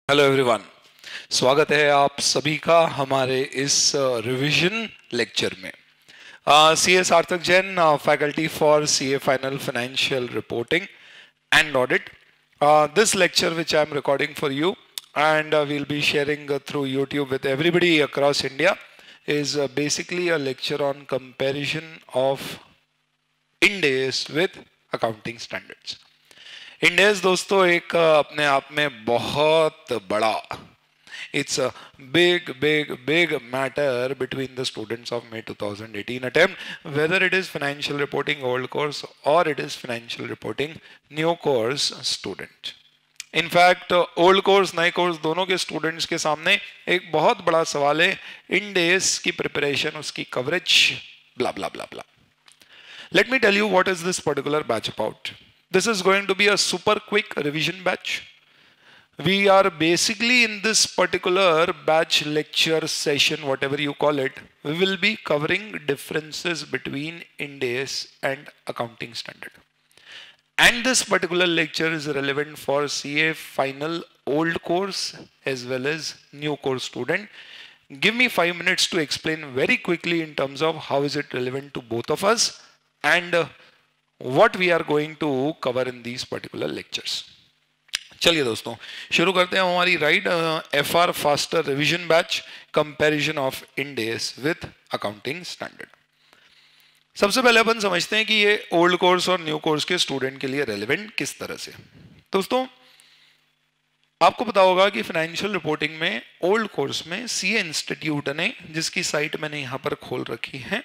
Hello everyone, स्वागत है आप सभी का हमारे इस रिवीजन लेक्चर में। C A Sarthak Jain, faculty for C A final financial reporting and audit. This lecture which I am recording for you and we'll be sharing through YouTube with everybody across India is basically a lecture on comparison of IndAS with accounting standards. IndAS दोस्तों एक अपने आप में बहुत बड़ा, it's a big matter between the students of May 2018 attempt, whether it is financial reporting old course or it is financial reporting new course student. In fact old course नए course दोनों के स्टूडेंट्स के सामने एक बहुत बड़ा सवाल है IndAS की प्रिपरेशन, उसकी coverage, blah blah blah blah. Let me tell you what is this particular batch about. This is going to be a super quick revision batch. We are basically in this particular batch lecture session, whatever you call it, we will be covering differences between IndAS and accounting standard. And this particular lecture is relevant for CA final old course as well as new course student. Give me 5 minutes to explain very quickly in terms of how is it relevant to both of us and what we are going to cover in these particular lectures. चलिए दोस्तों शुरू करते हैं हमारी ride FR faster revision batch comparison of IndAS with accounting standard. सबसे पहले अपन समझते हैं कि ये ओल्ड कोर्स और न्यू कोर्स के स्टूडेंट के लिए रेलेवेंट किस तरह से। दोस्तों आपको पता होगा कि फाइनेंशियल रिपोर्टिंग में ओल्ड कोर्स में CA इंस्टीट्यूट ने, जिसकी साइट मैंने यहां पर खोल रखी है,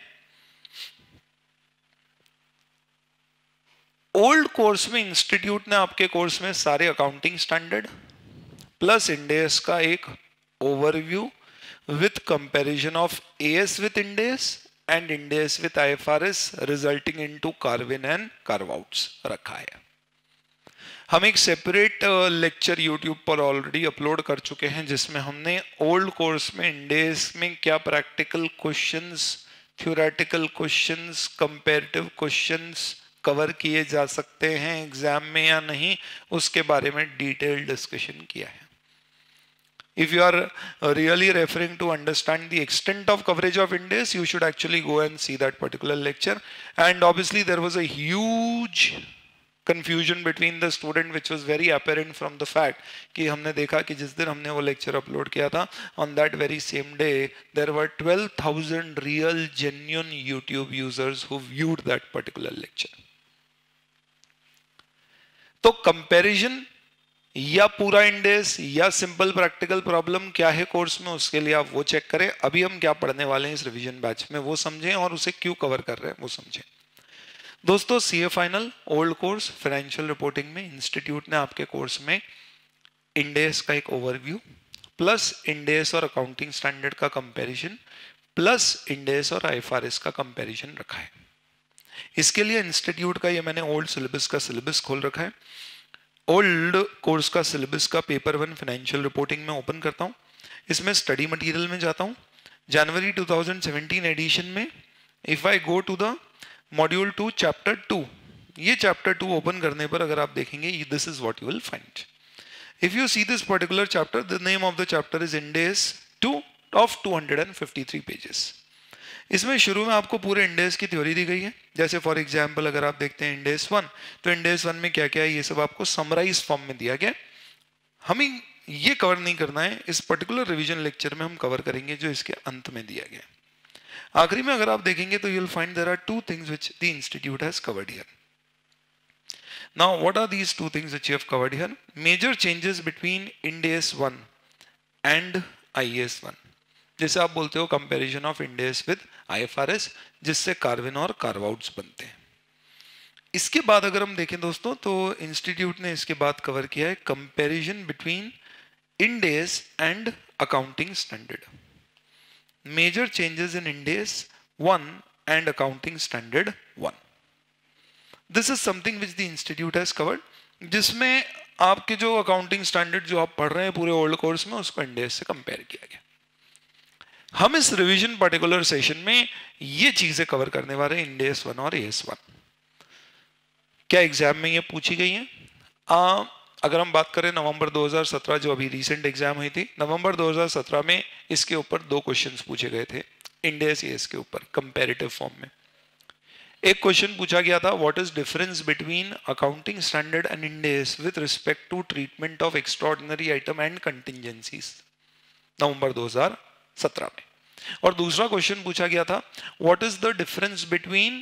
ओल्ड कोर्स में इंस्टीट्यूट ने आपके कोर्स में सारे अकाउंटिंग स्टैंडर्ड प्लस IndAS का एक overview with comparison of AS with IndAS and IndAS with IFRS resulting into carve in and carve outs रखा है। हम एक सेपरेट लेक्चर यूट्यूब पर ऑलरेडी अपलोड कर चुके हैं जिसमें हमने ओल्ड कोर्स में IndAS में क्या practical questions, theoretical questions, comparative questions cover किए जा सकते हैं एग्जाम में या नहीं, उसके बारे में डिटेल डिस्कशन किया है। If you are really referring to understand the extent of coverage of IndAS, you should actually go and see that particular lecture. And obviously there was a huge confusion between the student which was very apparent from the fact कि हमने देखा कि जिस दिन हमने वो lecture upload किया था, on that very same day there were 12,000 real genuine YouTube users who viewed that particular lecture. तो कंपैरिजन या पूरा IndAS या सिंपल प्रैक्टिकल प्रॉब्लम क्या है कोर्स में, उसके लिए आप वो चेक करें। अभी हम क्या पढ़ने वाले हैं इस रिवीजन बैच में वो समझें और उसे क्यों कवर कर रहे हैं वो समझें। दोस्तों CA final old course financial reporting में इंस्टीट्यूट ने आपके कोर्स में IndAS का एक ओवरव्यू प्लस IndAS और अकाउंटिंग स्टैंडर्ड का कंपैरिजन प्लस IndAS और IFRS का कंपैरिजन रखा है। इसके लिए इंस्टीट्यूट का ये मैंने ओल्ड सिलेबस का सिलेबस खोल रखा है। ओल्ड कोर्स का सिलेबस का पेपर 1 फाइनेंशियल रिपोर्टिंग में ओपन करता हूँ, इसमें स्टडी मटेरियल में जाता हूँ। जनवरी 2017 एडिशन में if I go to the module 2 chapter 2, ये चैप्टर 2 ओपन करने पर अगर आप देखेंगे this is what you will find. If you see this particular chapter, the name of the chapter is IndAS 2 of 253 pages. इसमें शुरू में आपको पूरे IndAS की थ्योरी दी गई है। जैसे फॉर एग्जांपल अगर आप देखते हैं IndAS 1, तो IndAS 1 में क्या क्या है ये सब आपको समराइज फॉर्म में दिया गया। हमें ये कवर नहीं करना है, इस पर्टिकुलर रिवीजन लेक्चर में हम कवर करेंगे जो इसके अंत में दिया गया। आखिरी में अगर आप देखेंगे तो you will find there are 2 things which the institute has covered here. Now what are these 2 things which you have covered here? Major changes between IndAS 1 and IAS 1, जैसे आप बोलते हो comparison of IndAS with IFRS, जिससे carve in और carve outs बनते हैं। इसके बाद अगर हम देखें दोस्तों तो इंस्टीट्यूट ने इसके बाद कवर किया है comparison between IndAS and accounting standard. Major changes in IndAS 1 and accounting standard 1। This is something which the institute has covered, जिसमें आपके जो अकाउंटिंग स्टैंडर्ड जो आप पढ़ रहे हैं पूरे ओल्ड कोर्स में उसको IndAS से कंपेयर किया गया। हम इस रिवीजन पर्टिकुलर सेशन में ये चीजें कवर करने वाले हैं IndAS 1 और AS 1। क्या एग्जाम में ये पूछी गई है? अगर हम बात करें नवंबर 2017 जो अभी रिसेंट एग्जाम हुई थी, नवंबर 2017 में इसके ऊपर 2 क्वेश्चंस पूछे गए थे इंडेस एएस के ऊपर कंपैरेटिव फॉर्म में। एक क्वेश्चन पूछा गया था, what is difference between accounting standard and IndAS with respect to treatment of extraordinary item and contingencies, नवंबर 2017 में। और दूसरा क्वेश्चन पूछा गया था, what is the difference between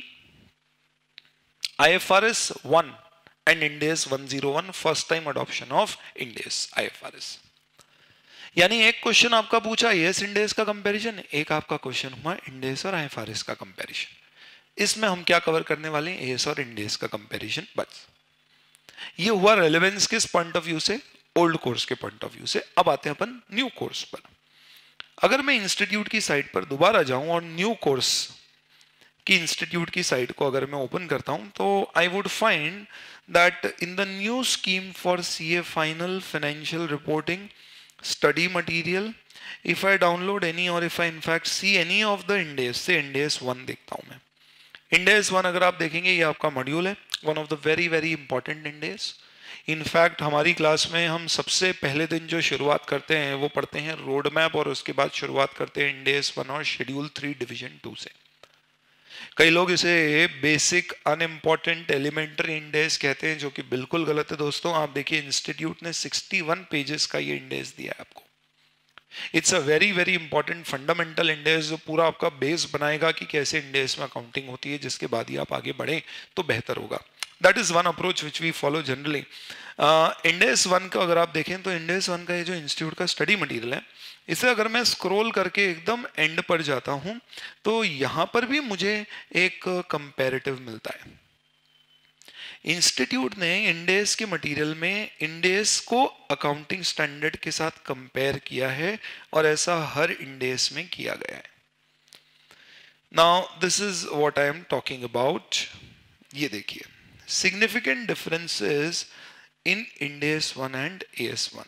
IFRS 1 and IndAS 101, first time adoption of IndAS IFRS। यानी एक question आपका पूछा AS IndAS का कंपैरिजन, एक आपका क्वेश्चन हुआ IndAS और IFRS का कंपैरिजन। इसमें हम क्या कवर करने वाले हैं, AS और IndAS का कंपैरिजन बस। ये हुआ रेलेवेंस किस पॉइंट ऑफ व्यू से, ओल्ड कोर्स के पॉइंट ऑफ व्यू से। अब आते हैं अपन न्यू कोर्स पर। अगर मैं इंस्टीट्यूट की साइट पर दोबारा जाऊं और न्यू कोर्स की इंस्टीट्यूट की साइट को अगर मैं ओपन करता हूं, तो I would find that in the new scheme for CA final financial reporting study material, if I download any और if I in fact see any of the IndAS से IndAS 1 देखता हूं मैं। IndAS 1 अगर आप देखेंगे ये आपका मॉड्यूल है, one of the very very important IndAS। In fact हमारी क्लास में हम सबसे पहले दिन जो शुरुआत करते हैं वो पढ़ते हैं रोड मैप, और उसके बाद शुरुआत करते हैं IndAS 1 और शेड्यूल 3 डिवीजन 2 से। कई लोग इसे बेसिक अनइम्पॉर्टेंट एलिमेंट्री IndAS कहते हैं, जो कि बिल्कुल गलत है दोस्तों। आप देखिए इंस्टीट्यूट ने 61 पेजेस का ये IndAS दिया है आपको। It's a very very important fundamental IndAS, जो पूरा आपका बेस बनाएगा कि कैसे IndAS में अकाउंटिंग होती है, जिसके बाद ही आप आगे बढ़ें तो बेहतर होगा। That is one approach which we follow generally. IndAS 1 का अगर आप देखें तो IndAS 1 का ये जो इंस्टीट्यूट का स्टडी मटेरियल है, इसे अगर मैं स्क्रॉल करके एकदम एंड पर जाता हूं तो यहां पर भी मुझे एक कंपैरेटिव मिलता है। इंस्टीट्यूट ने IndAS के मटेरियल में IndAS को अकाउंटिंग स्टैंडर्ड के साथ कंपेयर किया है, और ऐसा हर IndAS में किया गया है। Now this is what I am talking about. ये देखिए significant differences in IndAS 1 and AS 1,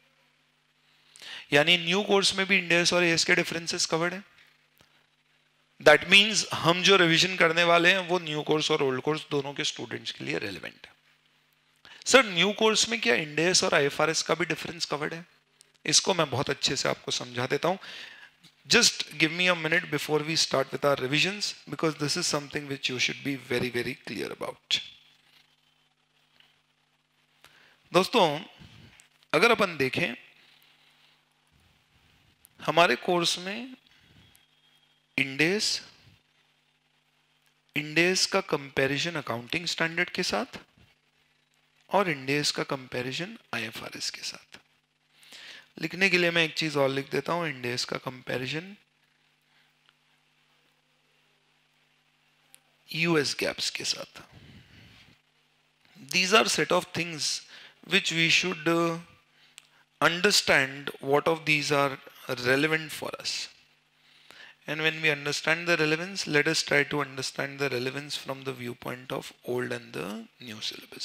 यानी न्यू कोर्स में भी IndAS और AS के डिफरेंसेस कवर्ड है। दैट मीन्स हम जो रिवीजन करने वाले हैं वो न्यू कोर्स और ओल्ड कोर्स दोनों के स्टूडेंट्स के लिए रेलेवेंट है। सर न्यू कोर्स में क्या IndAS और IFRS का भी डिफरेंस कवर्ड है? इसको मैं बहुत अच्छे से आपको समझा देता हूं। Just give me a minute before we start with our revisions, because this is something which you should be very very clear about. दोस्तों अगर अपन देखें हमारे कोर्स में IndAS का कंपैरिजन अकाउंटिंग स्टैंडर्ड के साथ और IndAS का कंपैरिजन IFRS के साथ। लिखने के लिए मैं एक चीज और लिख देता हूं, IndAS का कंपैरिजन US गैप्स के साथ। These are set of things which we should understand what of these are relevant for us. And when we understand the relevance, let us try to understand the relevance from the viewpoint of old and the new syllabus.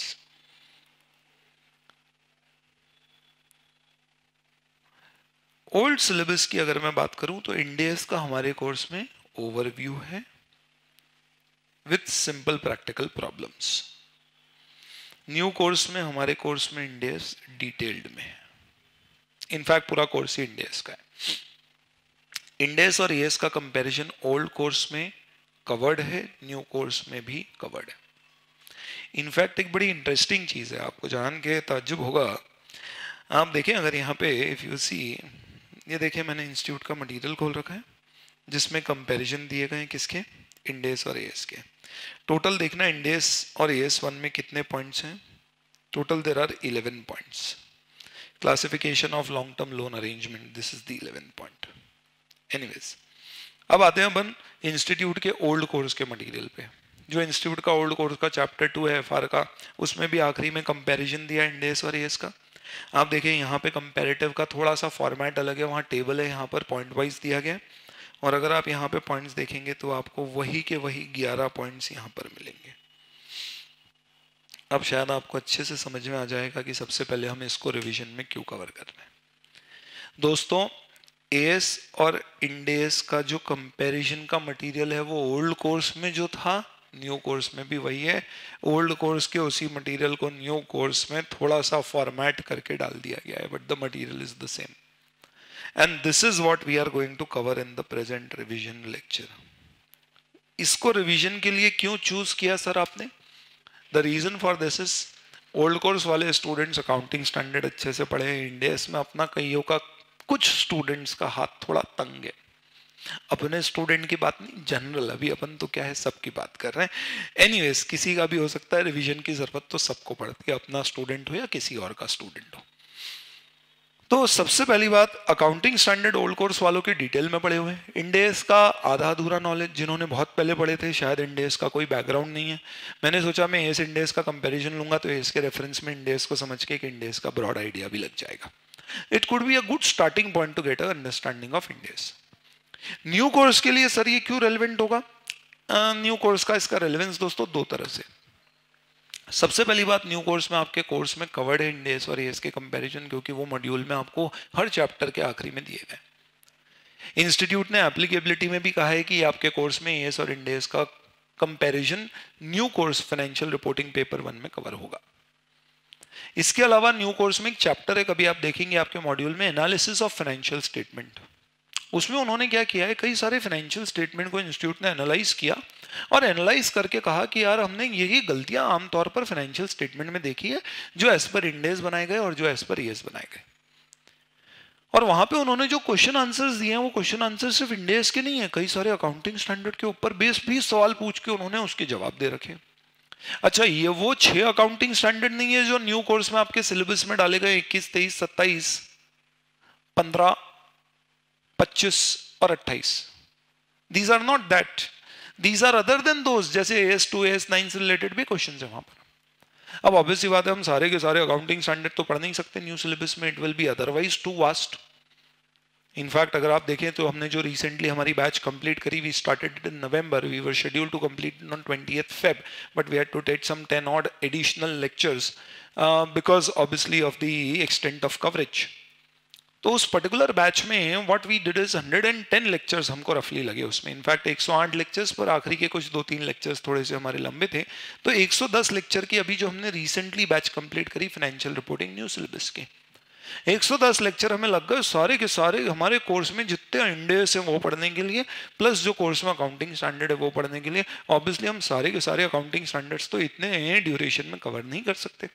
Old syllabus की अगर मैं बात करूं तो IndAS का हमारे course में overview है with simple practical problems. New course में हमारे कोर्स में IndAS डिटेल्ड में है। इनफैक्ट पूरा कोर्स ही IndAS का है। IndAS और AS का कंपैरिजन ओल्ड कोर्स में कवर्ड है, न्यू कोर्स में भी कवर्ड है। इनफैक्ट एक बड़ी इंटरेस्टिंग चीज है, आपको जान के ताज्जुब होगा। आप देखें अगर यहाँ पे इफ यू सी, ये देखें मैंने इंस्टीट्यूट का मटेरियल खोल रखा है जिसमें कंपैरिजन दिए गए हैं किसके, IndAS और AS के। टोटल देखना IndAS और AS 1 में कितने पॉइंट्स हैं। Total there are 11 points. Classification of long term loan arrangement, this is the 11th point. Anyways अब आते हैं अपन इंस्टीट्यूट के ओल्ड कोर्स के मटेरियल पे। जो इंस्टीट्यूट का ओल्ड कोर्स का चैप्टर 2 है FR का, उसमें भी आखिरी में कंपैरिजन दिया IndAS और AS का। आप देखिए यहाँ पे कंपैरेटिव का थोड़ा सा फॉर्मेट अलग है, वहाँ टेबल है, यहाँ पर पॉइंट वाइज दिया गया। और अगर आप यहाँ पे पॉइंट्स देखेंगे तो आपको वही के वही 11 पॉइंट्स यहाँ पर मिलेंगे। अब शायद आपको अच्छे से समझ में आ जाएगा कि सबसे पहले हम इसको रिवीजन में क्यों कवर कर रहे हैं। दोस्तों AS और IndAS का जो कंपैरिजन का मटेरियल है वो ओल्ड कोर्स में जो था न्यू कोर्स में भी वही है, ओल्ड कोर्स के उसी मटेरियल को न्यू कोर्स में थोड़ा सा फॉर्मेट करके डाल दिया गया है, but the material is the same. And this is what we are going to cover in the present revision lecture. इसको रिवीजन के लिए क्यों चूज किया सर आपने? The reason for this is, old course वाले स्टूडेंट्स अकाउंटिंग स्टैंडर्ड अच्छे से पढ़े हैं, इंडियस में अपना कईयों का, कुछ स्टूडेंट्स का हाथ थोड़ा तंग है। अपने स्टूडेंट की बात नहीं, जनरल, अभी अपन तो क्या है सबकी बात कर रहे हैं। एनीवेज, किसी का भी हो सकता है, रिवीजन की जरूरत तो सबको पड़ती है, अपना स्टूडेंट हो या किसी और का स्टूडेंट हो। तो सबसे पहली बात, अकाउंटिंग स्टैंडर्ड ओल्ड कोर्स वालों के डिटेल में पढ़े हुए हैं। इंडेस का आधा अधूरा नॉलेज जिन्होंने बहुत पहले पढ़े थे, शायद इंडेस का कोई बैकग्राउंड नहीं है, मैंने सोचा मैं एस इंडेस का कंपैरिजन लूंगा तो एस के रेफरेंस में इंडेस को समझ के एक इंडेस का ब्रॉड आइडिया भी लग जाएगा। It could be a good starting point to get an understanding of IndAS. New course के लिए सर ये क्यों रेलिवेंट होगा? न्यू कोर्स का इसका रेलिवेंस दोस्तों दो तरह से। सबसे पहली बात, न्यू कोर्स में आपके कोर्स में कवर्ड है इंडेस और एएस के कंपैरिजन, क्योंकि वो मॉड्यूल में आपको हर चैप्टर के आखिरी में दिए गए। इंस्टीट्यूट ने एप्लीकेबिलिटी में भी कहा है कि आपके कोर्स में एएस और इंडेस का comparison new course financial reporting paper 1 में कवर होगा। इसके अलावा न्यू कोर्स में एक चैप्टर है, कभी आप देखेंगे आपके मॉड्यूल में, एनालिसिस ऑफ फाइनेंशियल स्टेटमेंट। उसमें उन्होंने क्या किया है, कई सारे फाइनेंशियल स्टेटमेंट को इंस्टीट्यूट ने एनालाइज किया और एनालाइज करके कहा कि यार हमने यही गलतियां आमतौर पर फाइनेंशियल स्टेटमेंट में देखी है जो एज पर इंडेस बनाए गए और जो एज पर ईएस बनाए गए। और वहां पे उन्होंने जो क्वेश्चन आंसर्स दिए हैं वो क्वेश्चन आंसर सिर्फ इंडेस के नहीं है, कई सारे अकाउंटिंग स्टैंडर्ड के ऊपर 20-20 सवाल पूछ के उन्होंने उसके जवाब दे रखे। अच्छा, ये वो 6 अकाउंटिंग स्टैंडर्ड नहीं है जो न्यू कोर्स में आपके सिलेबस में डाले गए, 21, 23, 27, 15, 25 और 28। These are not that. These are other than those, जैसे AS2, AS9 से रिलेटेड भी क्वेश्चंस है वहां पर। अब ऑब्वियस सी बात है, हम सारे के सारे अकाउंटिंग स्टैंडर्ड तो पढ़ नहीं सकते न्यू सिलेबस में, it will be otherwise too vast. In fact अगर आप देखें तो हमने जो रिसेंटली हमारी बैच कंप्लीट करी, we started in November, we were scheduled to complete on 20th Feb, but we had to take some 10 odd additional lectures because obviously of the extent of coverage. तो उस particular batch में what we did is 110 lectures हमको रफली लगे उसमें। In fact 108 lectures पर आखिरी के कुछ 2-3 लेक्चर्स थोड़े से हमारे लंबे थे, तो 110 लेक्चर की अभी जो हमने रिसेंटली बैच कंप्लीट करी फाइनेंशियल रिपोर्टिंग न्यू सिलेबस के, 110 लेक्चर हमें लग गए सारे के सारे हमारे कोर्स में जितने इंडेस हैं वो पढ़ने के लिए, प्लस जो कोर्स में अकाउंटिंग स्टैंडर्ड है वो पढ़ने के लिए। ऑब्वियसली हम सारे के सारे अकाउंटिंग स्टैंडर्ड्स तो इतने ड्यूरेशन में कवर नहीं कर सकते,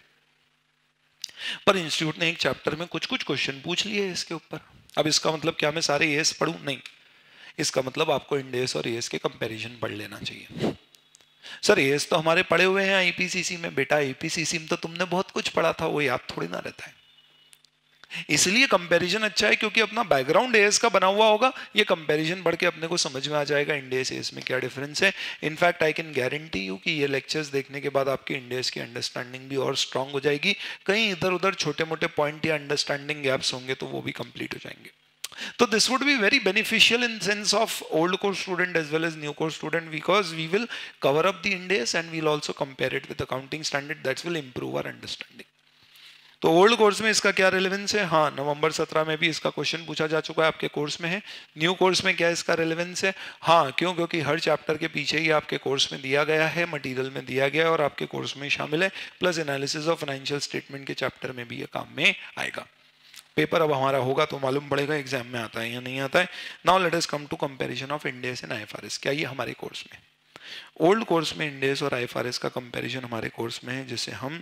पर इंस्टीट्यूट ने एक चैप्टर में कुछ कुछ क्वेश्चन पूछ लिए इसके ऊपर। अब इसका मतलब क्या मैं सारे एएस पढ़ूं? नहीं, इसका मतलब आपको इंडेस और एएस के कंपैरिजन पढ़ लेना चाहिए। सर एएस तो हमारे पढ़े हुए हैं आईपीसीसी में। बेटा आईपीसीसी में तो तुमने बहुत कुछ पढ़ा था, वो याद थोड़ी ना रहता है। इसलिए कंपैरिजन अच्छा है क्योंकि अपना बैकग्राउंड एएस का बना हुआ होगा, ये कंपैरिजन बढ़ के अपने को समझ में आ जाएगा इंडेस एएस में क्या डिफरेंस है। In fact I can guarantee you कि ये लेक्चर्स देखने के बाद आपकी इंडेस की अंडरस्टैंडिंग भी और स्ट्रांग हो जाएगी। कहीं इधर उधर छोटे मोटे पॉइंट या अंडरस्टैंडिंग गैप्स होंगे तो वो भी कंप्लीट हो जाएंगे। तो this would be very beneficial in sense of old course student as well as new course student, because we will cover up the IndAS and we'll also compare it with accounting standard, that will improve our understanding. तो old course में इसका क्या relevance है? हाँ, नवंबर 17 में भी इसका question पूछा जा चुका है, आपके कोर्स में है। न्यू कोर्स में क्या इसका रेलेवेंस है? हाँ, क्यों? क्योंकि हर चैप्टर के पीछे ही आपके कोर्स में दिया गया है, मटेरियल में दिया गया है और आपके कोर्स में शामिल है, plus analysis of financial statement के चैप्टर में भी ये काम में आएगा। पेपर अब हमारा होगा तो मालूम पड़ेगा एग्जाम में आता है या नहीं आता है। Now let us come to comparison of Ind AS and IFRS. क्या ये हमारे कोर्स में, ओल्ड कोर्स में इंडेस और आईएफआरएस का कंपैरिजन हमारे कोर्स में है, जिसे हम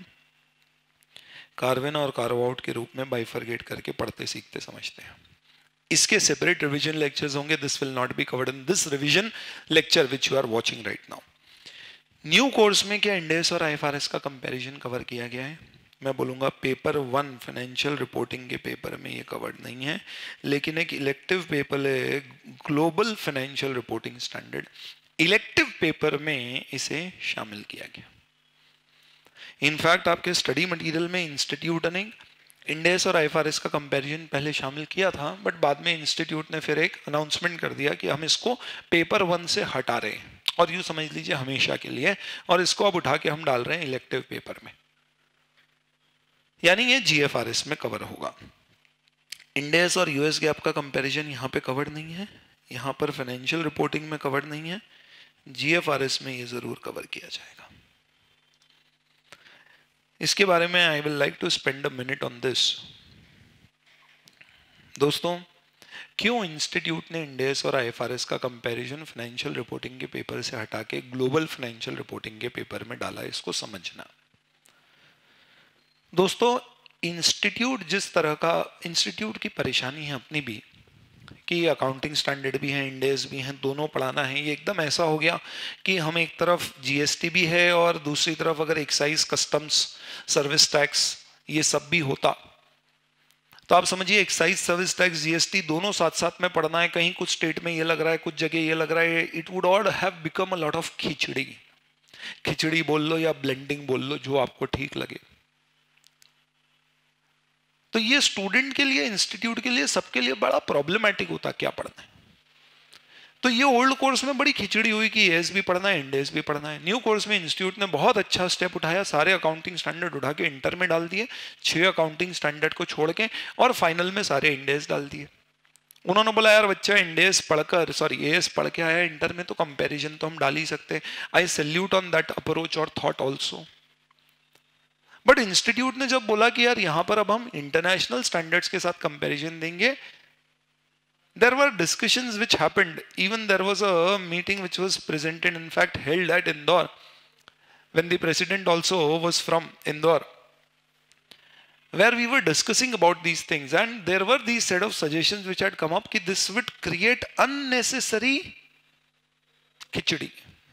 कार्वेन और कार्व आउट के रूप में बाइफरगेट करके पढ़ते सीखते समझते हैं। इसके सेपरेट रिवीजन लेक्चर्स होंगे, this will not be covered in this revision lecture which you are watching right now. New course में क्या इंडेस और आईएफआरएस का कंपैरिजन कवर किया गया है? मैं बोलूंगा पेपर 1 फाइनेंशियल रिपोर्टिंग के पेपर में ये कवर्ड नहीं है, लेकिन एक इलेक्टिव पेपर है global financial reporting standard, elective paper में इसे शामिल किया गया। इनफैक्ट आपके स्टडी मटेरियल में इंस्टीट्यूट ने इंडेस और आईएफआरएस का कंपैरिजन पहले शामिल किया था, बट बाद में इंस्टीट्यूट ने फिर एक अनाउंसमेंट कर दिया कि हम इसको पेपर 1 से हटा रहे हैं, और यूं समझ लीजिए हमेशा के लिए, और इसको अब उठा के हम डाल रहे हैं इलेक्टिव पेपर में, यानी ये जीएफआरएस में कवर होगा। इंडेस और यूएस गैप का कंपैरिजन यहाँ पे कवर्ड नहीं है, यहाँ पर फाइनेंशियल रिपोर्टिंग में कवर्ड नहीं है, जीएफआरएस में ये जरूर कवर किया जाएगा। इसके बारे में I will like to spend a minute on this. दोस्तों, क्यों इंस्टीट्यूट ने इंडेस और आईएफआरएस का कंपैरिजन फाइनेंशियल रिपोर्टिंग के पेपर से हटा के ग्लोबल फाइनेंशियल रिपोर्टिंग के पेपर में डाला, इसको समझना। दोस्तों, इंस्टीट्यूट जिस तरह का, इंस्टीट्यूट की परेशानी है अपनी भी कि अकाउंटिंग स्टैंडर्ड भी है, इंडेस भी है, दोनों पढ़ाना है। ये एकदम ऐसा हो गया कि हम एक तरफ जीएसटी भी है और दूसरी तरफ अगर एक्साइज, कस्टम्स, सर्विस टैक्स ये सब भी होता तो आप समझिए एक्साइज, सर्विस टैक्स, जीएसटी दोनों साथ साथ में पढ़ना है। कहीं कुछ स्टेट में ये लग रहा है, कुछ जगह ये लग रहा है, it would all have become a lot of khichdi. Khichdi बोल लो या ब्लेंडिंग बोल लो, जो आपको ठीक लगे। तो ये स्टूडेंट के लिए, इंस्टीट्यूट के लिए, सबके लिए बड़ा प्रॉब्लमैटिक होता क्या पढ़ना है। तो ये ओल्ड कोर्स में बड़ी खिचड़ी हुई कि एएस भी पढ़ना है, इंडेस भी पढ़ना है। न्यू कोर्स में इंस्टीट्यूट ने बहुत अच्छा स्टेप उठाया, सारे अकाउंटिंग स्टैंडर्ड उठा के इंटर में डाल दिए, 6 अकाउंटिंग स्टैंडर्ड को छोड़ के, और फाइनल में सारे इंडेस डाल दिए। उन्होंने बोला यार बच्चा इंडेस पढ़कर, सॉरी एएस पढ़ के आया इंटर में, तो कंपैरिजन तो हम डाल ही सकते। I salute on that approach और थॉट ऑल्सो। बट इंस्टीट्यूट ने जब बोला कि यार यहां पर अब हम इंटरनेशनल स्टैंडर्ड्स के साथ कंपैरिजन देंगे, there were discussions which happened. Even there was a meeting which was presented, in fact held at Indore, when the president also was from Indore, where we were discussing about these things, and there were these set of suggestions which had come up कि this would create unnecessary khichdi.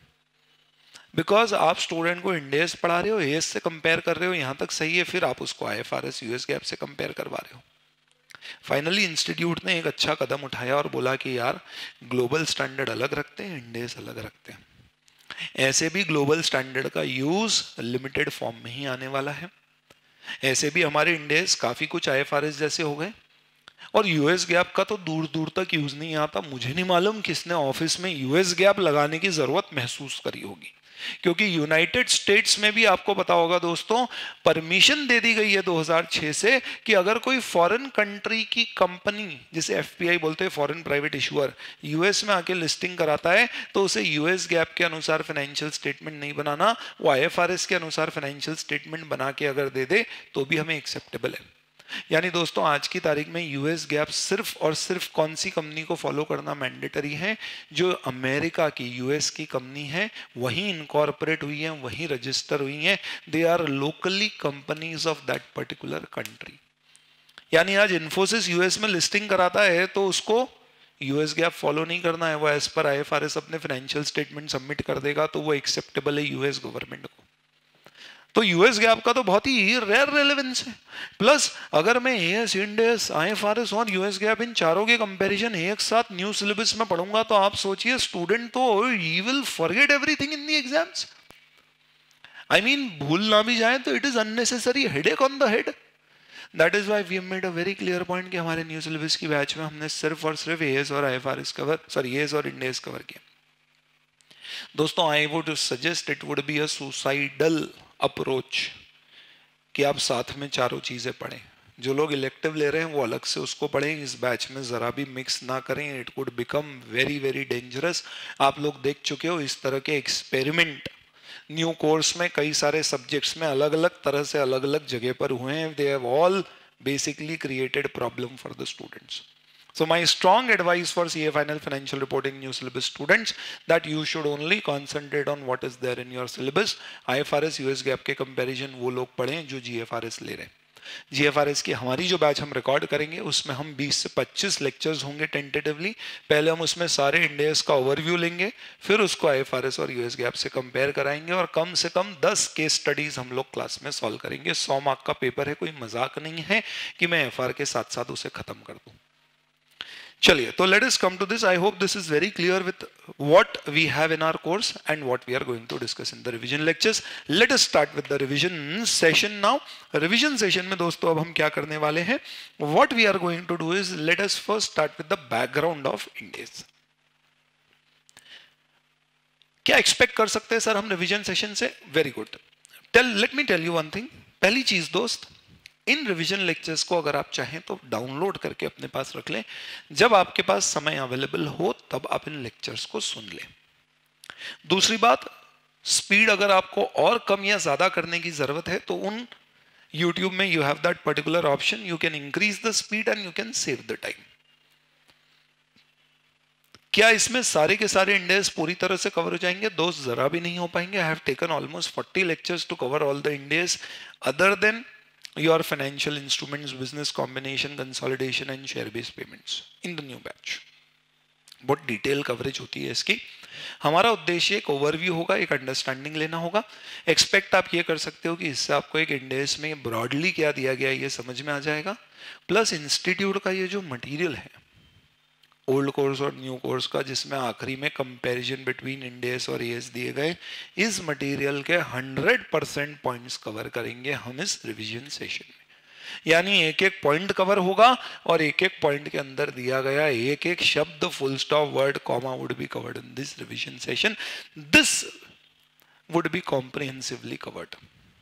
Because आप student को Ind AS पढ़ा रहे हो, as से compare कर रहे हो, यहां तक सही है, फिर आप उसको आईएफआरएस, यूएस गैप से कंपेयर करवा रहे हो। फाइनली इंस्टीट्यूट ने एक अच्छा कदम उठाया और बोला कि यार ग्लोबल स्टैंडर्ड अलग रखते हैं, इंडेस अलग रखते हैं। ऐसे भी ग्लोबल स्टैंडर्ड का यूज लिमिटेड फॉर्म में ही आने वाला है, ऐसे भी हमारे इंडेस काफी कुछ आईएफआरएस जैसे हो गए, और यूएस गैप का तो दूर दूर तक यूज नहीं आता। मुझे नहीं मालूम किसने ऑफिस में यूएस गैप लगाने की जरूरत महसूस करी होगी, क्योंकि यूनाइटेड स्टेट्स में भी आपको पता होगा दोस्तों, परमिशन दे दी गई है 2006 से कि अगर कोई फॉरेन कंट्री की कंपनी, जिसे एफपीआई बोलते हैं, फॉरेन प्राइवेट इशूअर, यूएस में आके लिस्टिंग कराता है, तो उसे यूएस गैप के अनुसार फाइनेंशियल स्टेटमेंट नहीं बनाना, वो आईएफआरएस के अनुसार फाइनेंशियल स्टेटमेंट बना के अगर दे दे तो भी हमें एक्सेप्टेबल है। यानी दोस्तों आज की तारीख में यूएस गैप सिर्फ और सिर्फ कौन सी कंपनी को फॉलो करना मैंडेटरी है, जो अमेरिका की, यूएस की कंपनी है, वही इनकॉर्पोरेट हुई है, वही रजिस्टर हुई है, they are locally companies of that particular country. यानी आज इन्फोसिस यूएस में लिस्टिंग कराता है तो उसको यूएस गैप फॉलो नहीं करना है, वो एज पर आईएफआरएस अपने फाइनेंशियल स्टेटमेंट सबमिट कर देगा, तो वो एक्सेप्टेबल है यूएस गवर्नमेंट को। तो यूएस गैप का तो बहुत ही रेयर रेलेवेंस है। प्लस अगर मैं एएस, इंडेस, आईएफआरएस और यूएस गैप इन चारों के कंपैरिजन एक साथ न्यू सिलेबस में पढ़ूंगा, तो आप सोचिए स्टूडेंट तो he will forget everything in the exams. I mean भूल ना भी जाए तो it is unnecessary headache on the head. That is why we have made a very clear point कि हमारे न्यू सिलेबस की बैच में हमने सिर्फ और सिर्फ एएस और आईएफआरएस कवर, सॉरी एएस और इंडेस कवर किया। दोस्तों I would suggest it would be a suicidal approach कि आप साथ में चारों चीजें पढ़ें। जो लोग इलेक्टिव ले रहे हैं वो अलग से उसको पढ़ें, इस बैच में जरा भी मिक्स ना करें, it would become very very dangerous. आप लोग देख चुके हो इस तरह के एक्सपेरिमेंट न्यू कोर्स में कई सारे सब्जेक्ट्स में अलग अलग तरह से अलग अलग जगह पर हुए हैं। They have all basically created problem for the students. So my strong advice for CA final financial reporting new syllabus students that you should only concentrate on what is there in your syllabus. IFRS US GAAP के comparison वो लोग पढ़ें जो GFRS ले रहे हैं। GFRS की हमारी जो बैच हम रिकॉर्ड करेंगे उसमें हम 20 से 25 लेक्चर्स होंगे टेंटेटिवली। पहले हम उसमें सारे इंडेस का ओवरव्यू लेंगे, फिर उसको IFRS और US गैप से कंपेयर कराएंगे, और कम से कम 10 केस स्टडीज हम लोग क्लास में सॉल्व करेंगे। 100 मार्क का पेपर है, कोई मजाक नहीं है कि मैं FR के साथ साथ उसे खत्म कर दूं। चलिए, तो let us come to this. I hope this is very clear with what we have in our course and what we are going to discuss in the revision lectures. Let us start with the revision session now. Revision session में दोस्तों अब हम क्या करने वाले हैं? What we are going to do is let us first start with the background of IndAS. क्या expect कर सकते हैं सर हम revision session से? Very good. Let me tell you one thing. पहली चीज दोस्त, इन रिवीजन लेक्चर्स को अगर आप चाहें तो डाउनलोड करके अपने पास रख लें। जब आपके पास समय अवेलेबल हो तब आप इन लेक्चर्स को सुन लें। दूसरी बात, स्पीड अगर आपको और कम या ज्यादा करने की जरूरत है तो उन YouTube में you have that particular option, you can increase the speed and you can save the time. क्या इसमें सारे के सारे इंडेस पूरी तरह से कवर हो जाएंगे दोस्त? जरा भी नहीं हो पाएंगे। I have taken almost 40 lectures to cover all the Ind AS other than your financial instruments, business combination, consolidation and share based payments in the new batch. बहुत डिटेल कवरेज होती है इसकी। हमारा उद्देश्य एक ओवरव्यू होगा, एक अंडरस्टैंडिंग लेना होगा। एक्सपेक्ट आप ये कर सकते हो कि इससे आपको एक इंडेस में ब्रॉडली क्या दिया गया है ये समझ में आ जाएगा, प्लस इंस्टीट्यूट का ये जो मटेरियल है ओल्ड कोर्स और न्यू कोर्स का, जिसमें आखिरी में कंपैरिजन बिटवीन इंडेस और एएस दिए गए, इस मटेरियल के 100% पॉइंट्स कवर करेंगे हम इस रिवीजन सेशन में। यानी एक एक पॉइंट कवर होगा और एक एक पॉइंट के अंदर दिया गया एक एक शब्द, full stop, word, comma would be covered in this revision session. This would be comprehensively covered.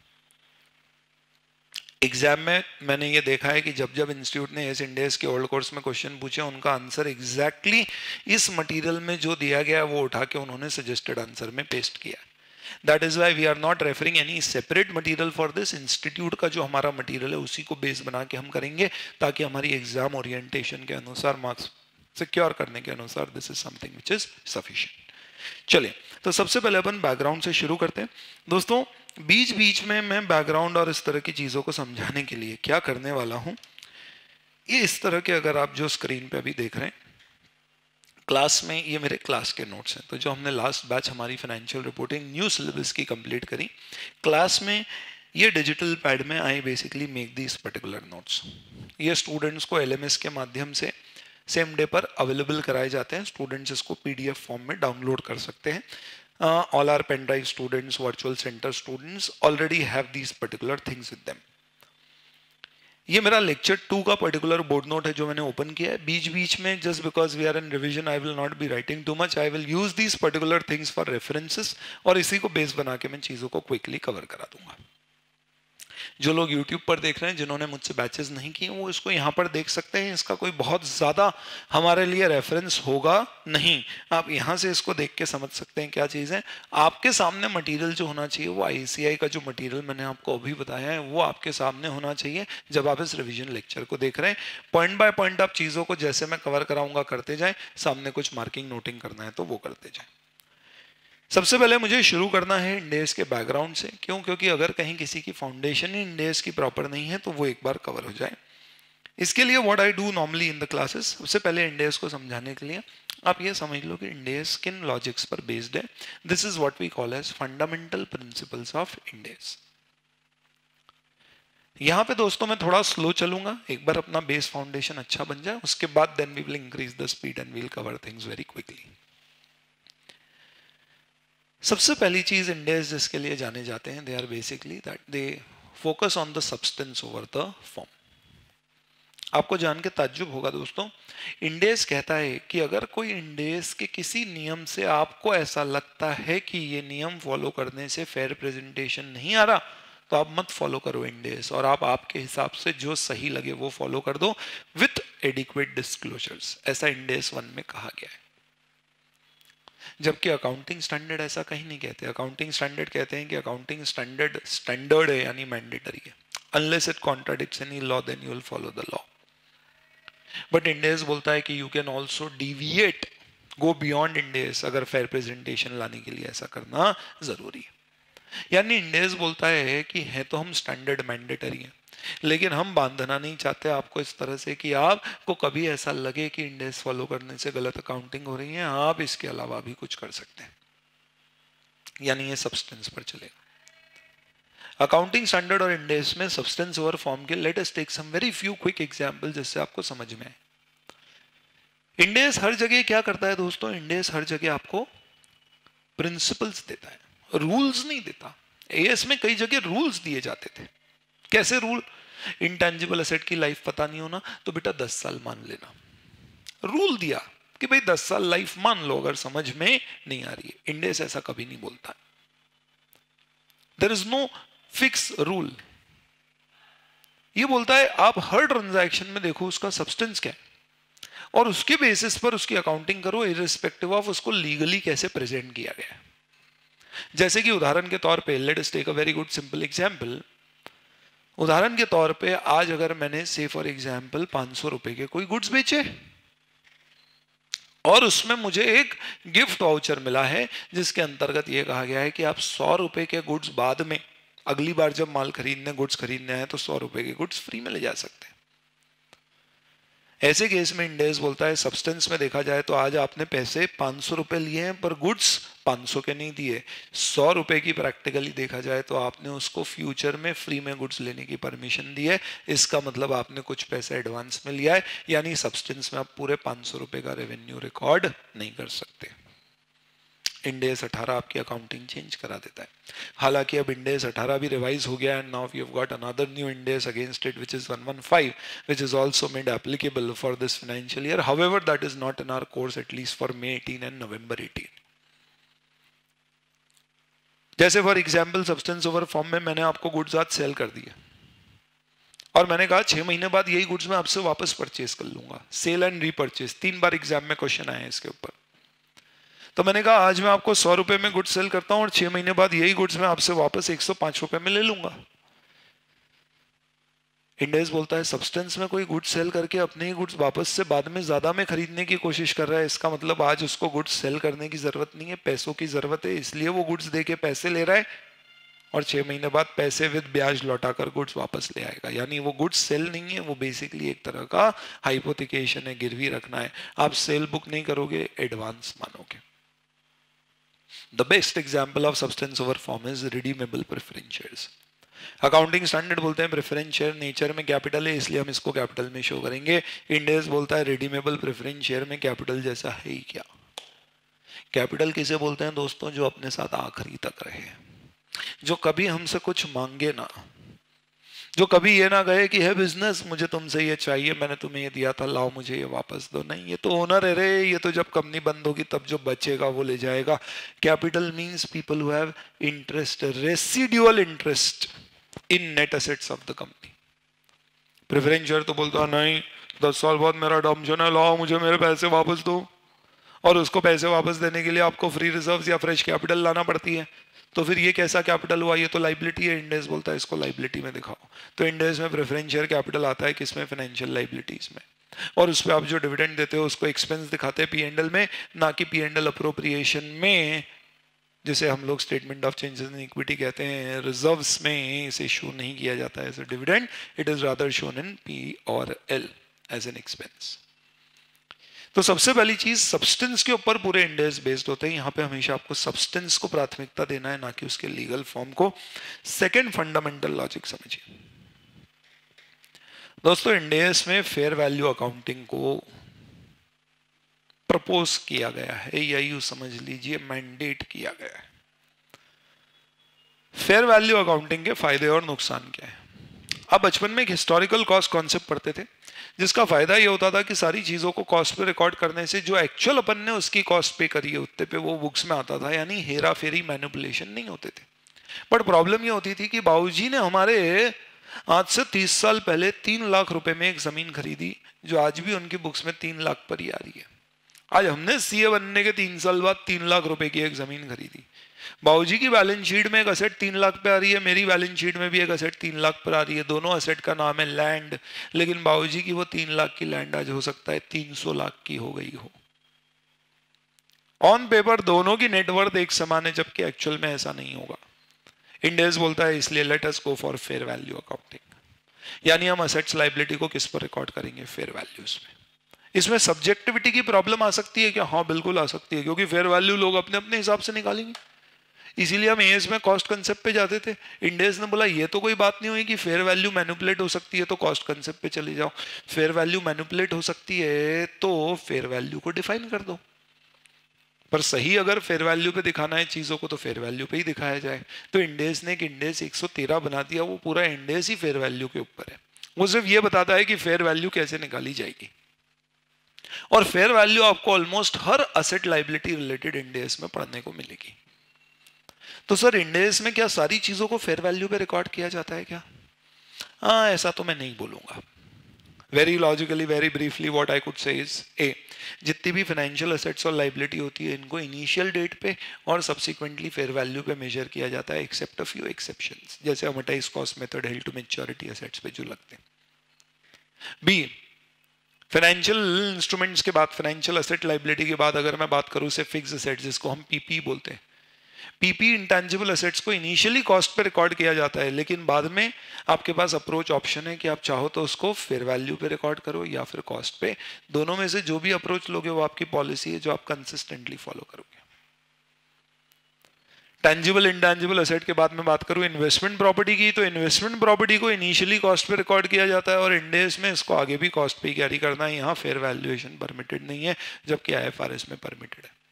Exam में मैंने ये देखा है कि जब जब इंस्टीट्यूट ने इस इंडेस के ओल्ड कोर्स में क्वेश्चन पूछे, उनका आंसर एग्जैक्टली इस मटेरियल में जो दिया गया है वो उठा के उन्होंने सजेस्टेड आंसर में पेस्ट किया। That is why we are not referring any separate material for this. Institute का जो हमारा मटेरियल है उसी को बेस बना के हम करेंगे, ताकि हमारी एग्जाम ओरिएंटेशन के अनुसार, मार्क्स सिक्योर करने के अनुसार this is something which is sufficient. चलिए, तो सबसे पहले अपन बैकग्राउंड से शुरू करते हैं। दोस्तों, बीच बीच में मैं बैकग्राउंड और इस तरह की चीज़ों को समझाने के लिए क्या करने वाला हूं, ये इस तरह के, अगर आप जो स्क्रीन पे अभी देख रहे हैं क्लास में, ये मेरे क्लास के नोट्स हैं। तो जो हमने लास्ट बैच हमारी फाइनेंशियल रिपोर्टिंग न्यू सिलेबस की कंप्लीट करी, क्लास में ये डिजिटल पैड में I basically make these particular notes. ये स्टूडेंट्स को LMS के माध्यम से सेम डे पर अवेलेबल कराए जाते हैं। स्टूडेंट्स इसको PDF फॉर्म में डाउनलोड कर सकते हैं। All our pen drive students, virtual center students already have these particular things with them. ये मेरा लेक्चर 2 का पर्टिकुलर बोर्ड नोट है जो मैंने ओपन किया है। बीच बीच में just because we are in revision I will not be writing too much, I will use these particular things for references, और इसी को बेस बना के मैं चीज़ों को क्विकली कवर करा दूंगा। जो लोग YouTube पर देख रहे हैं, जिन्होंने मुझसे बैचेस नहीं किए, वो इसको यहाँ पर देख सकते हैं। इसका कोई बहुत ज़्यादा हमारे लिए रेफरेंस होगा नहीं, आप यहाँ से इसको देख के समझ सकते हैं क्या चीज़ है। आपके सामने मटेरियल जो होना चाहिए वो ICI का जो मटेरियल मैंने आपको अभी बताया है वो आपके सामने होना चाहिए जब आप इस रिविजन लेक्चर को देख रहे हैं। पॉइंट बाय पॉइंट आप चीज़ों को जैसे मैं कवर कराऊंगा करते जाएं, सामने कुछ मार्किंग नोटिंग करना है तो वो करते जाएं। सबसे पहले मुझे शुरू करना है इंडेस के बैकग्राउंड से। क्यों? क्योंकि अगर कहीं किसी की फाउंडेशन ही इंडेस की प्रॉपर नहीं है तो वो एक बार कवर हो जाए। इसके लिए what I do normally in the classes, सबसे पहले इंडेस को समझाने के लिए आप ये समझ लो कि इंडेस किन लॉजिक्स पर बेस्ड है। This is what we call as fundamental principles of Ind AS. यहाँ पे दोस्तों मैं थोड़ा स्लो चलूंगा, एक बार अपना बेस फाउंडेशन अच्छा बन जाए, उसके बाद then we will increase the speed and we'll cover things very quickly. सबसे पहली चीज इंडेस जिसके लिए जाने जाते हैं, they are basically that they focus on the substance over the form. आपको जान के ताज्जुब होगा दोस्तों, इंडेस कहता है कि अगर कोई इंडेस के किसी नियम से आपको ऐसा लगता है कि ये नियम फॉलो करने से फेयर प्रेजेंटेशन नहीं आ रहा, तो आप मत फॉलो करो इंडेस, और आप आपके हिसाब से जो सही लगे वो फॉलो कर दो विथ एडिक्वेट डिस्क्लोजर्स। ऐसा इंडेस 1 में कहा गया है। जबकि अकाउंटिंग स्टैंडर्ड ऐसा कहीं नहीं कहते। अकाउंटिंग स्टैंडर्ड कहते हैं कि अकाउंटिंग स्टैंडर्ड है यानी मैंडेटरी है, unless it contradicts any law then you will follow the law. But Ind AS बोलता है कि you can also deviate, go beyond Ind AS, अगर फेयर प्रेजेंटेशन लाने के लिए ऐसा करना जरूरी है। यानी इंडेस बोलता है कि है तो हम स्टैंडर्ड मैंडेटरी है, लेकिन हम बांधना नहीं चाहते आपको इस तरह से कि आपको कभी ऐसा लगे कि इंडेस फॉलो करने से गलत अकाउंटिंग हो रही है, आप इसके अलावा भी कुछ कर सकते हैं। यानी ये सब्सटेंस पर चलेगा। अकाउंटिंग स्टैंडर्ड और इंडेस में सब्सटेंस ओवर फॉर्म के let us take some very few quick example जिससे आपको समझ में आए। इंडेस हर जगह क्या करता है दोस्तों, इंडेस हर जगह आपको प्रिंसिपल्स देता है, रूल्स नहीं देता। एएस में कई जगह रूल्स दिए जाते थे। कैसे रूल? इंटेंजिबल एसेट की लाइफ पता नहीं होना तो बेटा 10 साल मान लेना। रूल दिया कि भाई 10 साल लाइफ मान लो अगर समझ में नहीं आ रही है। इंडेस ऐसा कभी नहीं बोलता। There is no fix rule. ये बोलता है आप हर ट्रांजैक्शन में देखो उसका सब्सटेंस क्या है और उसके बेसिस पर उसकी अकाउंटिंग करो, इररिस्पेक्टिव ऑफ उसको लीगली कैसे प्रेजेंट किया गया है। जैसे कि उदाहरण के तौर पे let us take a very good simple example, उदाहरण के तौर पे आज अगर मैंने से फॉर एग्जांपल 500 रुपए के कोई गुड्स बेचे और उसमें मुझे एक गिफ्ट वाउचर मिला है जिसके अंतर्गत ये कहा गया है कि आप 100 रुपए के गुड्स बाद में अगली बार जब माल खरीदने गुड्स खरीदने हैं तो 100 रुपए के गुड्स फ्री में ले जा सकते हैं। ऐसे केस में इंडेस बोलता है सब्सटेंस में देखा जाए तो आज आपने पैसे 500 रुपए लिए हैं पर गुड्स 500 के नहीं दिए, 100 रुपए की प्रैक्टिकली देखा जाए तो आपने उसको फ्यूचर में फ्री में गुड्स लेने की परमिशन दी है। इसका मतलब आपने कुछ पैसे एडवांस में लिया है, यानी सब्सटेंस में आप पूरे 500 रुपए का रेवेन्यू रिकॉर्ड नहीं कर सकते। IndAS 18 आपकी अकाउंटिंग चेंज करा देता है। हालांकि अब IndAS 18 भी रिवाइज हो गया and now we have got another new IndAS against it which is 115 which is also made applicable for this financial year. However that is not in our course at least for May 18 and November 18। जैसे for example substance over form में मैंने आपको goods आज cell कर दिए और मैंने कहा 6 महीने बाद यही गुड्स मैं आपसे वापस परचेज कर लूंगा। सेल एंड रीपरचेज 3 बार एग्जाम में क्वेश्चन आए इसके ऊपर। तो मैंने कहा आज मैं आपको 100 रुपए में गुड्स सेल करता हूं और 6 महीने बाद यही गुड्स मैं आपसे वापस 105 रुपए में ले लूंगा। IndAS बोलता है सब्सटेंस में कोई गुड्स सेल करके अपने ही गुड्स वापस से बाद में ज्यादा में खरीदने की कोशिश कर रहा है, इसका मतलब आज उसको गुड्स सेल करने की जरूरत नहीं है, पैसों की जरूरत है, इसलिए वो गुड्स दे के पैसे ले रहा है और 6 महीने बाद पैसे विद ब्याज लौटाकर गुड्स वापस ले आएगा। यानी वो गुड्स सेल नहीं है, वो बेसिकली एक तरह का हाइपोथिकेशन है, गिरवी रखना है। आप सेल बुक नहीं करोगे, एडवांस मानोगे। The best example of substance over form is redeemable preference shares. Accounting standard बोलते हैं प्रेफरेंस शेयर नेचर में कैपिटल है इसलिए हम इसको कैपिटल में शो करेंगे। IndAS बोलता है रिडीमेबल प्रेफरेंस शेयर में कैपिटल जैसा है ही क्या। कैपिटल किसे बोलते हैं दोस्तों? जो अपने साथ आखिरी तक रहे, जो कभी हमसे कुछ मांगे ना, जो कभी ये ना कहे कि है बिजनेस मुझे तुमसे ये चाहिए, मैंने तुम्हें ये दिया था, लाओ मुझे ये वापस दो। नहीं, ये तो ओनर है रे, ये तो जब कंपनी बंद होगी तब जो बचेगा वो ले जाएगा। Capital means people who have interest, residual interest in net assets of the company. Preference share तो बोलता नहीं 10 साल बाद मेरा डॉम्शन है, लाओ मुझे मेरे पैसे वापस दो, और उसको पैसे वापस देने के लिए आपको फ्री रिजर्व्स या फ्रेश कैपिटल लाना पड़ती है। तो फिर ये कैसा कैपिटल हुआ? ये तो लाइबिलिटी है। IndAS बोलता है इसको लाइबिलिटी में दिखाओ। तो IndAS में प्रेफरेंस शेयर कैपिटल आता है किसमें? फाइनेंशियल लाइबिलिटीज में। और उस पर आप जो डिविडेंड देते हो उसको एक्सपेंस दिखाते हैं P&L में, ना कि P&L अप्रोप्रिएशन में, जिसे हम लोग statement of changes in equity कहते हैं। रिजर्व्स में इसे शो नहीं किया जाता है as a dividend, it is rather shown in P और L एज एन एक्सपेंस। तो सबसे पहली चीज सब्सटेंस के ऊपर पूरे IndAS बेस्ड होते हैं। यहां पे हमेशा आपको सब्सटेंस को प्राथमिकता देना है, ना कि उसके लीगल फॉर्म को। सेकंड फंडामेंटल लॉजिक समझिए दोस्तों, IndAS में फेयर वैल्यू अकाउंटिंग को प्रपोज किया गया है, या यूं समझ लीजिए मैंडेट किया गया है। फेयर वैल्यू अकाउंटिंग के फायदे और नुकसान क्या है? आप बचपन में एक हिस्टोरिकल कॉस्ट कॉन्सेप्ट पढ़ते थे, जिसका फायदा ये होता था कि सारी चीजों को कॉस्ट पे रिकॉर्ड करने से जो एक्चुअल अपन ने उसकी कॉस्ट पे करी है उतने पे वो बुक्स में आता था, यानी हेरा फेरी मैनिपुलेशन नहीं होते थे। बट प्रॉब्लम ये होती थी कि बाबूजी ने हमारे आज से 30 साल पहले 3 लाख रुपए में एक जमीन खरीदी, जो आज भी उनकी बुक्स में 3 लाख पर ही आ रही है। आज हमने CA बनने के 3 साल बाद 3 लाख रुपए की एक जमीन खरीदी। बाबूजी की बैलेंस शीट में एक असेट 3 लाख पे आ रही है, मेरी बैलेंस शीट में भी एक असेट 3 लाख पर आ रही है। दोनों असेट का नाम है लैंड, लेकिन बाबूजी की वो 3 लाख की लैंड आज हो सकता है 300 लाख की हो गई हो। ऑन पेपर दोनों की नेटवर्थ एक समान है, जबकि एक्चुअल में ऐसा नहीं होगा। IndAS बोलता है इसलिए let us go for fair value accounting, यानी हम असेट्स लायबिलिटी को किस पर रिकॉर्ड करेंगे? फेयर वैल्यूज में। इसमें सब्जेक्टिविटी की प्रॉब्लम आ सकती है क्या? हाँ बिल्कुल आ सकती है, क्योंकि फेयर वैल्यू लोग अपने अपने हिसाब से निकालेंगे। इसीलिए हम AS में कॉस्ट कंसेप्ट पे जाते थे। IndAS ने बोला ये तो कोई बात नहीं हुई कि फेयर वैल्यू मैनिपुलेट हो सकती है तो कॉस्ट कंसेप्ट पे चले जाओ। फेयर वैल्यू मैनिपुलेट हो सकती है तो फेयर वैल्यू को डिफाइन कर दो। पर सही अगर फेयर वैल्यू पे दिखाना है चीजों को तो फेयर वैल्यू पे ही दिखाया जाए। तो IndAS ने एक IndAS 113 बना दिया, वो पूरा IndAS ही फेयर वैल्यू के ऊपर है। वो सिर्फ ये बताता है कि फेयर वैल्यू कैसे निकाली जाएगी, और फेयर वैल्यू आपको ऑलमोस्ट हर असेट लायबिलिटी रिलेटेड IndAS में पढ़ने को मिलेगी। तो सर IndAS में क्या सारी चीजों को फेयर वैल्यू पे रिकॉर्ड किया जाता है क्या? हाँ, ऐसा तो मैं नहीं बोलूंगा। Very logically, very briefly what I could say is a, जितनी भी फाइनेंशियल एसेट्स और लाइबिलिटी होती है इनको इनिशियल डेट पे और सब्सिक्वेंटली फेयर वैल्यू पे मेजर किया जाता है, एक्सेप्ट अ फ्यू एक्सेप्शंस, जैसे amortise cost method held to maturity assets पे जो लगते हैं। बी, फाइनेंशियल इंस्ट्रूमेंट्स के बाद, फाइनेंशियल एसेट लाइबिलिटी के बाद अगर मैं बात करूं से फिक्स एसेट, जिसको हम पीपी बोलते हैं, पीपी इंटेंजिबल एसेट्स को इनिशियली कॉस्ट पे रिकॉर्ड किया जाता है, लेकिन बाद में आपके पास अप्रोच ऑप्शन है कि आप चाहो तो उसको फेयर वैल्यू पे रिकॉर्ड करो या फिर कॉस्ट पे, दोनों में से जो भी अप्रोच लोगे वो आपकी पॉलिसी है जो आप कंसिस्टेंटली फॉलो करोगे। टेंजिबल इंटेंजिबल एसेट के बाद में बात करूं इन्वेस्टमेंट प्रॉपर्टी की, तो इन्वेस्टमेंट प्रॉपर्टी को इनिशियली कॉस्ट पे रिकॉर्ड किया जाता है और इंडेस में इसको आगे भी कॉस्ट पे कैरी करना है, यहाँ फेयर वैल्यूएशन परमिटेड नहीं है, जबकि आईएफआरएस में परमिटेड है।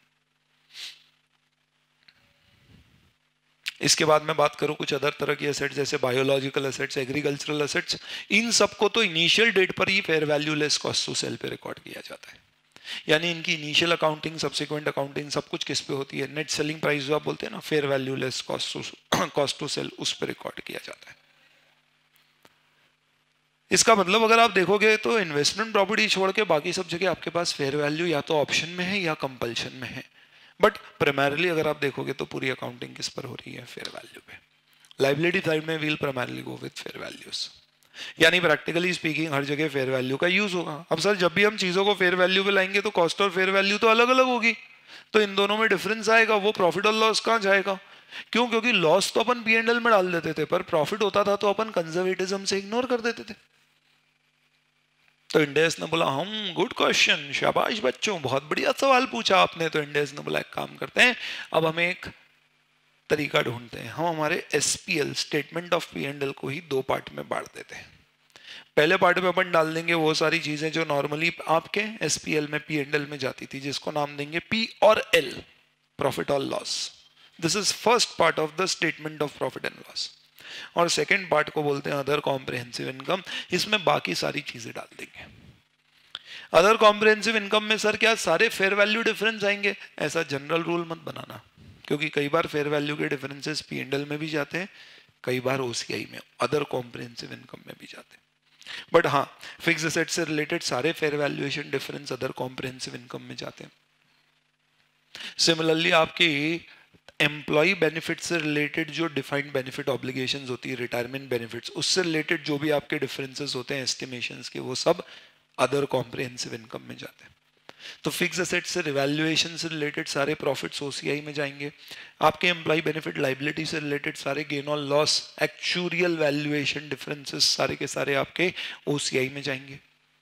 इसके बाद मैं बात करूं कुछ अदर तरह की एसेट्स जैसे बायोलॉजिकल एसेट्स, एग्रीकल्चरल एसेट्स, इन सबको तो इनिशियल डेट पर ही fair value less cost to sell पे रिकॉर्ड किया जाता है, यानी इनकी इनिशियल अकाउंटिंग, सब्सिक्वेंट अकाउंटिंग सब कुछ किस पे होती है, नेट सेलिंग प्राइस जो आप बोलते हैं ना, fair value less cost to sell, उस पर रिकॉर्ड किया जाता है। इसका मतलब अगर आप देखोगे तो इन्वेस्टमेंट प्रॉपर्टी छोड़ के बाकी सब जगह आपके पास फेयर वैल्यू या तो ऑप्शन में है या कंपल्शन में है, बट प्राइमरली अगर आप देखोगे तो पूरी अकाउंटिंग किस पर हो रही है, फेयर वैल्यू पे। लाइबिलिटी साइड में will primarily go with fair values, यानी प्रैक्टिकली स्पीकिंग हर जगह फेयर वैल्यू का यूज होगा। अब सर जब भी हम चीजों को फेयर वैल्यू पे लाएंगे तो कॉस्ट और फेयर वैल्यू तो अलग अलग होगी, तो इन दोनों में डिफरेंस आएगा, वो प्रॉफिट और लॉस कहाँ जाएगा? क्यों? क्योंकि लॉस तो अपन P&L में डाल देते थे, पर प्रॉफिट होता था तो अपन कंजर्वेटिज्म से इग्नोर कर देते थे। तो इंडेस ने बोला हम, गुड क्वेश्चन, शाबाश बच्चों, बहुत बढ़िया सवाल पूछा आपने। तो इंडेस ने बोला एक काम करते हैं, अब हमें एक तरीका ढूंढते हैं, हम हमारे SPL स्टेटमेंट ऑफ P&L को ही दो पार्ट में बांट देते हैं। पहले पार्ट में अपन डाल देंगे वो सारी चीजें जो नॉर्मली आपके SPL में P&L में जाती थी, जिसको नाम देंगे P और L, प्रॉफिट और loss. This is first part of the statement of profit and loss. और सेकेंड पार्ट को बोलते हैं अदर कॉम्प्रिहेंसिव इनकम, इसमें बाकी सारी चीजें डाल देंगे। अदर कॉम्प्रिहेंसिव इनकम में सर क्या सारे फेयर वैल्यू डिफरेंस आएंगे? ऐसा जनरल रूल मत बनाना, क्योंकि कई बार फेयर वैल्यू के डिफरेंसेस P&L में भी जाते हैं, कई बार OCI में, अदर कॉम्प्रिहेंसिव इनकम में भी जाते हैं। बट हाँ, फिक्स एसेट से रिलेटेड सारे fair valuation difference other comprehensive income में जाते हैं। सिमिलरली आपकी एम्प्लॉय बेनिफिट से रिलेटेड जो डिफाइंड बेनिफिट ऑब्लिगेशंस होती है, रिटायरमेंट बेनिफिट्स, उससे रिलेटेड जो भी आपके डिफरेंसेस होते हैं एस्टिमेशंस के, वो सब अदर कॉम्प्रिहेंसिव इनकम में जाते हैं। तो फिक्स एसेट से रिवैल्यूएशन से रिलेटेड सारे प्रॉफिट्स OCI में जाएंगे। आपके एम्प्लॉय बेनिफिट लाइबिलिटी से रिलेटेड सारे गेन और लॉस, एक्चुअल वैल्यूएशन डिफरेंसेस सारे के सारे आपके OCI में जाएंगे।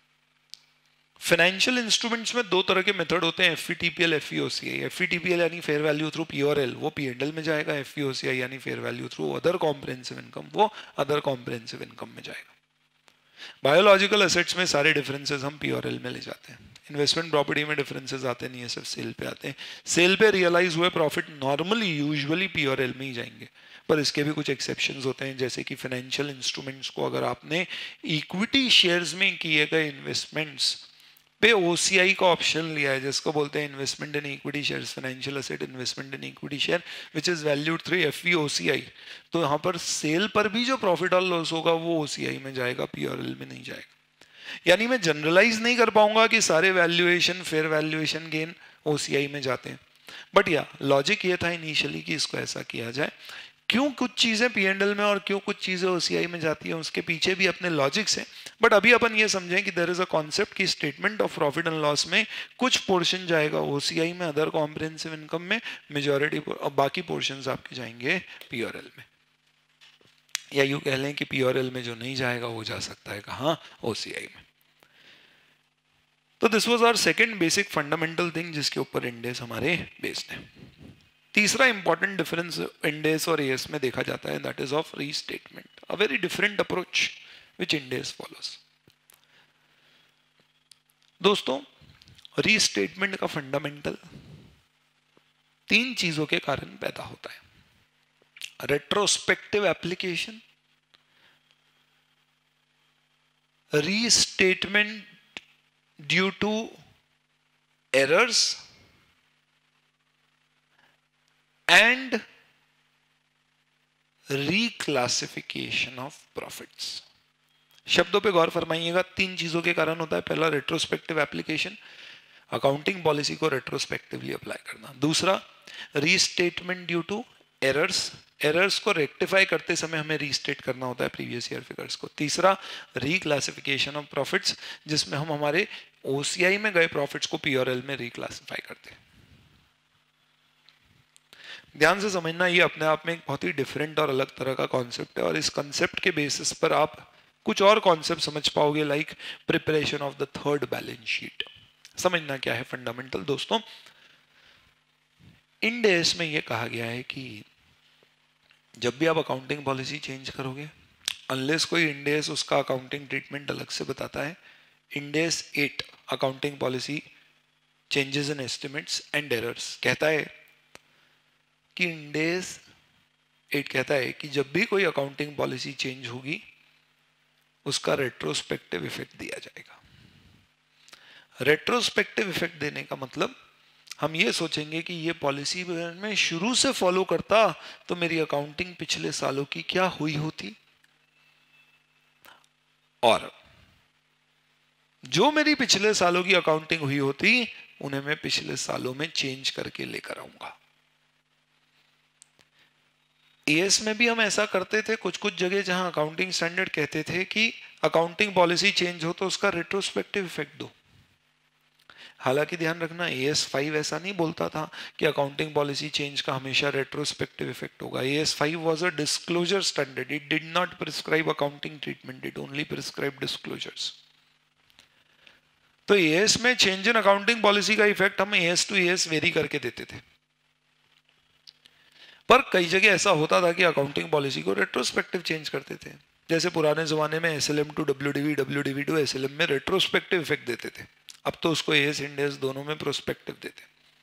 फाइनेंशियल इंस्ट्रूमेंट्स में दो तरह के मेथड होते हैं, FVTPL, FVOCI। FVTPL यानी फेयर वैल्यू थ्रू P और L, वो P&L में जाएगा। FVOCI यानी fair value through other comprehensive income, वो अदर कॉम्प्रिहेंसिव इनकम में जाएगा। बायोलॉजिकल एसेट्स में सारे डिफरेंसेस हम P और L में ले जाते हैं। इन्वेस्टमेंट प्रॉपर्टी में डिफरेंसेस आते नहीं है, सिर्फ सेल पे आते हैं। सेल पे रियलाइज हुए प्रॉफिट नॉर्मली यूजुअली P और L में ही जाएंगे, पर इसके भी कुछ एक्सेप्शंस होते हैं, जैसे कि फाइनेंशियल इंस्ट्रूमेंट्स को अगर आपने इक्विटी शेयर्स में किए गए इन्वेस्टमेंट्स पे OCI का ऑप्शन लिया है, जिसको बोलते हैं investment in equity shares, financial asset investment in equity share which is valued through FVOCI, तो यहाँ पर सेल पर भी जो प्रॉफिट और लॉस होगा वो OCI में जाएगा, P और L में नहीं जाएगा। यानी मैं जनरलाइज नहीं कर पाऊंगा कि सारे valuation, fair valuation gain OCI में जाते हैं, बट या लॉजिक ये था इनिशियली कि इसको ऐसा किया जाए। क्यों कुछ चीजें P&L में और क्यों कुछ चीजें OCI में जाती है, उसके पीछे भी अपने लॉजिक्स हैं। बट अभी अपन ये समझें कि देयर इज अ कॉन्सेप्ट कि statement of profit and loss में कुछ पोर्शन जाएगा OCI में, अदर कॉम्प्रिहेंसिव इनकम में मेजॉरिटी, और बाकी पोर्शंस आपके जाएंगे P और L में। या यूं कह लें कि P और L में जो नहीं जाएगा वो जा सकता है कहाँ? OCI में। तो this was our second basic fundamental thing जिसके ऊपर इंडेस हमारे बेस्ड है। तीसरा इंपॉर्टेंट डिफरेंस इंडेस और AS में देखा जाता है, that is of restatement, a very different approach which Ind AS follows. दोस्तों, रीस्टेटमेंट का फंडामेंटल तीन चीजों के कारण पैदा होता है: retrospective application, restatement due to errors, and reclassification of profits. शब्दों पे गौर फरमाइएगा, 3 चीजों के कारण होता है। पहला, रेट्रोस्पेक्टिव एप्लीकेशन, अकाउंटिंग पॉलिसी को रेट्रोस्पेक्टिवली अप्लाई करना। दूसरा, restatement due to errors, errors को रेक्टिफाई करते समय हमें रीस्टेट करना होता है प्रीवियस ईयर फिगर्स को। तीसरा, रीक्लासिफिकेशन ऑफ प्रॉफिट्स, जिसमें हम हमारे ओसीआई में गए प्रॉफिट्स को पीआरएल में रिक्लासिफाई करते हैं। ध्यान से समझना, ये अपने आप में एक बहुत ही डिफरेंट और अलग तरह का कॉन्सेप्ट है, और इस कॉन्सेप्ट के बेसिस पर आप कुछ और कॉन्सेप्ट समझ पाओगे, like preparation of the third balance sheet. समझना क्या है फंडामेंटल दोस्तों, IndAS में यह कहा गया है कि जब भी आप अकाउंटिंग पॉलिसी चेंज करोगे, अनलेस कोई IndAS उसका अकाउंटिंग ट्रीटमेंट अलग से बताता है, IndAS 8 accounting policy changes in estimates and errors कहता है कि IndAS 8 कहता है कि जब भी कोई अकाउंटिंग पॉलिसी चेंज होगी उसका रेट्रोस्पेक्टिव इफेक्ट दिया जाएगा। रेट्रोस्पेक्टिव इफेक्ट देने का मतलब हम ये सोचेंगे कि ये पॉलिसी में शुरू से फॉलो करता तो मेरी अकाउंटिंग पिछले सालों की क्या हुई होती, और जो मेरी पिछले सालों की अकाउंटिंग हुई होती उन्हें मैं पिछले सालों में चेंज करके लेकर आऊंगा। एएस में भी हम ऐसा करते थे, कुछ कुछ जगह जहां अकाउंटिंग स्टैंडर्ड कहते थे कि अकाउंटिंग पॉलिसी चेंज हो तो उसका रेट्रोस्पेक्टिव इफेक्ट दो। हालांकि ध्यान रखना, एएस 5 ऐसा नहीं बोलता था कि अकाउंटिंग पॉलिसी चेंज का हमेशा रेट्रोस्पेक्टिव इफेक्ट होगा। AS 5 was a disclosure standard, it did not prescribe accounting treatment, it only prescribe disclosures. तो एएस में चेंज इन अकाउंटिंग पॉलिसी का इफेक्ट हम एएस टू एएस वेरी करके देते थे, पर कई जगह ऐसा होता था कि अकाउंटिंग पॉलिसी को रेट्रोस्पेक्टिव चेंज करते थे। जैसे पुराने जमाने में SLM to WDV, WDV to SLM में रेट्रोस्पेक्टिव इफेक्ट देते थे। अब तो उसको एएस IndAS दोनों में प्रोस्पेक्टिव देते।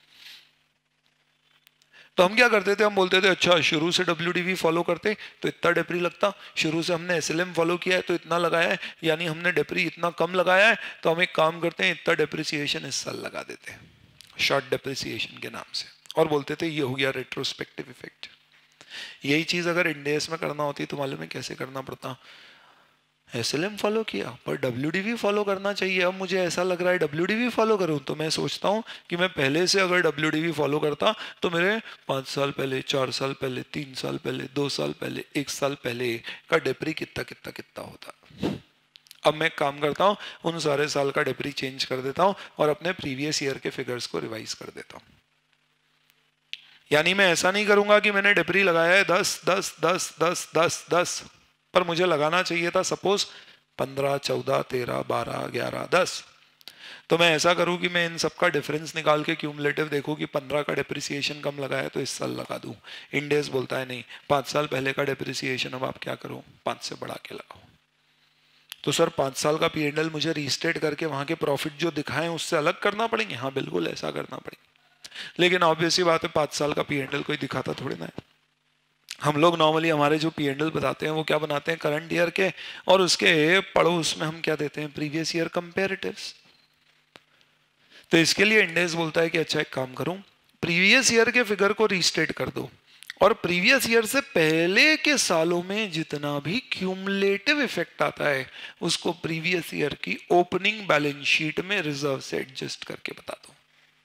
तो हम क्या करते थे, हम बोलते थे अच्छा शुरू से डब्ल्यूडीवी फॉलो करते तो इतना डेप्री लगता, शुरू से हमने एसएलएम फॉलो किया है तो इतना लगाया है, यानी हमने डेप्री इतना कम लगाया है, तो हम एक काम करते हैं इतना डेप्रिसिएशन इस साल लगा देते हैं शॉर्ट डेप्रिसिएशन के नाम से, और बोलते थे ये हो गया रेट्रोस्पेक्टिव इफेक्ट। यही चीज अगर IndAS में करना होती तो मालूम है कैसे करना पड़ता, एसएलएम फॉलो किया पर डब्ल्यूडीवी फॉलो करना चाहिए। अब मुझे ऐसा लग रहा है डब्ल्यूडीवी फॉलो करूं, तो मैं सोचता हूं कि मैं पहले से अगर डब्ल्यूडीवी फॉलो करता तो मेरे 5 साल पहले, 4 साल पहले, 3 साल पहले, 2 साल पहले, 1 साल पहले का डेप्री कितना कितना कितना होता। अब मैं काम करता हूं, उन सारे साल का डेप्री चेंज कर देता हूं और अपने प्रीवियस ईयर के फिगर्स को रिवाइज कर देता हूं। यानी मैं ऐसा नहीं करूंगा कि मैंने डेप्री लगाया है 10 10 10 10 10 10, पर मुझे लगाना चाहिए था सपोज 15 14 13 12 11 10। तो मैं ऐसा करूं कि मैं इन सब का डिफरेंस निकाल के क्यूमुलेटिव देखूं कि 15 का डेप्रिसिएशन कम लगाया तो इस साल लगा दूं। IndAS बोलता है नहीं, 5 साल पहले का डेप्रिसिएशन अब आप क्या करो, 5 से बढ़ा के लगाओ। तो सर 5 साल का P&L मुझे रीस्टेट करके वहां के प्रॉफिट जो दिखाएं उससे अलग करना पड़ेंगे? हाँ बिल्कुल ऐसा करना पड़ेगा, लेकिन ऑब्वियसली बात है 5 साल का P&L कोई दिखाता थोड़ी ना है। हम लोग नॉर्मली हमारे जो P&L बताते हैं वो क्या बनाते हैं, करंट ईयर के, और उसके पड़ोस में हम क्या देते हैं, प्रीवियस ईयर कंपेरेटिव्स। तो इसके लिए IndAS बोलता है कि अच्छा एक काम करूं, प्रीवियस ईयर के फिगर को रीस्टेट कर दो और प्रीवियस ईयर से पहले के सालों में जितना भी क्यूमुलेटिव इफेक्ट आता है उसको प्रीवियस ईयर की ओपनिंग बैलेंस शीट में रिजर्व से एडजस्ट करके बता दो।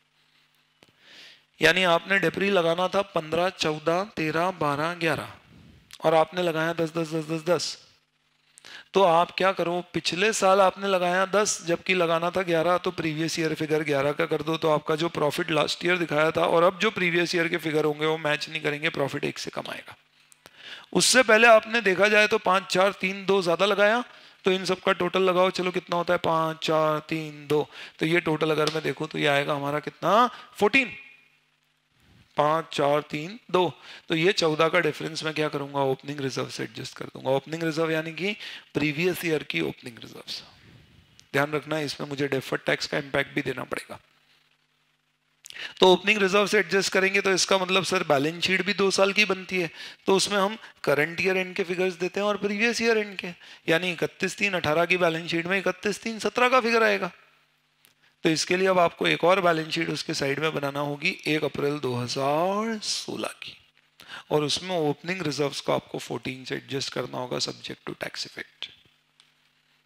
यानी आपने डेप्री लगाना था 15 14 13 12 11 और आपने लगाया 10 10 10 10 10, तो आप क्या करो, पिछले साल आपने लगाया 10 जबकि लगाना था 11, तो प्रीवियस ईयर फिगर 11 का कर दो, तो आपका जो प्रॉफिट लास्ट ईयर दिखाया था और अब जो प्रीवियस ईयर के फिगर होंगे वो मैच नहीं करेंगे, प्रॉफिट 1 से कम आएगा। उससे पहले आपने देखा जाए तो 5 4 3 2 ज्यादा लगाया, तो इन सब का टोटल लगाओ, चलो कितना होता है 5 4 3 2, तो ये टोटल अगर मैं देखूं तो ये आएगा हमारा कितना 14, 5 4 3 2, तो ये 14 का डिफरेंस मैं क्या करूंगा, ओपनिंग रिजर्व से एडजस्ट कर दूंगा। ओपनिंग रिजर्व यानी कि प्रीवियस ईयर की ओपनिंग रिजर्व्स। ध्यान रखना इसमें मुझे डेफर्ड टैक्स का इंपैक्ट भी देना पड़ेगा। तो ओपनिंग रिजर्व से एडजस्ट करेंगे तो इसका मतलब सर बैलेंस शीट भी 2 साल की बनती है, तो उसमें हम करंट ईयर एंड के फिगर्स देते हैं और प्रीवियस ईयर एंड के, यानी 31/3/18 की बैलेंस शीट में 31/3/17 का फिगर आएगा। तो इसके लिए अब आपको एक और बैलेंस शीट उसके साइड में बनाना होगी 1 अप्रैल 2016 की, और उसमें ओपनिंग रिजर्व्स को आपको 14 से एडजस्ट करना होगा सब्जेक्ट टू टैक्स इफेक्ट।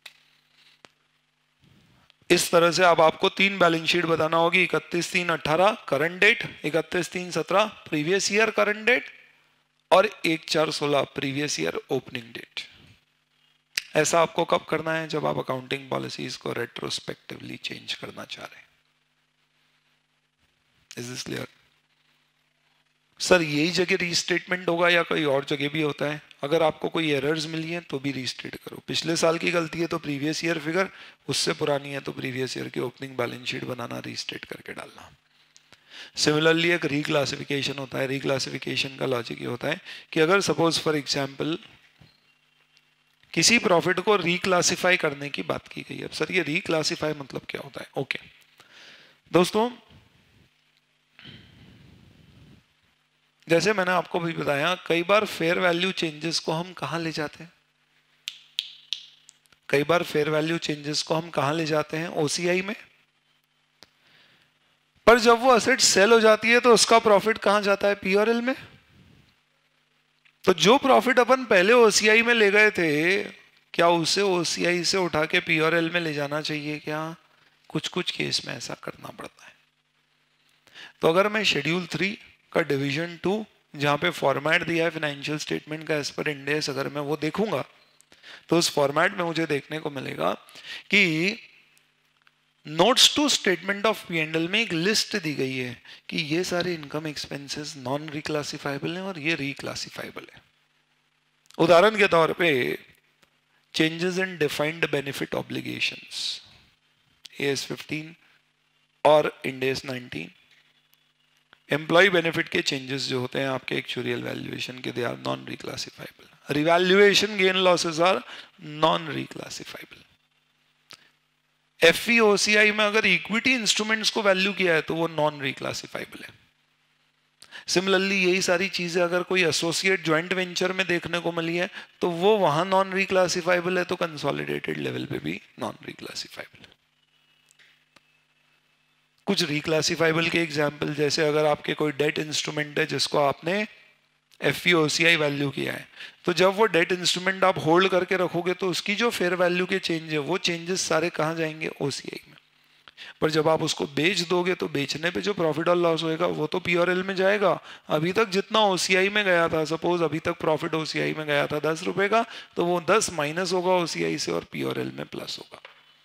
इस तरह से अब आपको 3 बैलेंस शीट बताना होगी, 31/3/18 current date, 31/3/17 previous year current date और 1/4/16 प्रीवियस ईयर ओपनिंग डेट। ऐसा आपको कब करना है? जब आप अकाउंटिंग पॉलिसीज को रेट्रोस्पेक्टिवली चेंज करना चाह रहे हैं। Is this clear? सर यही जगह रीस्टेटमेंट होगा या कोई और जगह भी होता है? अगर आपको कोई एरर्स मिली हैं तो भी रीस्टेट करो। पिछले साल की गलती है तो प्रीवियस ईयर फिगर, उससे पुरानी है तो प्रीवियस ईयर की ओपनिंग बैलेंस शीट बनाना, रीस्टेट करके डालना। सिमिलरली एक रिक्लासिफिकेशन होता है। रिक्लासिफिकेशन का लॉजिक ये होता है कि अगर सपोज फॉर एग्जांपल किसी प्रॉफिट को रिक्लासिफाई करने की बात की गई है। अब सर ये रिक्लासिफाई मतलब क्या होता है? ओके दोस्तों, जैसे मैंने आपको भी बताया, कई बार फेयर वैल्यू चेंजेस को हम कहां ले जाते हैं? कई बार फेयर वैल्यू चेंजेस को हम कहां ले जाते हैं? ओसीआई में। पर जब वो असेट सेल हो जाती है तो उसका प्रॉफिट कहां जाता है? पी और एल में। तो जो प्रॉफिट अपन पहले ओसीआई में ले गए थे, क्या उसे ओसीआई से उठा के पी और एल में ले जाना चाहिए क्या? कुछ कुछ केस में ऐसा करना पड़ता है। तो अगर मैं शेड्यूल 3 का डिवीजन 2 जहां पे फॉर्मेट दिया है फाइनेंशियल स्टेटमेंट का एज पर इंडेस, अगर मैं वो देखूंगा तो उस फॉर्मेट में मुझे देखने को मिलेगा कि notes to statement of P and L में एक लिस्ट दी गई है कि ये सारे इनकम एक्सपेंसेस नॉन रिक्लासिफाइबल हैं और ये रिक्लासिफाइबल है। उदाहरण के तौर पे changes in defined benefit obligations AS 15 और IndAS 19, एम्प्लॉय बेनिफिट के चेंजेस जो होते हैं आपके एक्चुअरियल वैल्यूएशन के, they are non reclassifiable. Revaluation gain losses are non reclassifiable. FVOCI में अगर इक्विटी इंस्ट्रूमेंट्स को वैल्यू किया है तो वो नॉन रिक्लासिफाइबल है। सिमिलरली यही सारी चीजें अगर कोई एसोसिएट ज्वाइंट वेंचर में देखने को मिली है तो वो वहां नॉन रिक्लासिफाइबल है, तो कंसोलिडेटेड लेवल पे भी नॉन रिक्लासिफाइबल है। कुछ रिक्लासिफाइबल के एग्जाम्पल, जैसे अगर आपके कोई डेट इंस्ट्रूमेंट है जिसको आपने FVOCI वैल्यू किया है, तो जब वो डेट इंस्ट्रूमेंट आप होल्ड करके रखोगे तो उसकी जो फेयर वैल्यू के चेंज है वो चेंजेस सारे कहाँ जाएंगे? OCI में। पर जब आप उसको बेच दोगे तो बेचने पे जो प्रॉफिट और लॉस होएगा वो तो पी और एल में जाएगा। अभी तक जितना OCI में गया था, सपोज अभी तक प्रॉफिट OCI में गया था 10 रुपए का, तो वो 10 माइनस होगा OCI से और पी और एल में प्लस होगा।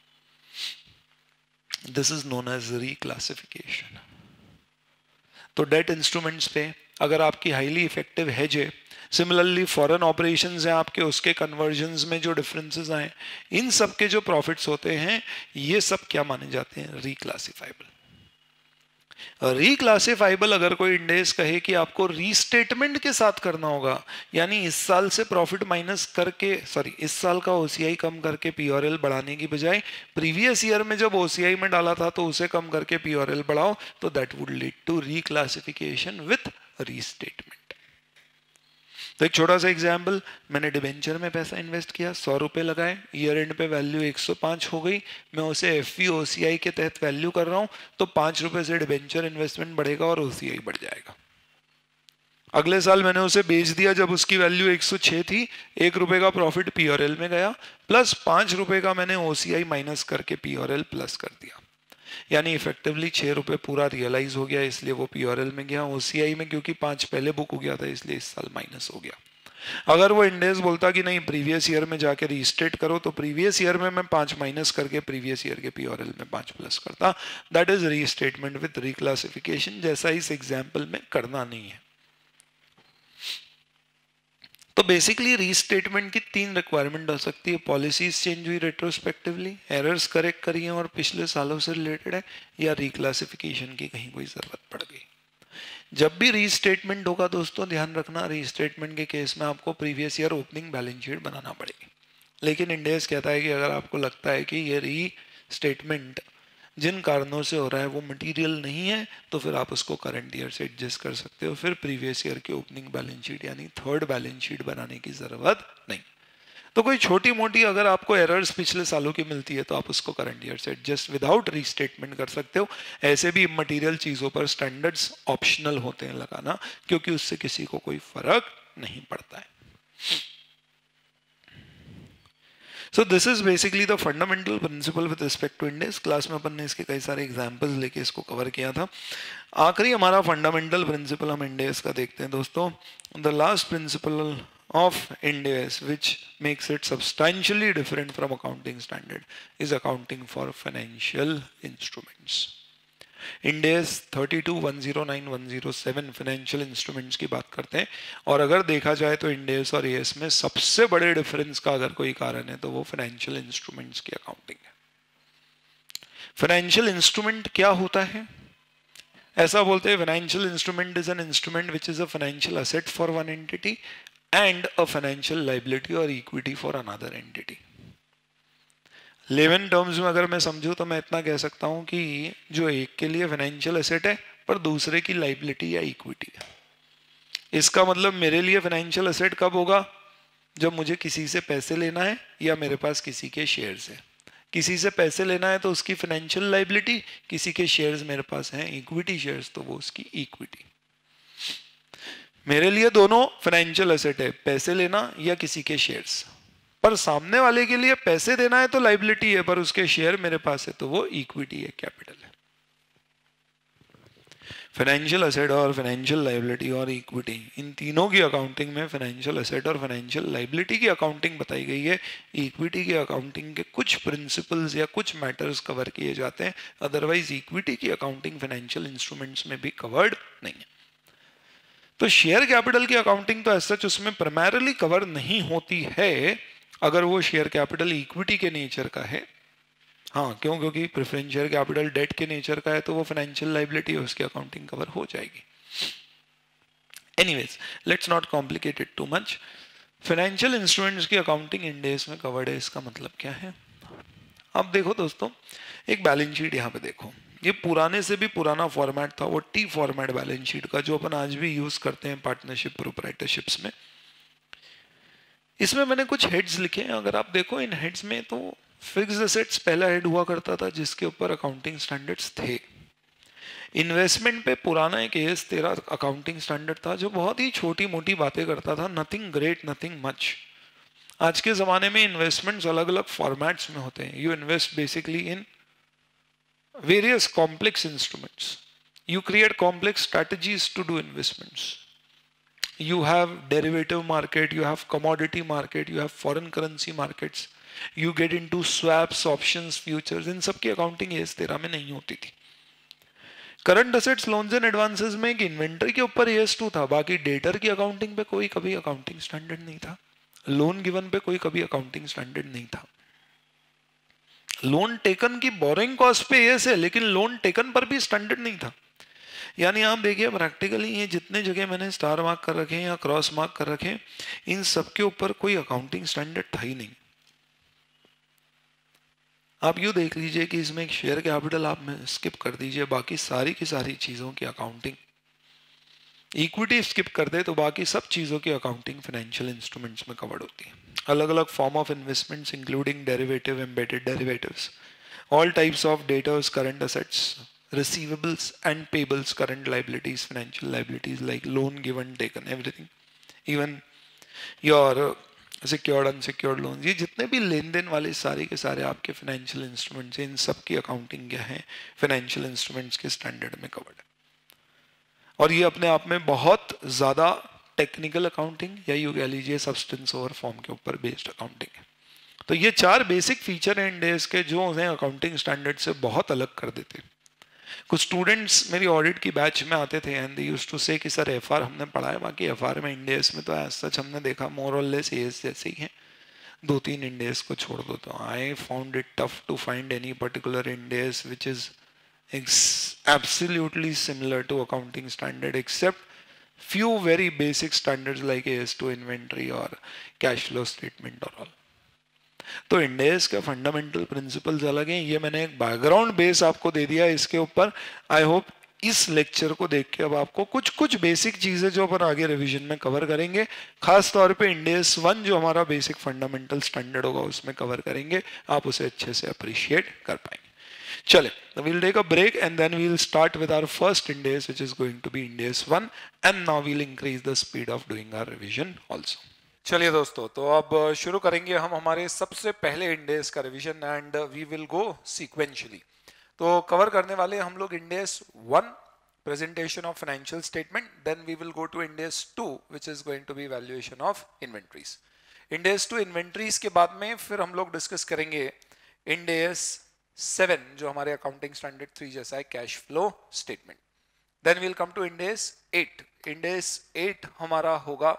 This is known as reclassification. तो डेट इंस्ट्रूमेंट्स पे अगर आपकी हाईली इफेक्टिव हेज है, सिमिलरली फॉरेन ऑपरेशंस हैं आपके, उसके कन्वर्जन्स में जो डिफरेंसेस आए, इन सब के जो प्रॉफिट्स होते हैं ये सब क्या माने जाते हैं? रिक्लासिफाइबल। रिक्लासिफाइबल अगर कोई इंडेस कहे कि आपको रीस्टेटमेंट के साथ करना होगा, यानी इस साल से प्रॉफिट माइनस करके, सॉरी इस साल का OCI कम करके पी और एल बढ़ाने की बजाय प्रीवियस ईयर में जब OCI में डाला था तो उसे कम करके पी और एल बढ़ाओ, तो that would lead to reclassification with restatement. तो एक छोटा सा एग्जाम्पल, मैंने डिबेंचर में पैसा इन्वेस्ट किया, 100 रुपए लगाए, ईयर एंड पे वैल्यू 105 हो गई, मैं उसे FVOCI के तहत वैल्यू कर रहा हूं, तो 5 रुपए से डिबेंचर इन्वेस्टमेंट बढ़ेगा और OCI बढ़ जाएगा। अगले साल मैंने उसे बेच दिया जब उसकी वैल्यू 106 थी, 1 रुपए का प्रॉफिट पी और एल में गया, प्लस 5 रुपए का मैंने OCI माइनस करके पी और एल प्लस कर दिया, यानी इफेक्टिवली 6 रुपए पूरा रियलाइज हो गया, इसलिए वो पी और एल में गया। OCI में क्योंकि 5 पहले बुक हो गया था इसलिए इस साल माइनस हो गया। अगर वो इंडेस बोलता कि नहीं प्रीवियस ईयर में जाके रीस्टेट करो, तो प्रीवियस ईयर में मैं 5 माइनस करके प्रीवियस ईयर के पी और एल में 5 प्लस करता। That is restatement with reclassification, जैसा इस एग्जाम्पल में करना नहीं है। तो बेसिकली रीस्टेटमेंट की 3 रिक्वायरमेंट हो सकती है। पॉलिसीज चेंज हुई रेट्रोस्पेक्टिवली, एरर्स करेक्ट करी हैं और पिछले सालों से रिलेटेड है, या रिक्लासिफिकेशन की कहीं कोई जरूरत पड़ गई। जब भी रीस्टेटमेंट होगा दोस्तों ध्यान रखना, रीस्टेटमेंट के केस में आपको previous year opening balance sheet बनाना पड़ेगी। लेकिन इंडेस कहता है कि अगर आपको लगता है कि ये रीस्टेटमेंट जिन कारणों से हो रहा है वो मटेरियल नहीं है, तो फिर आप उसको करंट ईयर से एडजस्ट कर सकते हो, फिर प्रीवियस ईयर की ओपनिंग बैलेंस शीट यानी थर्ड बैलेंस शीट बनाने की जरूरत नहीं। तो कोई छोटी मोटी अगर आपको एरर्स पिछले सालों की मिलती है तो आप उसको करंट ईयर से एडजस्ट विदाउट रीस्टेटमेंट कर सकते हो। ऐसे भी इमटेरियल चीजों पर स्टैंडर्ड्स ऑप्शनल होते हैं लगाना, क्योंकि उससे किसी को कोई फर्क नहीं पड़ता है। So this is basically the fundamental principle with respect to Ind AS. Class में अपन ने इसके कई सारे एग्जांपल्स लेके इसको कवर किया था। आखिरी हमारा फंडामेंटल प्रिंसिपल हम इंडेस का देखते हैं दोस्तों। The last principle of IndAS which makes it substantially different from accounting standard is accounting for financial instruments. IndAS 32109107 financial instruments की बात करते हैं, और अगर देखा जाए तो IndAS और AS में सबसे बड़े डिफरेंस का अगर कोई कारण है तो वो फाइनेंशियल इंस्ट्रूमेंट्स की अकाउंटिंग है। फाइनेंशियल इंस्ट्रूमेंट क्या होता है? ऐसा बोलते हैं financial instrument is an instrument which is a financial asset for one entity and a financial liability or equity for another entity. Layman terms में अगर मैं समझूं तो मैं इतना कह सकता हूं कि जो एक के लिए फाइनेंशियल एसेट है पर दूसरे की लाइबिलिटी या इक्विटी है। इसका मतलब मेरे लिए फाइनेंशियल एसेट कब होगा? जब मुझे किसी से पैसे लेना है या मेरे पास किसी के शेयर्स है। किसी से पैसे लेना है तो उसकी फाइनेंशियल लाइबिलिटी, किसी के शेयर्स मेरे पास हैं इक्विटी शेयर्स तो वो उसकी इक्विटी। मेरे लिए दोनों फाइनेंशियल एसेट है, पैसे लेना या किसी के शेयर्स। पर सामने वाले के लिए पैसे देना है तो लाइबिलिटी है, पर उसके शेयर मेरे पास है तो वो इक्विटी है, कैपिटल है। फाइनेंशियल एसेट और फाइनेंशियल लाइबिलिटी और इक्विटी, इन तीनों की अकाउंटिंग में फाइनेंशियल एसेट और फाइनेंशियल लाइबिलिटी की अकाउंटिंग बताई गई है। इक्विटी की अकाउंटिंग के कुछ प्रिंसिपल्स या कुछ मैटर्स कवर किए जाते हैं, अदरवाइज इक्विटी की अकाउंटिंग फाइनेंशियल इंस्ट्रूमेंट्स में भी कवर्ड नहीं है। तो शेयर कैपिटल की अकाउंटिंग तो सच उसमें प्राइमरीली कवर नहीं होती है अगर वो शेयर कैपिटल इक्विटी के नेचर का है। हाँ, क्यों? क्योंकि प्रेफरेंस शेयर कैपिटल डेट के नेचर का है तो वो फाइनेंशियल लाइबिलिटी है, उसकी अकाउंटिंग कवर हो जाएगी। Anyways, let's not complicate it too much. Financial instruments की अकाउंटिंग इंडेस में कवर्ड है, इसका मतलब क्या है? अब देखो दोस्तों, एक बैलेंस शीट यहाँ पे देखो। ये पुराने से भी पुराना फॉर्मेट था, वो टी फॉर्मेट बैलेंस शीट का, जो अपन आज भी यूज करते हैं पार्टनरशिप प्रोप्राइटरशिप्स में। इसमें मैंने कुछ हेड्स लिखे हैं, अगर आप देखो इन हेड्स में तो फिक्स्ड एसेट्स पहला हेड हुआ करता था जिसके ऊपर अकाउंटिंग स्टैंडर्ड्स थे। इन्वेस्टमेंट पे पुराना एक AS 13 अकाउंटिंग स्टैंडर्ड था जो बहुत ही छोटी मोटी बातें करता था, नथिंग ग्रेट नथिंग मच। आज के ज़माने में इन्वेस्टमेंट्स अलग अलग फॉर्मेट्स में होते हैं। You invest basically in various complex instruments. You create complex strategies to do investments. You have derivative market, you have commodity market, you have foreign currency markets. You get into swaps, options, futures. इन सब की accounting AS 13 में नहीं होती थी। Current assets, loans and advances में एक inventory के ऊपर AS 2 था, बाकी डेटर की अकाउंटिंग पे कोई कभी अकाउंटिंग स्टैंडर्ड नहीं था। लोन गिवन पे कोई कभी अकाउंटिंग स्टैंडर्ड नहीं था। लोन टेकन की बोरिंग कॉस्ट पे AS है, लेकिन लोन टेकन पर भी स्टैंडर्ड नहीं था। यानी आप देखिए प्रैक्टिकली ये जितने जगह मैंने स्टार मार्क कर रखे हैं या क्रॉस मार्क कर रखे हैं, इन सब के ऊपर कोई अकाउंटिंग स्टैंडर्ड था ही नहीं। आप यूँ देख लीजिए कि इसमें एक शेयर कैपिटल आप में स्किप कर दीजिए, बाकी सारी की सारी चीज़ों की अकाउंटिंग, इक्विटी स्किप कर दे तो बाकी सब चीज़ों की अकाउंटिंग फाइनेंशियल इंस्ट्रूमेंट्स में कवर्ड होती है। अलग अलग form of investments including derivative, embedded derivatives, all types of debtors, current assets, receivables and payables, current liabilities, financial liabilities like loan given, taken, everything, even your secured, unsecured loans, ये जितने भी लेन then वाले सारे के सारे आपके financial instruments हैं, इन सब की अकाउंटिंग क्या है? फाइनेंशियल इंस्ट्रूमेंट्स के स्टैंडर्ड में कवर्ड है। और ये अपने आप में बहुत ज़्यादा टेक्निकल अकाउंटिंग या यूँ कह लीजिए सब्सटेंस ओवर फॉर्म के ऊपर बेस्ड अकाउंटिंग है। तो ये चार बेसिक फीचर हैं IndAS के जो उन्हें अकाउंटिंग स्टैंडर्ड से बहुत अलग कर देते हैं। कुछ स्टूडेंट्स मेरी ऑडिट की बैच में आते थे एंड दे यूज्ड टू से कि सर FR हमने पढ़ा है, बाकी FR में IndAS में तो एज सच हमने देखा मोर और लेस AS जैसे ही हैं, 2-3 IndAS को छोड़ दो। तो I found it tough to find any particular IndAS which is absolutely similar to accounting standard except few very basic standards like AS2 inventory or cash flow statement or all. तो IndAS का fundamental principles अलग हैं। ये मैंने एक background base आपको दे दिया इसके ऊपर। आई होप इस लेक्चर को देख के अब आपको कुछ कुछ बेसिक चीजें जो अपन आगे रिवीजन में कवर करेंगे, खास तौर पे IndAS 1 जो हमारा बेसिक फंडामेंटल स्टैंडर्ड होगा उसमें कवर करेंगे, आप उसे अच्छे से अप्रिशिएट कर पाएंगे। चले, we'll take a break and then we'll start with our first IndAS which is going to be IndAS 1 and now we'll increase the speed of doing our revision also. चलिए दोस्तों, तो अब शुरू करेंगे हम हमारे सबसे पहले इंडेस का revision and we will go sequentially. तो कवर करने वाले हम लोग Ind AS 1 presentation of financial statement, then we will go to Ind AS 2 which is going to be valuation of inventories. Ind AS 2 inventories के बाद में फिर हम लोग डिस्कस करेंगे इंडेस 7 जो हमारे अकाउंटिंग स्टैंडर्ड 3 जैसा है, cash flow statement. Then will come to Ind AS 8। Ind AS 8 हमारा होगा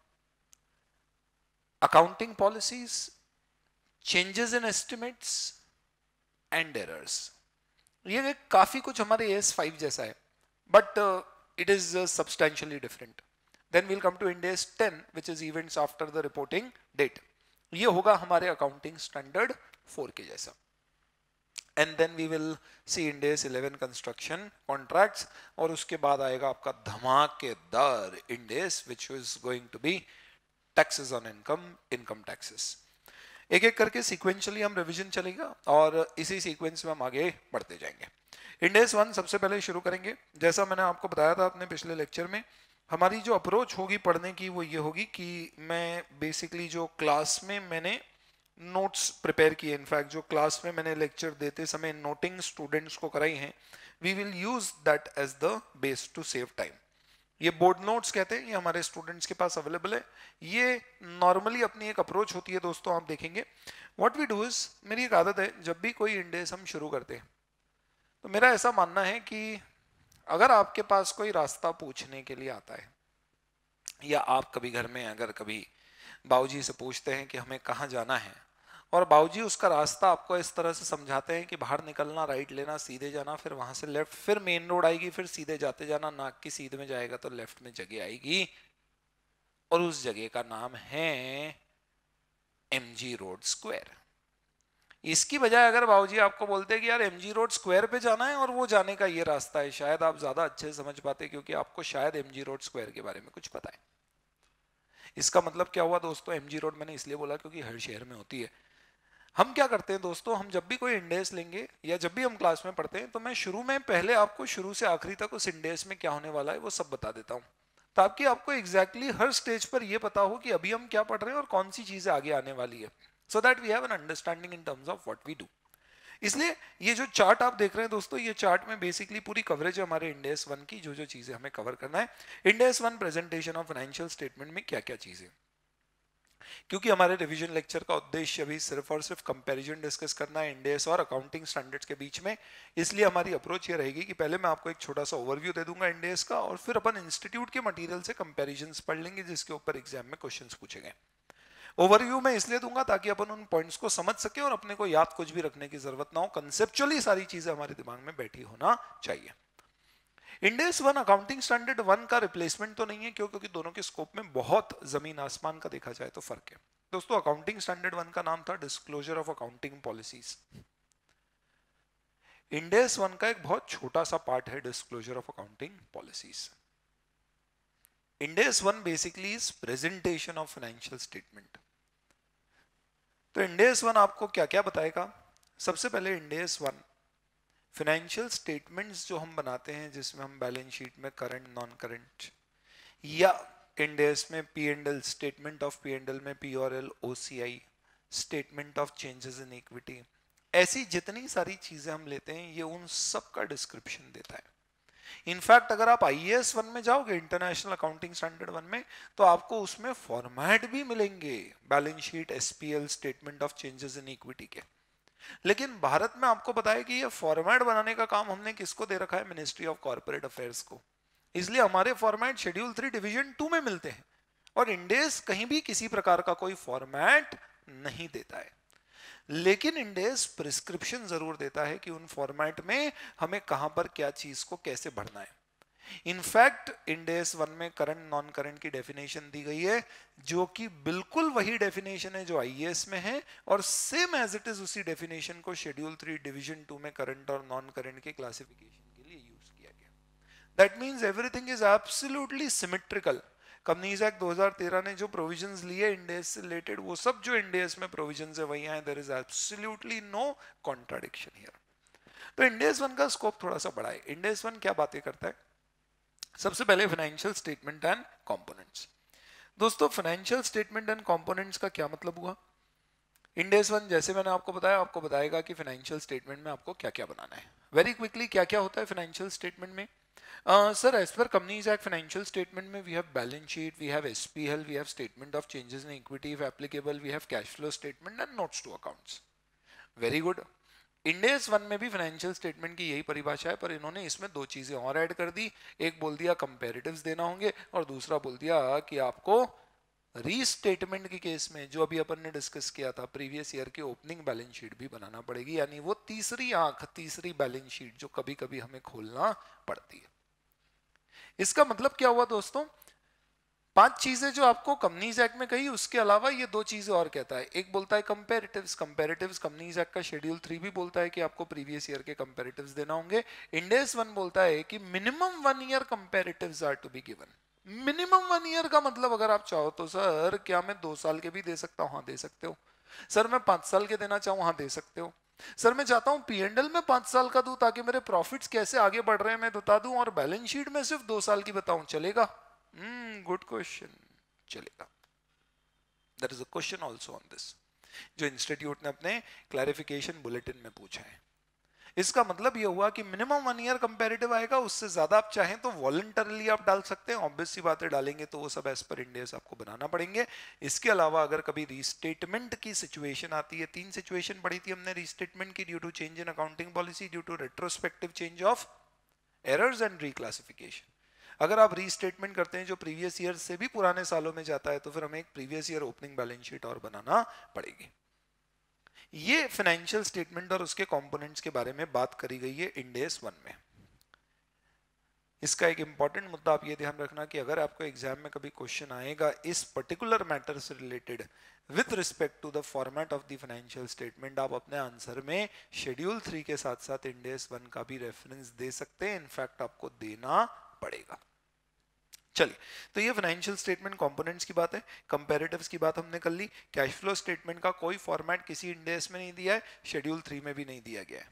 accounting policies, changes in estimates and errors। ये काफी कुछ हमारे AS5 जैसा है, but it is substantially different। Then we'll come to IndAS 10 which is events after the reporting date। ये होगा हमारे accounting standard 4 के जैसा। And then we will see IndAS 11 construction contracts, और उसके बाद आएगा आपका धमाकेदार IndAS which is going to be taxes on income, income taxes. एक एक करके सीक्वेंशियली हम रिवीजन चलेगा और इसी सीक्वेंस में हम आगे बढ़ते जाएंगे। इंडेस 1 सबसे पहले शुरू करेंगे। जैसा मैंने आपको बताया था अपने पिछले लेक्चर में, हमारी जो अप्रोच होगी पढ़ने की वो ये होगी कि मैं बेसिकली जो क्लास में मैंने नोट्स प्रिपेयर किए, इनफैक्ट जो क्लास में मैंने लेक्चर देते समय नोटिंग स्टूडेंट्स को कराई हैं, we will use that as the base to save time. ये बोर्ड नोट्स कहते हैं, ये हमारे स्टूडेंट्स के पास अवेलेबल है। ये नॉर्मली अपनी एक अप्रोच होती है दोस्तों, आप देखेंगे व्हाट वी डू इज, मेरी एक आदत है जब भी कोई इंडेस हम शुरू करते हैं तो मेरा ऐसा मानना है कि अगर आपके पास कोई रास्ता पूछने के लिए आता है, या आप कभी घर में अगर कभी बाबूजी से पूछते हैं कि हमें कहाँ जाना है, और बाबूजी उसका रास्ता आपको इस तरह से समझाते हैं कि बाहर निकलना, राइट लेना, सीधे जाना, फिर वहां से लेफ्ट, फिर मेन रोड आएगी, फिर सीधे जाते जाना, नाक की सीध में जाएगा तो लेफ्ट में जगह आएगी, और उस जगह का नाम है एमजी रोड स्क्वायर। इसकी बजाय अगर बाबूजी आपको बोलते हैं कि यार एमजी रोड स्क्वायर पे जाना है और वो जाने का ये रास्ता है, शायद आप ज्यादा अच्छे समझ पाते क्योंकि आपको शायद एमजी रोड स्क्वायर के बारे में कुछ पता है। इसका मतलब क्या हुआ दोस्तों, एमजी रोड मैंने इसलिए बोला क्योंकि हर शहर में होती है। हम क्या करते हैं दोस्तों, हम जब भी कोई इंडेस लेंगे या जब भी हम क्लास में पढ़ते हैं तो मैं शुरू में पहले आपको शुरू से आखिरी तक उस इंडेस में क्या होने वाला है वो सब बता देता हूं, ताकि आपको एग्जैक्टली हर स्टेज पर यह पता हो कि अभी हम क्या पढ़ रहे हैं और कौन सी चीजें आगे आने वाली है, so that we have an understanding in terms of what we do. इसलिए ये जो चार्ट आप देख रहे हैं दोस्तों, ये चार्ट में बेसिकली पूरी कवरेज है हमारे इंडेस 1 की, जो जो चीजें हमें कवर करना है। Ind AS 1 presentation of financial statement में क्या क्या चीजें, क्योंकि हमारे रिवीजन लेक्चर का उद्देश्य अभी सिर्फ और सिर्फ कंपैरिजन डिस्कस करना है इंडेस और अकाउंटिंग स्टैंडर्ड्स के बीच में, इसलिए हमारी अप्रोच ये रहेगी कि पहले मैं आपको एक छोटा सा ओवरव्यू दे दूंगा इंडेस का, और फिर अपन इंस्टीट्यूट के मटेरियल से कंपैरिजंस पढ़ लेंगे जिसके ऊपर एग्जाम में क्वेश्चंस पूछे गए। ओवरव्यू मैं इसलिए दूंगा ताकि अपन उन पॉइंट्स को समझ सके और अपने को याद कुछ भी रखने की जरूरत ना हो, कंसेप्चुअली सारी चीजें हमारे दिमाग में बैठी होना चाहिए। इंडेस 1 अकाउंटिंग स्टैंडर्ड 1 का रिप्लेसमेंट तो नहीं है, क्योंकि दोनों के स्कोप में बहुत जमीन आसमान का देखा जाए तो फर्क है दोस्तों। अकाउंटिंग स्टैंडर्ड 1 का नाम था disclosure of accounting policies. Ind AS 1 का एक बहुत छोटा सा पार्ट है disclosure of accounting policies. Ind AS 1 basically is presentation of financial statement. तो इंडेस 1 आपको क्या क्या बताएगा, सबसे पहले इंडेस 1 फाइनेंशियल स्टेटमेंट्स जो हम बनाते हैं जिसमें हम बैलेंस शीट में करंट, नॉन करंट, या इंडेस में P and L, statement of P and L में पी और L, OCI, statement of changes in equity, ऐसी जितनी सारी चीजें हम लेते हैं ये उन सब का डिस्क्रिप्शन देता है। इनफैक्ट अगर आप IAS 1 में जाओगे, इंटरनेशनल अकाउंटिंग स्टैंडर्ड 1 में, तो आपको उसमें फॉर्मेट भी मिलेंगे balance sheet, SPL, statement of changes in equity के। लेकिन भारत में आपको पता है कि ये फॉर्मेट बनाने का काम हमने किसको दे रखा है, मिनिस्ट्री ऑफ कॉर्पोरेट अफेयर्स को। इसलिए हमारे फॉर्मेट शेड्यूल 3 डिवीजन 2 में मिलते हैं, और इंडेस कहीं भी किसी प्रकार का कोई फॉर्मेट नहीं देता है। लेकिन इंडेस प्रिस्क्रिप्शन जरूर देता है कि उन फॉर्मेट में हमें कहां पर क्या चीज को कैसे भरना है। इनफैक्ट इंडेस 1 में करंट, नॉन करंट की डेफिनेशन दी गई है, जो कि बिल्कुल वही डेफिनेशन है जो IAS में है, और सेम एज इट इज उसी डेफिनेशन को शेड्यूल 3 डिवीजन 2 में करंट और नॉन करंट के क्लासिफिकेशन के लिए यूज किया गया। That means everything is absolutely symmetrical. Companies act 2013 ने जो प्रोविजंस लिए इंडेस से रिलेटेड, वो सब जो इंडेस में प्रोविजंस है वही हैं। There is absolutely no contradiction here. तो इंडेस 1 का स्कोप थोड़ा सा बड़ा है। इंडेस 1 क्या बातें करता है, सबसे पहले फाइनेंशियल स्टेटमेंट एंड कंपोनेंट्स। दोस्तों फाइनेंशियल स्टेटमेंट एंड कंपोनेंट्स का क्या मतलब हुआ? IndAS 1 जैसे मैंने आपको बताया, आपको बताएगा कि फाइनेंशियल स्टेटमेंट में आपको क्या क्या बनाना है। वेरी क्विकली क्या क्या होता है फाइनेंशियल स्टेटमेंट में? Sir as per companies act financial statement में we have balance sheet, we have SPL, we have statement of changes in equity if applicable, we have cash flow statement and notes to accounts. Very good. IndAS 1 में भी financial statement की यही परिभाषा है, पर इन्होंने इसमें दो चीजें और ऐड कर दी। एक बोल दिया कंपैरेटिव्स देना होंगे और दूसरा बोल दिया कि आपको रीस्टेटमेंट के केस में जो अभी अपन ने डिस्कस किया था प्रीवियस ईयर की ओपनिंग बैलेंस शीट भी बनाना पड़ेगी, यानी वो तीसरी आंख, तीसरी बैलेंस शीट जो कभी कभी हमें खोलना पड़ती है। इसका मतलब क्या हुआ दोस्तों? पांच चीजें जो आपको कंपनीज एक्ट में कही, उसके अलावा ये दो चीजें और कहता है। एक बोलता है कंपैरेटिव्स, कंपैरेटिव्स कंपनीज एक्ट का शेड्यूल 3 भी बोलता है कि आपको प्रीवियस ईयर के कंपैरेटिव्स देना होंगे। IndAS 1 बोलता है कि minimum 1 year comparatives are to be given. Minimum 1 year का मतलब अगर आप चाहो तो सर क्या मैं 2 साल के भी दे सकता हूं? हाँ दे सकते हो। सर मैं 5 साल के देना चाहूं? हाँ दे सकते हो। सर मैं चाहता हूं P&L में 5 साल का दूं ताकि मेरे प्रॉफिट्स कैसे आगे बढ़ रहे हैं मैं बता दूं, और बैलेंस शीट में सिर्फ 2 साल की बताऊं, चलेगा? गुड क्वेश्चन, चलेगा। There is a question also on this जो इंस्टीट्यूट ने अपने क्लैरिफिकेशन बुलेटिन में पूछा है। इसका मतलब यह हुआ कि मिनिमम 1 ईयर कंपैरेटिव आएगा, उससे ज्यादा आप चाहें तो वॉलंटरली आप डाल सकते हैं। ऑब्वियस सी बातें डालेंगे तो वो सब एज पर IndAS आपको बनाना पड़ेंगे। इसके अलावा अगर कभी रीस्टेटमेंट की सिचुएशन आती है, 3 सिचुएशन पढ़ी थी हमने रीस्टेटमेंट की, due to change in accounting policy, due to retrospective change of errors and reclassification. अगर आप रीस्टेटमेंट करते हैं जो प्रीवियस ईयर से भी पुराने सालों में जाता है तो फिर हमें एक previous year opening balance sheet और बनाना पड़ेगी। ये फाइनेंशियल स्टेटमेंट और उसके कंपोनेंट्स के बारे में बात करी गई है IndAS 1 में। इसका एक इंपॉर्टेंट मुद्दा आप ये ध्यान रखना कि अगर आपको एग्जाम में कभी क्वेश्चन आएगा इस पर्टिकुलर मैटर से related with respect to the format of the financial statement, आप अपने आंसर में शेड्यूल 3 के साथ साथ IndAS 1 का भी रेफरेंस दे सकते हैं। इनफैक्ट आपको देना पड़ेगा। चलिए, तो ये फाइनेंशियल स्टेटमेंट कंपोनेंट्स की बात है। कंपैरेटिव्स की बात हमने कर ली। कैश फ्लो स्टेटमेंट का कोई फॉर्मेट किसी IndAS में नहीं दिया है, शेड्यूल 3 में भी नहीं दिया गया है।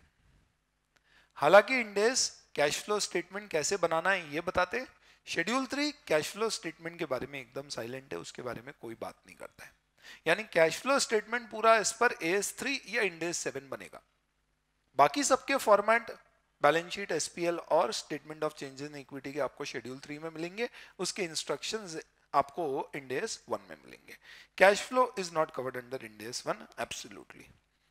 हालांकि IndAS कैश फ्लो स्टेटमेंट कैसे बनाना है ये बताते हैं। शेड्यूल 3 कैश फ्लो स्टेटमेंट के बारे में एकदम साइलेंट है, उसके बारे में कोई बात नहीं करता है। यानी कैश फ्लो स्टेटमेंट पूरा इस पर AS 3 या IndAS 7 बनेगा। बाकी सबके फॉर्मेट बैलेंस शीट, SPL और statement of changes in equity के आपको शेड्यूल 3 में मिलेंगे। उसके इंस्ट्रक्शंस आपको IndAS 1 में मिलेंगे। Cash flow is not covered under IndAS 1 absolutely.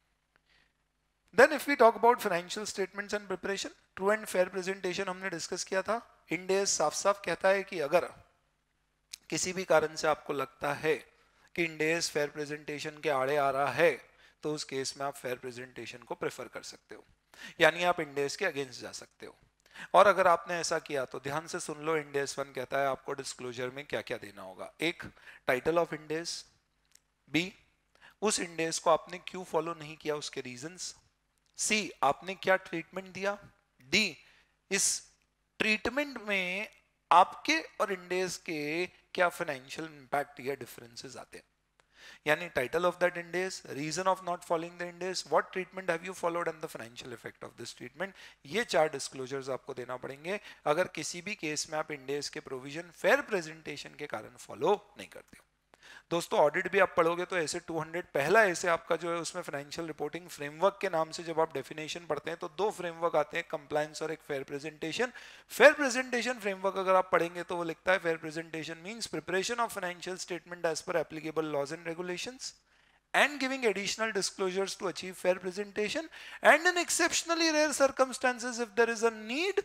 Then if we talk about financial statements and preparation, true and fair presentation हमने डिस्कस किया था। IndAS साफ साफ कहता है कि अगर किसी भी कारण से आपको लगता है कि IndAS फेयर प्रेजेंटेशन के आड़े आ रहा है तो उस केस में आप फेयर प्रेजेंटेशन को प्रेफर कर सकते हो, यानी आप IndAS के अगेंस्ट जा सकते हो। और अगर आपने ऐसा किया तो ध्यान से सुन लो, IndAS 1 कहता है आपको डिस्क्लोजर में क्या क्या देना होगा। एक, टाइटल ऑफ IndAS। बी, उस IndAS को आपने क्यों फॉलो नहीं किया, उसके रीजंस। सी, आपने क्या ट्रीटमेंट दिया। डी, इस ट्रीटमेंट में आपके और IndAS के क्या फाइनेंशियल इंपैक्ट या डिफरेंसेस आते हैं। यानी title of that IndAS, reason of not following the IndAS, what treatment have you followed and the financial effect of this treatment. ये 4 डिस्क्लोजर्स आपको देना पड़ेंगे अगर किसी भी केस में आप IndAS के प्रोविजन फेयर प्रेजेंटेशन के कारण फॉलो नहीं करते हो। दोस्तों ऑडिट भी आप पढ़ोगे तो ऐसे 200 पहला ऐसे आपका जो है उसमें फाइनेंशियल रिपोर्टिंग फ्रेमवर्क के नाम से जब आप डेफिनेशन पढ़ते हैं तो 2 फ्रेमवर्क आते हैं, कंप्लायंस और एक fair presentation. Fair presentation framework अगर आप पढ़ेंगे तो वो लिखता है fair presentation means preparation of financial statement as per applicable laws and regulations and giving additional disclosures to achieve fair presentation, and in exceptionally rare circumstances if there is a need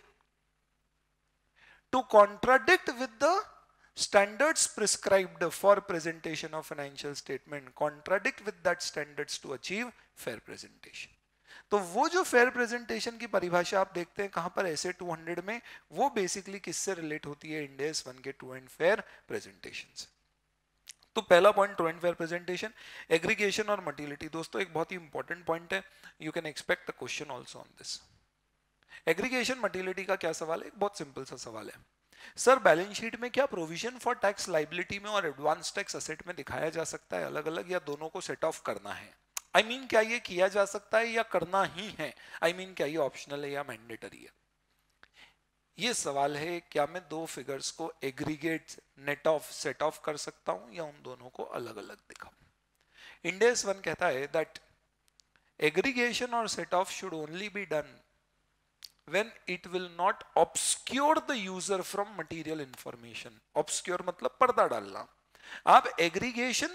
to contradict with the standards prescribed for presentation of financial statement, contradict with that standards to achieve fair presentation। तो वो जो fair presentation की परिभाषा आप देखते हैं कहां पर ऐसे 200 में, वो बेसिकली किससे रिलेट होती है, IndAS 1 के ट्रू एंड फेयर प्रेजेंटेशन से। तो पहला point true and fair presentation. Aggregation और मटीरियलिटी दोस्तों एक बहुत ही इंपॉर्टेंट पॉइंट है, you can expect the question also on this. Aggregation materiality का क्या सवाल है, एक बहुत सिंपल सा सवाल है। सर बैलेंस शीट में क्या प्रोविजन फॉर टैक्स लाइबिलिटी में और एडवांस टैक्स असेट में दिखाया जा सकता है अलग अलग, या दोनों को सेट ऑफ करना है। आई मीन क्या ये किया जा सकता है या करना ही है, आई मीन क्या ये ऑप्शनल है या मैंडेटरी है। ये सवाल है, क्या मैं दो फिगर्स को aggregate net off set off कर सकता हूं या उन दोनों को अलग अलग दिखाऊं। इंडेस 1 कहता है दैट एग्रीगेशन और set off should only be done when it will not obscure the user from material information। obscure मतलब पर्दा डालना। आप एग्रीगेशन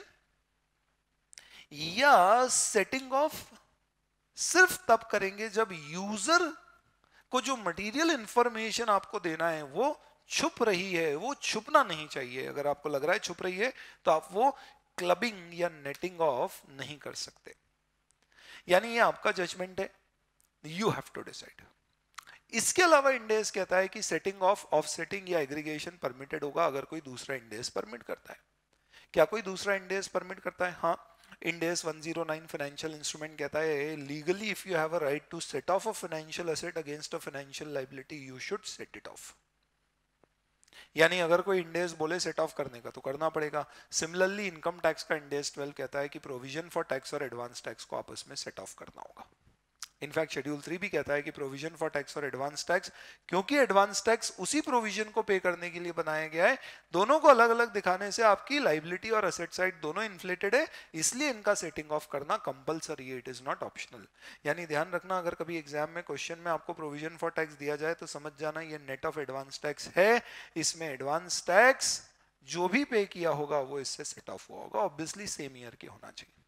या सेटिंग ऑफ सिर्फ तब करेंगे जब यूजर को जो मटेरियल इंफॉर्मेशन आपको देना है वो छुप रही है, वो छुपना नहीं चाहिए। अगर आपको लग रहा है छुप रही है तो आप वो क्लबिंग या नेटिंग ऑफ नहीं कर सकते। यानी ये आपका जजमेंट है, यू हैव टू डिसाइड। इसके अलावा इंडेस कहता है कि सेटिंग ऑफ ऑफसेटिंग या एग्रीगेशन परमिटेड होगा अगर कोई दूसरा इंडेस परमिट करता है। क्या कोई दूसरा इंडेस परमिट करता है? हाँ, इंडेस 109 फाइनेंशियल इंस्ट्रूमेंट कहता है legally if you have a right to set off a financial asset against a financial liability you should set it off. यानी अगर कोई इंडेस बोले सेट ऑफ करने का तो करना पड़ेगा। सिमिलरली इनकम टैक्स का इंडेस 12 कहता है कि प्रोविजन फॉर टैक्स और एडवांस टैक्स को आपस में सेट ऑफ करना होगा। इनफैक्ट शेड्यूल 3 भी कहता है कि प्रोविजन फॉर टैक्स और एडवांस टैक्स, क्योंकि एडवांस टैक्स उसी प्रोविजन को पे करने के लिए बनाया गया है, दोनों को अलग अलग दिखाने से आपकी लायबिलिटी और असेट साइड दोनों इन्फ्लेटेड है, इसलिए इनका सेटिंग ऑफ करना कंपलसरी है, इट इज नॉट ऑप्शनल। यानी ध्यान रखना, अगर कभी एग्जाम में क्वेश्चन में आपको प्रोविजन फॉर टैक्स दिया जाए तो समझ जाना ये नेट ऑफ एडवांस टैक्स है, इसमें एडवांस टैक्स जो भी पे किया होगा वो इससे सेट ऑफ हुआ होगा, ऑब्वियसली सेम ईयर के होना चाहिए।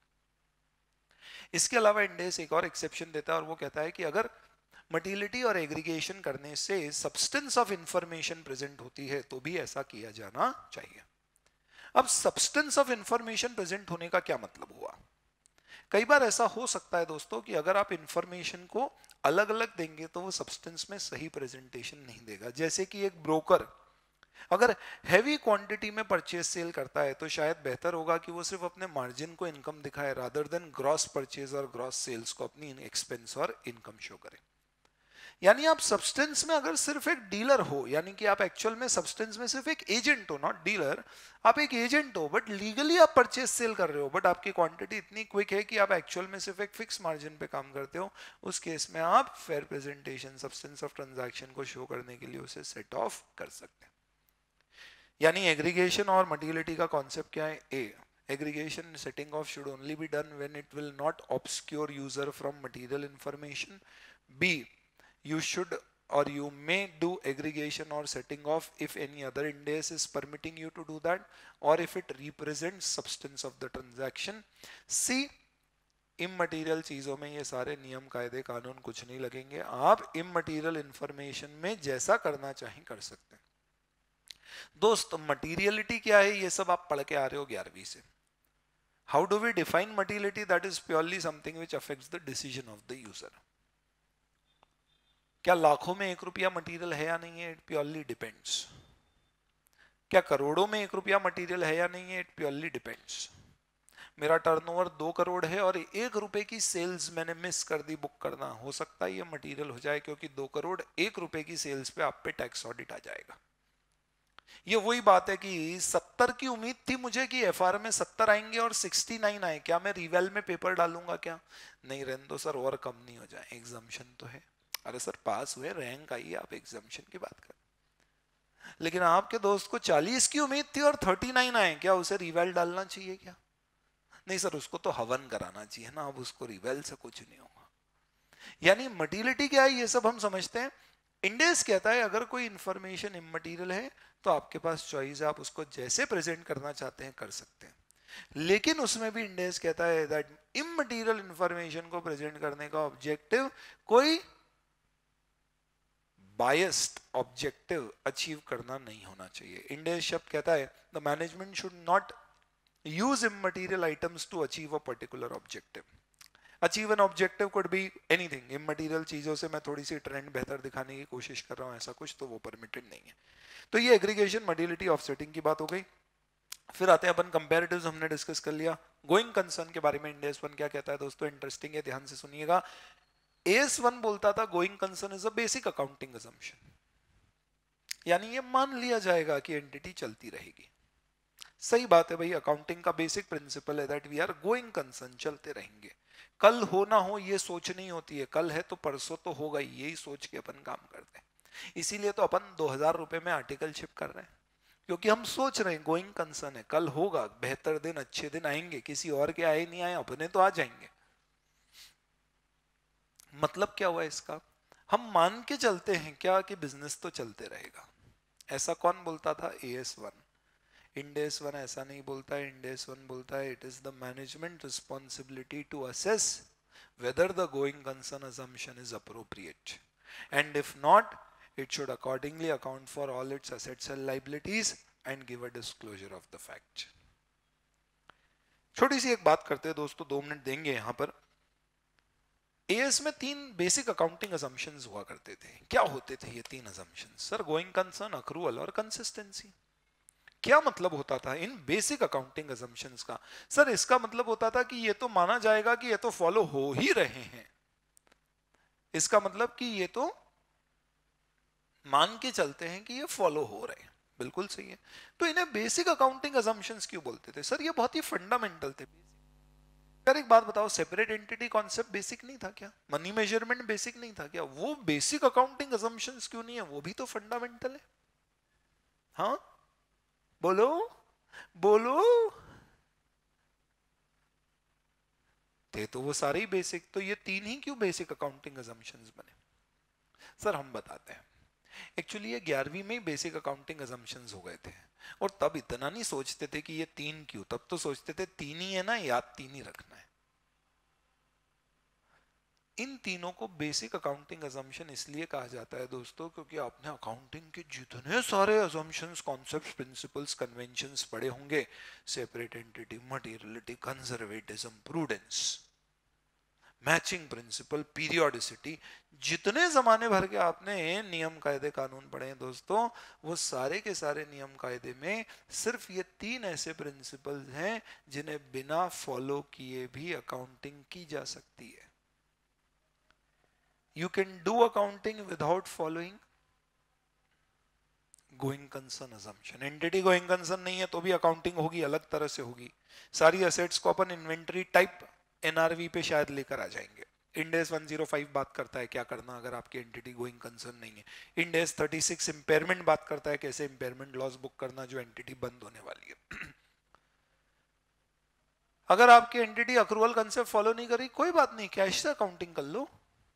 इसके अलावा इंडेस एक और एक्सेप्शन देता है और वो कहता है कि अगर मटीरियलिटी और एग्रीगेशन करने से सब्सटेंस ऑफ इंफॉर्मेशन प्रेजेंट होती है तो भी ऐसा किया जाना चाहिए। अब सब्सटेंस ऑफ इंफॉर्मेशन प्रेजेंट होने का क्या मतलब हुआ? कई बार ऐसा हो सकता है दोस्तों कि अगर आप इंफॉर्मेशन को अलग अलग देंगे तो वो सब्सटेंस में सही प्रेजेंटेशन नहीं देगा। जैसे कि एक ब्रोकर अगर हैवी क्वांटिटी में परचेज सेल करता है तो शायद बेहतर होगा कि वो सिर्फ अपने मार्जिन को इनकम दिखाए रादर देन ग्रॉस परचेज और ग्रॉस सेल्स को अपनी एक्सपेंस और इनकम शो करे। यानी आप सब्सटेंस में अगर सिर्फ एक डीलर हो, यानी कि आप एक्चुअल में सब्सटेंस में सिर्फ एक एजेंट हो, नॉट डीलर, आप एक एजेंट हो बट लीगली आप परचेज सेल कर रहे हो, बट आपकी क्वांटिटी इतनी क्विक है कि आप एक्चुअल में सिर्फ एक फिक्स मार्जिन पे काम करते हो, उस केस में आप fair presentation substance of transaction को शो करने के लिए उसे सेट ऑफ कर सकते हैं। यानी एग्रीगेशन और मटीरियलिटी का कॉन्सेप्ट क्या है? A, aggregation setting off should only be done when it will not obscure user from material information. B, you should or you may do aggregation or setting off if any other IndAS is permitting you to do that or if it represents substance of the transaction. C, immaterial चीजों में ये सारे नियम कायदे कानून कुछ नहीं लगेंगे, आप इममटीरियल इंफॉर्मेशन में जैसा करना चाहें कर सकते हैं। दोस्त, मटीरियलिटी क्या है ये सब आप पढ़ के आ रहे हो 11वीं से। How do we define materiality? That is purely something which affects the decision of the user. क्या लाखों में 1 रुपया मटेरियल है या नहीं है? It purely depends. क्या करोड़ों में 1 रुपया मटेरियल है या नहीं है? It purely depends. मेरा टर्नओवर 2 करोड़ है और 1 रुपए की सेल्स मैंने मिस कर दी बुक करना, हो सकता है ये मटेरियल हो जाए क्योंकि 2 करोड़ 1 रुपए की सेल्स पे आप पे टैक्स ऑडिट आ जाएगा। ये वही बात है कि 70 की उम्मीद थी मुझे कि एफआर में 70 आएंगे और 69 आए, क्या मैं रिवेल में पेपर डालूंगा? क्या नहीं, रहने दो सर, और कम नहीं हो जाए, एग्जाम्शन तो है। अरे सर पास हुए, रैंक आई, आप एग्जाम्शन की बात कर। लेकिन आपके दोस्त को 40 की उम्मीद थी और 39 आए, क्या उसे रिवेल डालना चाहिए? क्या नहीं सर, उसको तो हवन कराना चाहिए ना, अब उसको रिवेल से कुछ नहीं होगा। यानी मटीरियलिटी क्या है ये सब हम समझते हैं। इंडेस कहता है अगर कोई इंफॉर्मेशन इममटीरियल है तो आपके पास चॉइस है, आप उसको जैसे प्रेजेंट करना चाहते हैं कर सकते हैं। लेकिन उसमें भी इंडेस कहता है दैट इममटीरियल इंफॉर्मेशन को प्रेजेंट करने का ऑब्जेक्टिव कोई बायस्ड ऑब्जेक्टिव अचीव करना नहीं होना चाहिए। इंडेस शब्द कहता है the management should not use immaterial items to achieve a particular objective. Achieve an objective could be anything. Immaterial चीजों से मैं थोड़ी सी ट्रेंड बेहतर दिखाने की कोशिश कर रहा हूं, ऐसा कुछ, तो वो परमिटेड नहीं है। तो ये एग्रीगेशन, मटीरियलिटी, ऑफसेटिंग की बात हो गई। फिर आते हैं अपन कंपैरेटिव्स, हमने डिस्कस कर लिया। गोइंग कंसर्न के बारे में इंडेस 1 क्या कहता है दोस्तों, इंटरेस्टिंग है, ध्यान से सुनिएगा। AS1 बोलता था going concern is a basic accounting assumption, यानी ये मान लिया जाएगा कि एंटिटी चलती रहेगी। सही बात है भाई, अकाउंटिंग का बेसिक प्रिंसिपल है that we are going concern, चलते रहेंगे। कल हो ना हो ये सोच नहीं होती है, कल है तो परसों तो होगा, यही सोच के अपन काम करते हैं। इसीलिए तो अपन 2000 रुपए में आर्टिकल शिप कर रहे हैं, क्योंकि हम सोच रहे हैं गोइंग कंसर्न है, कल होगा, बेहतर दिन अच्छे दिन आएंगे, किसी और के आए नहीं आए, अपने तो आ जाएंगे। मतलब क्या हुआ इसका, हम मान के चलते हैं क्या कि बिजनेस तो चलते रहेगा। ऐसा कौन बोलता था, AS1। IndAS 1 ऐसा नहीं बोलता है। IndAS 1 बोलता है it is the management responsibility to assess whether the going concern assumption is appropriate, and if not it should accordingly account for all its assets and liabilities and give a disclosure of the fact। छोटी सी एक बात करते हैं दोस्तों, 2 minute देंगे यहां पर। As में 3 बेसिक अकाउंटिंग असम्पशंस हुआ करते थे। क्या होते थे ये 3 assumptions? Sir going concern, accrual और कंसिस्टेंसी। क्या मतलब होता था इन बेसिक अकाउंटिंग असम्पशंस का? सर इसका मतलब होता था कि ये तो माना जाएगा कि ये तो फॉलो हो ही रहे हैं, इसका मतलब कि ये तो मान के चलते हैं कि ये फॉलो हो रहे हैं। बिल्कुल सही है। तो इन्हें बेसिक अकाउंटिंग असम्पशंस क्यों बोलते थे? सर ये बहुत ही फंडामेंटल थे। यार एक बात बताओ, सेपरेट एंटिटी कॉन्सेप्ट बेसिक नहीं था क्या? मनी मेजरमेंट बेसिक नहीं था क्या? वो बेसिक अकाउंटिंग असम्पशंस क्यों नहीं है? वो भी तो फंडामेंटल है। हाँ बोलो बोलो। थे तो वो सारे ही बेसिक, तो ये 3 ही क्यों बेसिक अकाउंटिंग असम्पशंस बने? सर हम बताते हैं। एक्चुअली ये 11वीं में ही बेसिक अकाउंटिंग असम्पशंस हो गए थे, और तब इतना नहीं सोचते थे कि ये 3 क्यों, तब तो सोचते थे 3 ही है ना, याद 3 ही रखना है। इन तीनों को बेसिक अकाउंटिंग असम्पशन इसलिए कहा जाता है दोस्तों, क्योंकि आपने अकाउंटिंग के जितने सारे असम्पशंस, कॉन्सेप्ट्स, प्रिंसिपल्स, कन्वेंशंस पढ़े होंगे, separate entity, materiality, conservatism, prudence, matching principle, periodicity, जितने जमाने भर के आपने नियम कायदे कानून पढ़े हैं दोस्तों, वो सारे के सारे नियम कायदे में सिर्फ ये 3 ऐसे प्रिंसिपल्स हैं जिन्हें बिना फॉलो किए भी अकाउंटिंग की जा सकती है। You can do accounting without following going concern assumption। Entity going concern नहीं है तो भी अकाउंटिंग होगी, अलग तरह से होगी। सारी एसेट्स को अपन इन्वेंटरी टाइप एनआरवी पे शायद लेकर आ जाएंगे। IndAS 105 बात करता है क्या करना अगर आपकी एंटिटी गोइंग कंसर्न नहीं है। IndAS 36 इंपेयरमेंट बात करता है कैसे इंपेयरमेंट लॉस बुक करना जो एंटिटी बंद होने वाली है। अगर आपकी एंटिटी अक्रूवल कंसेप्ट फॉलो नहीं करी, कोई बात नहीं, कैश से अकाउंटिंग कर लो।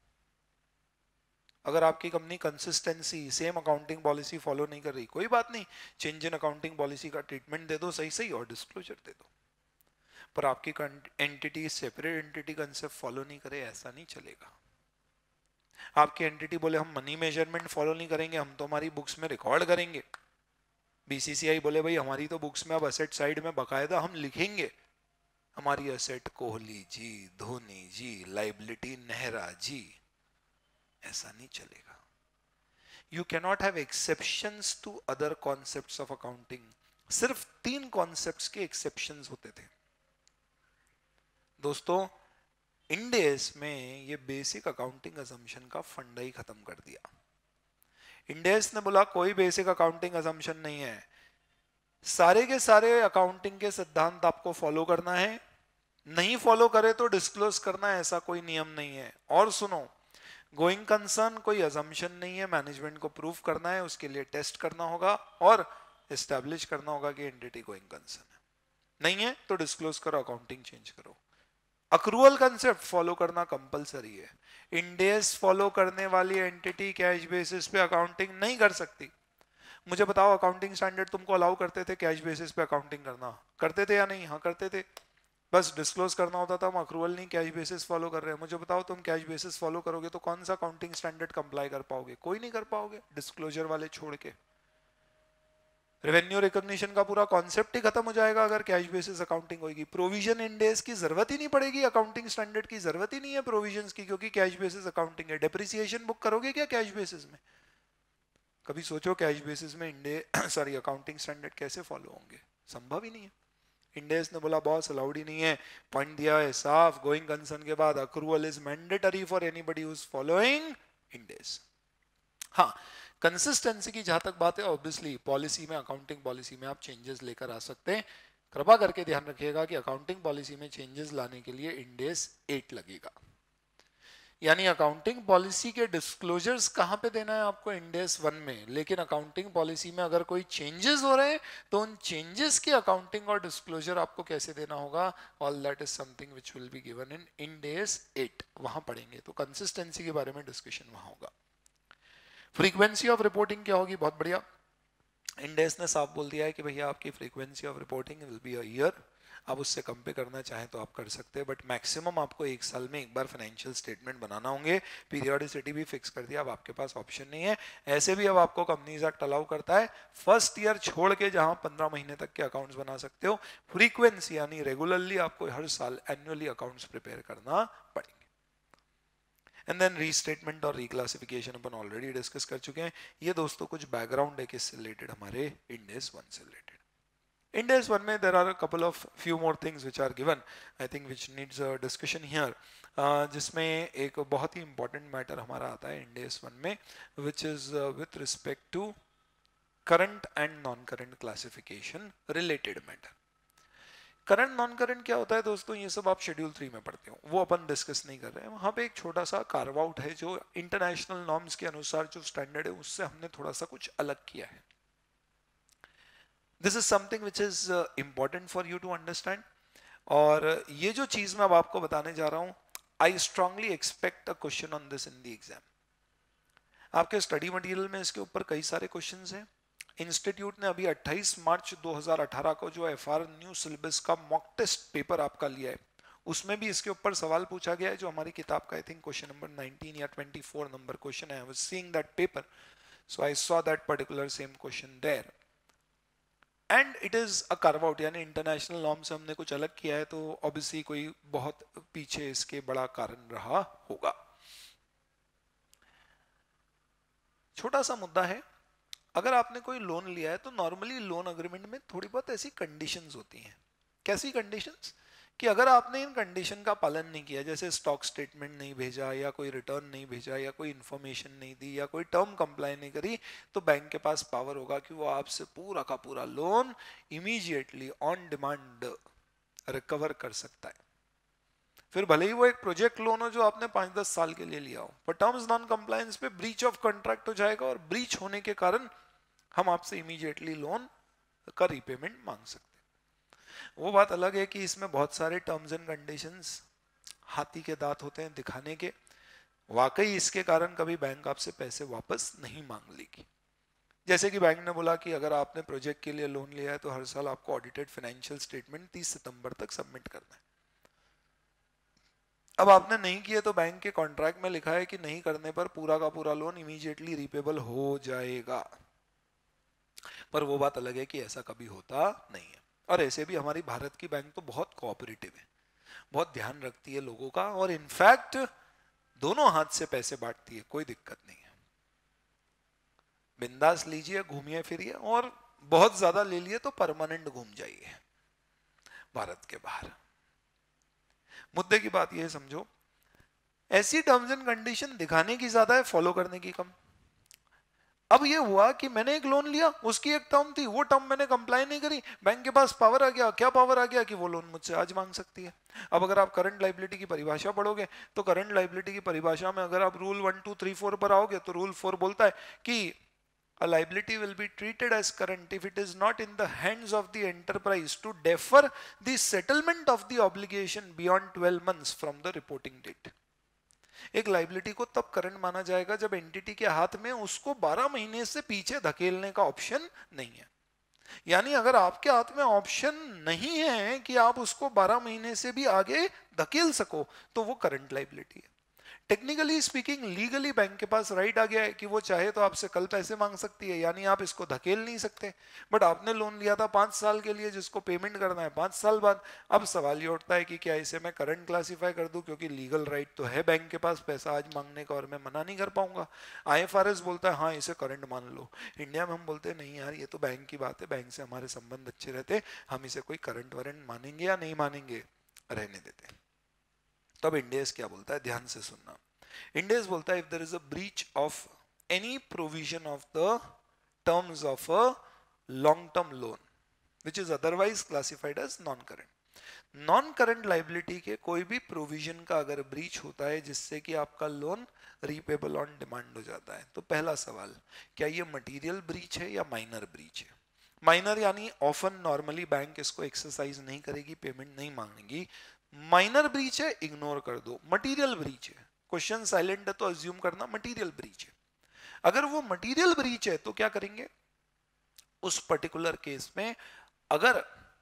अगर आपकी company consistency, same accounting policy follow नहीं कर रही, कोई बात नहीं, चेंज इन अकाउंटिंग पॉलिसी का ट्रीटमेंट दे दो सही सही और डिस्क्लोजर दे दो। पर आपकी entity separate entity concept follow नहीं करे, ऐसा नहीं चलेगा। आपकी एंटिटी बोले हम मनी मेजरमेंट फॉलो नहीं करेंगे, हम तो हमारी बुक्स में रिकॉर्ड करेंगे। बीसीसीआई बोले भाई हमारी तो बुक्स में अब असेट साइड में बकायदा हम लिखेंगे हमारी असेट कोहली जी, धोनी जी, लाइबिलिटी नेहरा जी, ऐसा नहीं चलेगा। You cannot have exceptions to other concepts of accounting। सिर्फ 3 कॉन्सेप्ट्स के एक्सेप्शंस होते थे दोस्तों। IndAS में ये बेसिक अकाउंटिंग असम्पशन का फंडा ही खत्म कर दिया। IndAS ने बोला कोई बेसिक अकाउंटिंग असम्पशन नहीं है, सारे के सारे अकाउंटिंग के सिद्धांत आपको फॉलो करना है, नहीं फॉलो करे तो डिस्क्लोज करना है, ऐसा कोई नियम नहीं है। और सुनो, गोइंग कंसर्न कोई असम्पशन नहीं है, मैनेजमेंट को प्रूव करना है, उसके लिए टेस्ट करना होगा और एस्टैब्लिश करना होगा कि एंटिटी गोइंग कंसर्न है। नहीं है तो डिस्क्लोज करो, अकाउंटिंग चेंज करो। अक्रूवल कंसेप्ट फॉलो करना कंपलसरी है। IndAS फॉलो करने वाली एंटिटी कैश बेसिस पे अकाउंटिंग नहीं कर सकती। मुझे बताओ अकाउंटिंग स्टैंडर्ड तुमको अलाउ करते थे कैश बेसिस पे अकाउंटिंग करना? करते थे या नहीं? हाँ करते थे। बस डिस्क्लोज करना होता था हम अक्रूवल नहीं कैश बेसिस फॉलो कर रहे हैं। मुझे बताओ तुम कैश बेसिस फॉलो करोगे तो कौन सा अकाउंटिंग स्टैंडर्ड कंप्लाई कर पाओगे? कोई नहीं कर पाओगे, डिस्क्लोजर वाले छोड़ के। रेवेन्यू रिकॉग्निशन का पूरा कॉन्सेप्ट ही खत्म हो जाएगा अगर कैश बेसिस अकाउंटिंग होगी। प्रोविजन IndAS की जरूरत ही नहीं पड़ेगी, अकाउंटिंग स्टैंडर्ड की जरूरत ही नहीं है प्रोविजंस की, क्योंकि कैश बेसिस अकाउंटिंग है। डेप्रिसिएशन बुक करोगे क्या कैश बेसिस में? कभी सोचो कैश बेसिस में अकाउंटिंग स्टैंडर्ड कैसे फॉलो होंगे? संभव ही नहीं है। IndAS ने बोला बॉस अलाउड ही नहीं है, पॉइंट दिया है साफ, गोइंग कंसर्न के बाद accrual is mandatory for anybody who is following IndAS। हाँ, कंसिस्टेंसी की जहां तक बात है, ऑब्वियसली पॉलिसी में, अकाउंटिंग पॉलिसी में आप चेंजेस लेकर आ सकते हैं। कृपा करके ध्यान रखिएगा कि अकाउंटिंग पॉलिसी में चेंजेस लाने के लिए IndAS 8 लगेगा। यानी अकाउंटिंग पॉलिसी के डिस्क्लोजर्स कहाँ पे देना है आपको, IndAS 1 में, लेकिन अकाउंटिंग पॉलिसी में अगर कोई चेंजेस हो रहे हैं तो उन चेंजेस की अकाउंटिंग और डिस्क्लोजर आपको कैसे देना होगा, all that is something which will be given in IndAS 8, वहां पढ़ेंगे। तो कंसिस्टेंसी के बारे में डिस्कशन वहां होगा। फ्रीक्वेंसी ऑफ रिपोर्टिंग क्या होगी, बहुत बढ़िया, IndAS ने साफ बोल दिया है कि भैया आपकी frequency of reporting will be a year. आप उससे कम पे करना चाहें तो आप कर सकते हैं, बट मैक्सिमम आपको एक साल में एक बार फाइनेंशियल स्टेटमेंट बनाना होंगे। पीरियोडिसिटी भी फिक्स कर दिया, अब आपके पास ऑप्शन नहीं है। ऐसे भी अब आपको कंपनीज एक्ट अलाउ करता है फर्स्ट ईयर छोड़ के जहां 15 महीने तक के अकाउंट्स बना सकते हो। फ्रीक्वेंसी यानी रेगुलरली आपको हर साल एनुअली अकाउंट्स प्रिपेयर करना पड़ेंगे। एंड देन रीस्टेटमेंट और रिक्लासिफिकेशन अपन ऑलरेडी डिस्कस कर चुके हैं। ये दोस्तों कुछ बैकग्राउंड है किससे रिलेटेड, हमारे IndAS 1 से रिलेटेड। IndAS 1 में there are a couple of few more things which are given, I think which needs a discussion here, जिसमें एक बहुत ही important matter हमारा आता है IndAS 1 में, which is with respect to current and non-current classification related matter। Current non current क्या होता है दोस्तों, ये सब आप शेड्यूल 3 में पढ़ते हो, वो अपन डिस्कस नहीं कर रहे हैं। वहां पे एक छोटा सा कार्व आउट है जो इंटरनेशनल नॉर्म्स के अनुसार जो स्टैंडर्ड है उससे हमने थोड़ा सा कुछ अलग किया है। This is something which is important for you to understand. और ये जो चीज मैं अब आपको बताने जा रहा हूं, I strongly expect a question on this in the exam. आपके स्टडी मटेरियल में इसके ऊपर कई सारे क्वेश्चंस हैं। इंस्टीट्यूट ने अभी 28 मार्च 2018 को जो FR न्यू सिलेबस का मॉक टेस्ट पेपर आपका लिया है, उसमें भी इसके ऊपर सवाल पूछा गया है, जो हमारी किताब का आई थिंक क्वेश्चन नंबर 19 या 24 नंबर क्वेश्चन है। I was seeing that paper, so I saw that particular same question there and it is a carve out, यानी इंटरनेशनल नॉर्म से हमने कुछ अलग किया है, तो ऑब्वियसली कोई बहुत पीछे इसके बड़ा कारण रहा होगा। छोटा सा मुद्दा है, अगर आपने कोई लोन लिया है तो नॉर्मली लोन अग्रीमेंट में थोड़ी बहुत ऐसी कंडीशंस होती हैं। कैसी कंडीशंस, कि अगर आपने इन कंडीशन का पालन नहीं किया, जैसे स्टॉक स्टेटमेंट नहीं भेजा या कोई रिटर्न नहीं भेजा या कोई इन्फॉर्मेशन नहीं दी या कोई टर्म कंप्लाई नहीं करी, तो बैंक के पास पावर होगा कि वो आपसे पूरा का पूरा loan immediately on demand recover कर सकता है। फिर भले ही वो एक प्रोजेक्ट लोन हो जो आपने 5-10 साल के लिए लिया हो, पर टर्म्स नॉन कंप्लायंस पे ब्रीच ऑफ कॉन्ट्रैक्ट हो जाएगा और ब्रीच होने के कारण हम आपसे इमीडिएटली लोन का रीपेमेंट मांग सकते हैं। वो बात अलग है कि इसमें बहुत सारे टर्म्स एंड कंडीशंस हाथी के दांत होते हैं दिखाने के, वाकई इसके कारण कभी बैंक आपसे पैसे वापस नहीं मांग लेगी। जैसे कि बैंक ने बोला कि अगर आपने प्रोजेक्ट के लिए लोन लिया है तो हर साल आपको ऑडिटेड फाइनेंशियल स्टेटमेंट 30 सितंबर तक सबमिट करना है। अब आपने नहीं किए तो बैंक के कॉन्ट्रैक्ट में लिखा है कि नहीं करने पर पूरा का पूरा लोन इमीडिएटली रीपेबल हो जाएगा, पर वो बात अलग है कि ऐसा कभी होता नहीं है। और ऐसे भी हमारी भारत की बैंक तो बहुत कोऑपरेटिव है, बहुत ध्यान रखती है लोगों का, और इनफैक्ट दोनों हाथ से पैसे बांटती है, कोई दिक्कत नहीं है। बिंदास लीजिए, घूमिए फिरिए, और बहुत ज्यादा ले लिए तो परमानेंट घूम जाइए भारत के बाहर। मुद्दे की बात यह समझो, ऐसी टर्म्स एंड कंडीशन दिखाने की ज्यादा है, फॉलो करने की कम। अब ये हुआ कि मैंने एक लोन लिया, उसकी एक टर्म थी, वो टर्म मैंने कंप्लाई नहीं करी, बैंक के पास पावर आ गया। क्या पावर आ गया कि वो लोन मुझसे आज मांग सकती है। अब अगर आप करंट लायबिलिटी की परिभाषा पढ़ोगे तो करंट लायबिलिटी की परिभाषा में अगर आप रूल 1, 2, 3, 4 पर आओगे तो रूल 4 बोलता है कि a liability will be treated as current if it is not in the hands of the enterprise to defer the settlement of the obligation beyond 12 months from the reporting date। एक liability को तब current माना जाएगा जब entity के हाथ में उसको 12 महीने से पीछे धकेलने का ऑप्शन नहीं है। यानी अगर आपके हाथ में ऑप्शन नहीं है कि आप उसको 12 महीने से भी आगे धकेल सको तो वो करंट लाइबिलिटी है। टेक्निकली स्पीकिंग, लीगली बैंक के पास राइट आ गया है कि वो चाहे तो आपसे कल पैसे मांग सकती है, यानी आप इसको धकेल नहीं सकते। बट आपने लोन लिया था 5 साल के लिए जिसको पेमेंट करना है 5 साल बाद। अब सवाल ये उठता है कि क्या इसे मैं करंट क्लासिफाई कर दूं, क्योंकि लीगल राइट तो है बैंक के पास पैसा आज मांगने का और मैं मना नहीं कर पाऊंगा। IFRS बोलता है हाँ इसे करंट मान लो, इंडिया में हम बोलते हैं नहीं यार ये तो बैंक की बात है, बैंक से हमारे संबंध अच्छे रहते, हम इसे कोई करंट वारंट मानेंगे या नहीं मानेंगे, रहने देते हैं। तब IndAS क्या बोलता है, ध्यान से सुनना। IndAS बोलता है if there is a breach of any provision of the terms of a long term loan which is otherwise classified as non current, non current liability के कोई भी प्रोविजन का अगर ब्रीच होता है जिससे कि आपका लोन रीपेबल ऑन डिमांड हो जाता है, तो पहला सवाल, क्या ये मटेरियल ब्रीच है या माइनर ब्रीच है? माइनर यानी ऑफन नॉर्मली बैंक इसको एक्सरसाइज नहीं करेगी, पेमेंट नहीं मांगेगी। माइनर ब्रीच है, इग्नोर कर दो। मटेरियल ब्रीच है, क्वेश्चन साइलेंट है तो अज्यूम करना मटेरियल ब्रीच है। अगर वो मटेरियल ब्रीच है तो क्या करेंगे उस पर्टिकुलर केस में? अगर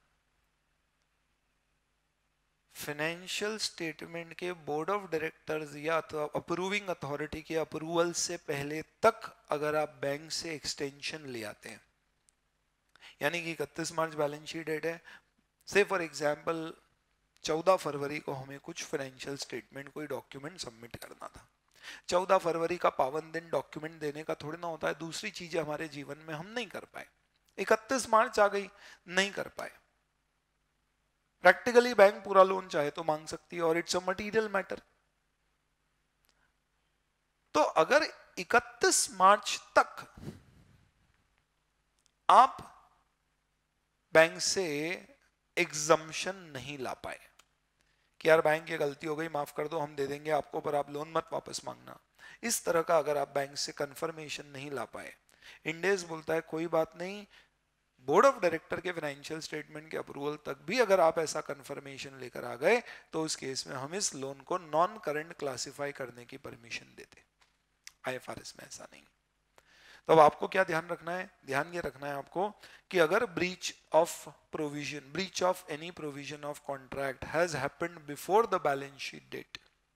फाइनेंशियल स्टेटमेंट के बोर्ड ऑफ डायरेक्टर्स या अप्रूविंग अथॉरिटी के अप्रूवल से पहले तक अगर आप बैंक से एक्सटेंशन ले आते हैं, यानी कि 31 मार्च बैलेंस शीट डेट है, से फॉर एग्जांपल 14 फरवरी को हमें कुछ फाइनेंशियल स्टेटमेंट कोई डॉक्यूमेंट सबमिट करना था। 14 फरवरी का पावन दिन डॉक्यूमेंट देने का थोड़ी ना होता है। दूसरी चीजें हमारे जीवन में हम नहीं कर पाए, 31 मार्च आ गई, नहीं कर पाए। प्रैक्टिकली बैंक पूरा लोन चाहे तो मांग सकती है और इट्स अ मटेरियल मैटर। तो अगर 31 मार्च तक आप बैंक से एग्जम्पशन नहीं ला पाए कि यार बैंक ये गलती हो गई, माफ कर दो, हम दे देंगे आपको पर आप लोन मत वापस मांगना, इस तरह का अगर आप बैंक से कंफर्मेशन नहीं ला पाए, इंडेस बोलता है कोई बात नहीं, बोर्ड ऑफ डायरेक्टर के फाइनेंशियल स्टेटमेंट के अप्रूवल तक भी अगर आप ऐसा कंफर्मेशन लेकर आ गए तो उस केस में हम इस लोन को नॉन करंट क्लासिफाई करने की परमिशन देते। आईएफआरएस में ऐसा नहीं। तो अब आपको क्या ध्यान रखना है? ध्यान ये रखना है आपको कि अगर breach of provision, breach of any provision of contract has happened before the balance sheet date,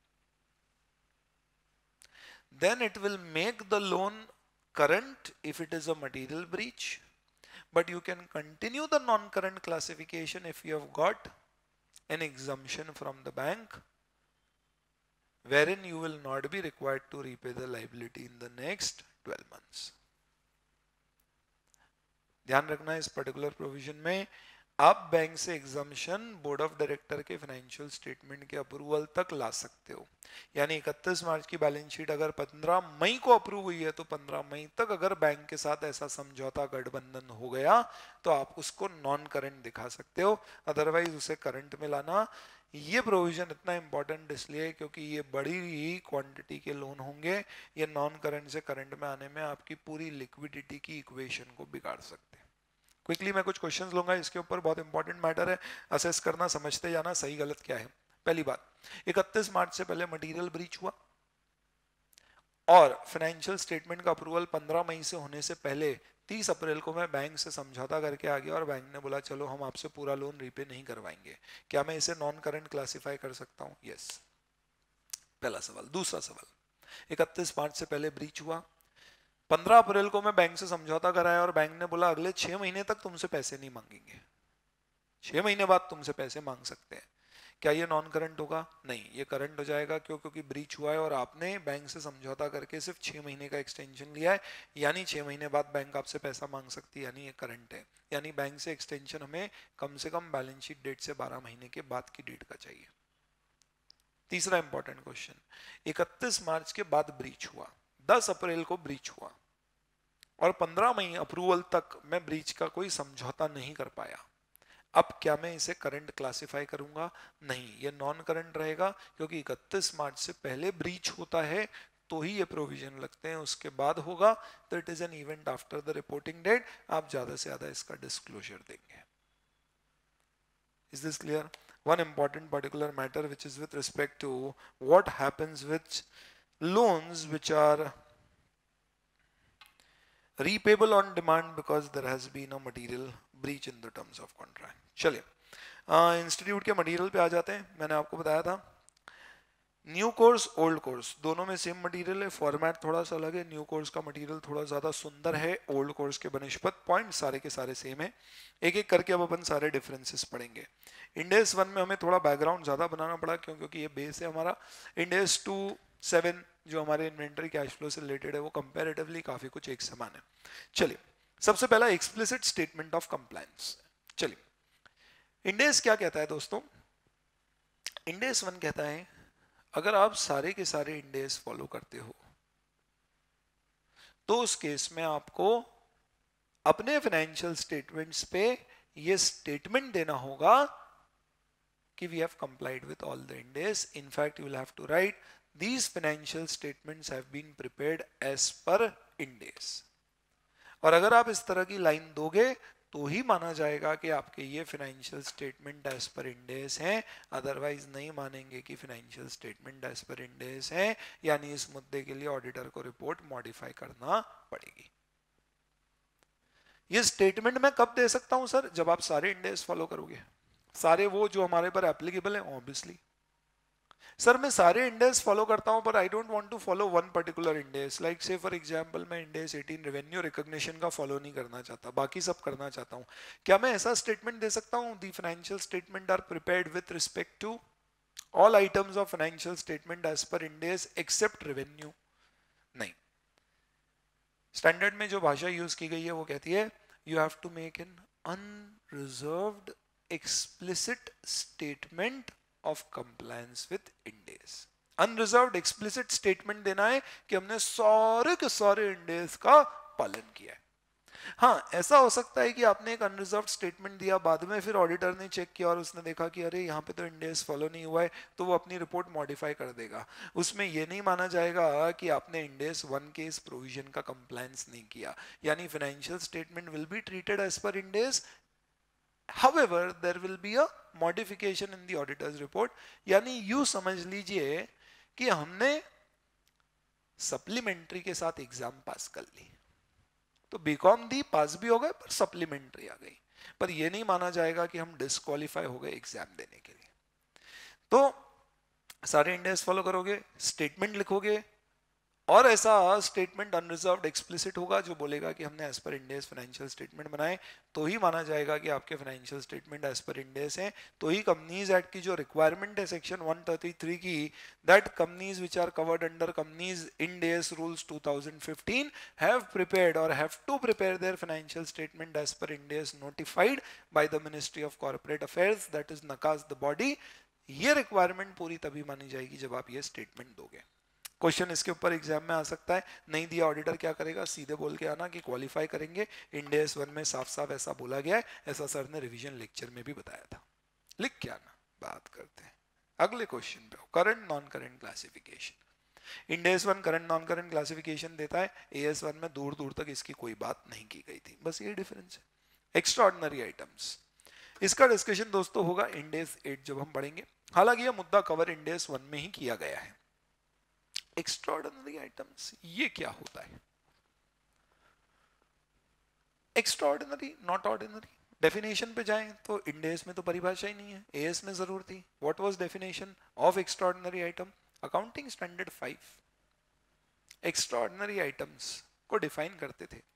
then it will make the loan current if it is a material breach, but you can continue the non-current classification if you have got an exemption from the bank wherein you will not be required to repay the liability in the next 12 months. ध्यान रखना है इस particular provision में आप bank से exemption board of director के financial statement के approval तक ला सकते हो। यानी 31 मार्च की बैलेंस शीट अगर 15 मई को अप्रूव हुई है तो 15 मई तक अगर बैंक के साथ ऐसा समझौता गठबंधन हो गया तो आप उसको नॉन करंट दिखा सकते हो, अदरवाइज उसे करंट में लाना। ये प्रोविजन इतना इंपॉर्टेंट इसलिए क्योंकि ये बड़ी ही क्वांटिटी के लोन होंगे, ये नॉन करंट से करंट में आने में आपकी पूरी लिक्विडिटी की इक्वेशन को बिगाड़ सकते हैं। क्विकली मैं कुछ क्वेश्चंस लूंगा इसके ऊपर, बहुत इंपॉर्टेंट मैटर है, असेस करना, समझते जाना सही गलत क्या है। पहली बात, 31 मार्च से पहले मटेरियल ब्रीच हुआ और फाइनेंशियल स्टेटमेंट का अप्रूवल 15 मई से होने से पहले 30 अप्रैल को मैं बैंक से समझौता करके आ गया और बैंक ने बोला चलो हम आपसे पूरा लोन रीपे नहीं करवाएंगे, क्या मैं इसे नॉन करंट क्लासिफाई कर सकता हूं? यस, पहला सवाल। दूसरा सवाल, 31 मार्च से पहले ब्रीच हुआ, 15 अप्रैल को मैं बैंक से समझौता कराया और बैंक ने बोला अगले 6 महीने तक तुमसे पैसे नहीं मांगेंगे, 6 महीने बाद तुमसे पैसे मांग सकते हैं, क्या ये नॉन करंट होगा? नहीं, ये करंट हो जाएगा। क्यों? क्योंकि ब्रीच हुआ है और आपने बैंक से समझौता करके सिर्फ 6 महीने का एक्सटेंशन लिया है, यानी 6 महीने बाद बैंक आपसे पैसा मांग सकती है, यानी ये करंट है। यानी बैंक से एक्सटेंशन हमें कम से कम बैलेंस शीट डेट से 12 महीने के बाद की डेट का चाहिए। तीसरा इंपॉर्टेंट क्वेश्चन, 31 मार्च के बाद ब्रीच हुआ, 10 अप्रैल को ब्रीच हुआ और 15 मई अप्रूवल तक मैं ब्रीच का कोई समझौता नहीं कर पाया, अब क्या मैं इसे करंट क्लासिफाई करूंगा? नहीं, ये नॉन करंट रहेगा क्योंकि 31 मार्च से पहले ब्रीच होता है तो ही ये प्रोविजन लगते हैं, उसके बाद होगा तो it is an event after the reporting date, आप ज्यादा से ज्यादा इसका डिस्क्लोजर देंगे। Is this clear? One important particular matter which is with respect to what happens with loans which are repayable on demand because there has been a material breach in the terms of contract। चलिए institute के material पे आ जाते हैं। मैंने आपको बताया था न्यू कोर्स ओल्ड कोर्स दोनों में सेम मटेरियल है, फॉर्मेट थोड़ा सा अलग है, न्यू कोर्स का मटेरियल थोड़ा ज्यादा सुंदर है ओल्ड कोर्स के बनस्पत, पॉइंट सारे के सारे सेम है। एक एक करके अब अपन सारे डिफरेंसेस पढ़ेंगे। इंडेस 1 में हमें थोड़ा बैकग्राउंड ज्यादा बनाना पड़ा क्योंकि ये बेस है हमारा। इंडेस 2-7 जो हमारे इन्वेंटरी कैश फ्लो से रिलेटेड है वो कंपैरेटिवली काफी कुछ एक समान है। चलिए, सबसे पहला एक्सप्लिसिट स्टेटमेंट ऑफ कंप्लायंस। चलिए, इंडेस क्या कहता है दोस्तों? इंडेस 1 कहता है अगर आप सारे के सारे इंडेस फॉलो करते हो तो उस केस में आपको अपने फाइनेंशियल स्टेटमेंट्स पे ये स्टेटमेंट देना होगा कि we have complied with all the IndAS. In fact, you will have to write these financial statements have been prepared as per IndAS. और अगर आप इस तरह की लाइन दोगे तो ही माना जाएगा कि आपके ये फाइनेंशियल स्टेटमेंट एज पर इंडेस हैं, अदरवाइज नहीं मानेंगे कि फाइनेंशियल स्टेटमेंट एज पर इंडेस हैं, यानी इस मुद्दे के लिए ऑडिटर को रिपोर्ट मॉडिफाई करना पड़ेगी। ये स्टेटमेंट मैं कब दे सकता हूं सर? जब आप सारे इंडेस फॉलो करोगे, सारे वो जो हमारे पर एप्लीकेबल है ऑब्वियसली। सर मैं सारे इंडेस फॉलो करता हूं पर I don't want to follow one particular IndAS, like say for example मैं इंडेस 18 रेवेन्यू रिकॉग्निशन का फॉलो नहीं करना चाहता, बाकी सब करना चाहता हूं। क्या मैं ऐसा स्टेटमेंट दे सकता हूं, the financial statement are prepared with respect to all items of financial statement as per IndAS except revenue? नहीं। स्टैंडर्ड में जो भाषा यूज की गई है वो कहती है you have to make an unreserved explicit statement of compliance with IndAS। Unreserved explicit statement देना है कि हमने सारे के सारे IndAS का पालन किया है। हाँ, ऐसा हो सकता है कि आपने एक अनरिजर्व्ड स्टेटमेंट दिया, बाद में फिर ऑडिटर ने चेक किया और उसने देखा कि अरे यहाँ पे तो IndAS फॉलो नहीं हुआ है, तो वो अपनी रिपोर्ट मॉडिफाई कर देगा। उसमें ये नहीं माना जाएगा कि आपने IndAS 1 के इस प्रोविजन का कंप्लायंस नहीं किया, यानी financial statement will be treated as per IndAS। However, there will be a modification in the auditor's report। यानी यू समझ लीजिए कि हमने सप्लीमेंट्री के साथ एग्जाम पास कर ली, तो बीकॉम दी पास भी हो गए पर सप्लीमेंट्री आ गई, पर यह नहीं माना जाएगा कि हम डिस्क्वालीफाई हो गए एग्जाम देने के लिए। तो सारे इंडेस फॉलो करोगे, स्टेटमेंट लिखोगे, और ऐसा स्टेटमेंट अनरिजर्व्ड एक्सप्लिसिट होगा जो बोलेगा कि हमने एज पर इंडेस फाइनेंशियल स्टेटमेंट बनाए, तो ही माना जाएगा कि आपके फाइनेंशियल स्टेटमेंट एज पर इंडेस हैं। तो ही कंपनीज एक्ट की जो रिक्वायरमेंट है सेक्शन 133 की, that companies which are covered under companies IndAS rules 2015 have prepared और have to prepare their financial statement as per IndAS notified by the ministry of corporate affairs, that is NACAS the body. ये requirement पूरी तभी मानी जाएगी जब आप ये statement दोगे। क्वेश्चन इसके ऊपर एग्जाम में आ सकता है, नहीं दिया ऑडिटर क्या करेगा, सीधे बोल के आना कि क्वालिफाई करेंगे, IndAS 1 में साफ साफ ऐसा बोला गया है, ऐसा सर ने रिवीजन लेक्चर में भी बताया था। लिख के आना। बात करते हैं अगले क्वेश्चन पे, current non current classification. IndAS 1 current non current classification देता है, AS 1 में दूर दूर तक इसकी कोई बात नहीं की गई थी, बस ये डिफरेंस है। एक्स्ट्राऑर्डिनरी आइटम्स, इसका डिस्कशन दोस्तों होगा IndAS 8 जब हम पढ़ेंगे, हालांकि यह मुद्दा कवर IndAS 1 में ही किया गया है। एक्स्ट्राऑर्डिनरी आइटम्स ये क्या होता है? एक्स्ट्राऑर्डिनरी, नॉट ऑर्डिनरी, डेफिनेशन पे जाएं तो IndAS में तो परिभाषा ही नहीं है, AS में जरूर थी। What was definition of extraordinary item? Accounting standard 5 extraordinary items को डिफाइन करते थे।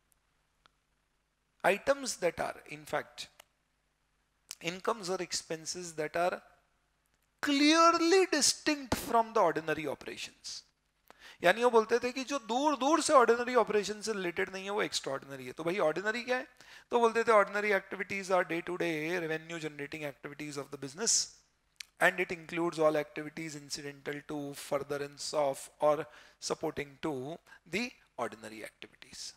Items that are in fact incomes और expenses that are clearly distinct from the ordinary operations, यानी वो बोलते थे कि जो दूर दूर से ऑर्डिनरी ऑपरेशन से रिलेटेड नहीं है वो एक्स्ट्राऑर्डिनरी है। तो भाई ऑर्डिनरी क्या है? तो बोलते थे ordinary activities are day to day revenue generating activities of the business and it includes all activities incidental to, furtherance of और supporting to the ordinary activities.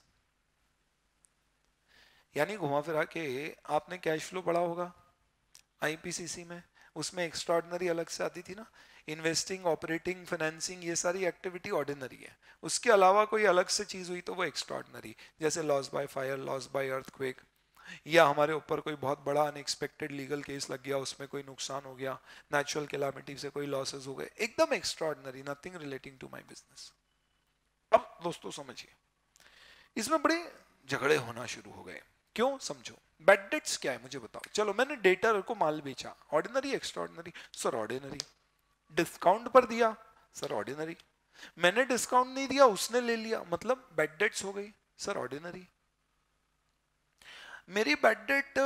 यानी घुमा फिरा के आपने कैश फ्लो पढ़ा होगा IPCC में, उसमें एक्स्ट्राऑर्डिनरी अलग से आती थी ना, इन्वेस्टिंग, ऑपरेटिंग, फाइनेंसिंग, ये सारी एक्टिविटी ऑर्डिनरी है। उसके अलावा कोई अलग से चीज हुई तो वो एक्स्ट्राऑर्डिनरी, जैसे loss by fire, loss by earthquake, या हमारे ऊपर कोई बहुत बड़ा अनएक्सपेक्टेड लीगल केस लग गया, उसमें कोई नुकसान हो गया, नेचुरल कैलामिटी से कोई लॉसेस हो गए, एकदम extraordinary, nothing relating to my business. अब दोस्तों समझिए, इसमें बड़े झगड़े होना शुरू हो गए। क्यों? समझो। बैड डेट्स क्या है मुझे बताओ। चलो मैंने डेटर को माल बेचा, ordinary extraordinary? Sir ordinary. Discount पर दिया? Sir ordinary. मैंने डिस्काउंट नहीं दिया, उसने ले लिया, मतलब बैड डेट्स हो गई? Sir ordinary. मेरी बैड डेट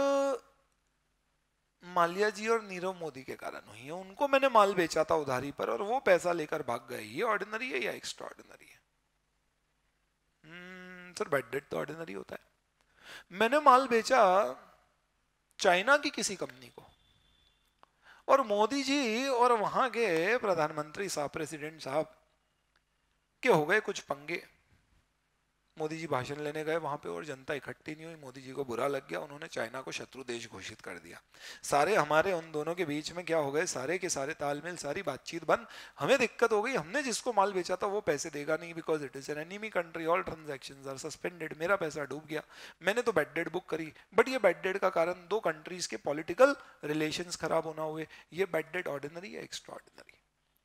माल्या जी और नीरव मोदी के कारण हुई है, उनको मैंने माल बेचा था उधारी पर और वो पैसा लेकर भाग गए, ये ऑर्डिनरी है या एक्स्ट्राऑर्डिनरी है? सर बैड डेट तो ऑर्डिनरी होता है। मैंने माल बेचा चाइना की किसी कंपनी को और मोदी जी और वहां के प्रधानमंत्री साहब, प्रेसिडेंट साहब के हो गए कुछ पंगे, मोदी जी भाषण लेने गए वहां पे और जनता इकट्ठी नहीं हुई, मोदी जी को बुरा लग गया, उन्होंने चाइना को शत्रु देश घोषित कर दिया। सारे हमारे उन दोनों के बीच में क्या हो गए, सारे के सारे तालमेल, सारी बातचीत बंद। हमें दिक्कत हो गई, हमने जिसको माल बेचा था वो पैसे देगा नहीं, because it is an enemy country, all transactions are suspended, मेरा पैसा डूब गया। मैंने तो बेड डेट बुक करी, बट ये बेड डेट का कारण दो कंट्रीज के पॉलिटिकल रिलेशंस खराब होना हुए। ये बेड डेट ऑर्डिनरी या एक्स्ट्रा ऑर्डिनरी?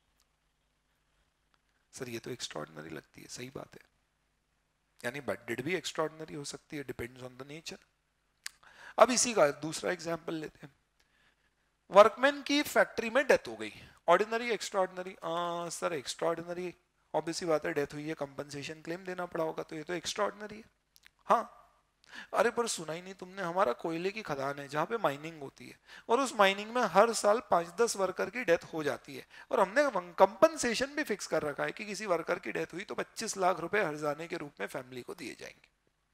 सर ये तो एक्स्ट्रा ऑर्डिनरी लगती है। सही बात है, यानी बेड डेट भी एक्स्ट्राऑर्डिनरी हो सकती है, डिपेंड्स ऑन द नेचर। अब इसी का दूसरा एग्जांपल लेते हैं। वर्कमैन की फैक्ट्री में डेथ हो गई, ordinary extraordinary? Sir extraordinary, obviously बात है, डेथ हुई है, कंपनसेशन क्लेम देना पड़ा होगा, तो ये तो एक्स्ट्राऑर्डिनरी है। हाँ, अरे पर सुना ही नहीं तुमने, हमारा कोयले की खदान है जहां पे माइनिंग होती है, और उस माइनिंग में हर साल 5-10 वर्कर की डेथ हो जाती है, और हमने कंपनसेशन भी फिक्स कर रखा है कि किसी वर्कर की डेथ हुई तो 25 लाख रुपए हर्जाने के रूप में फैमिली को दिए जाएंगे।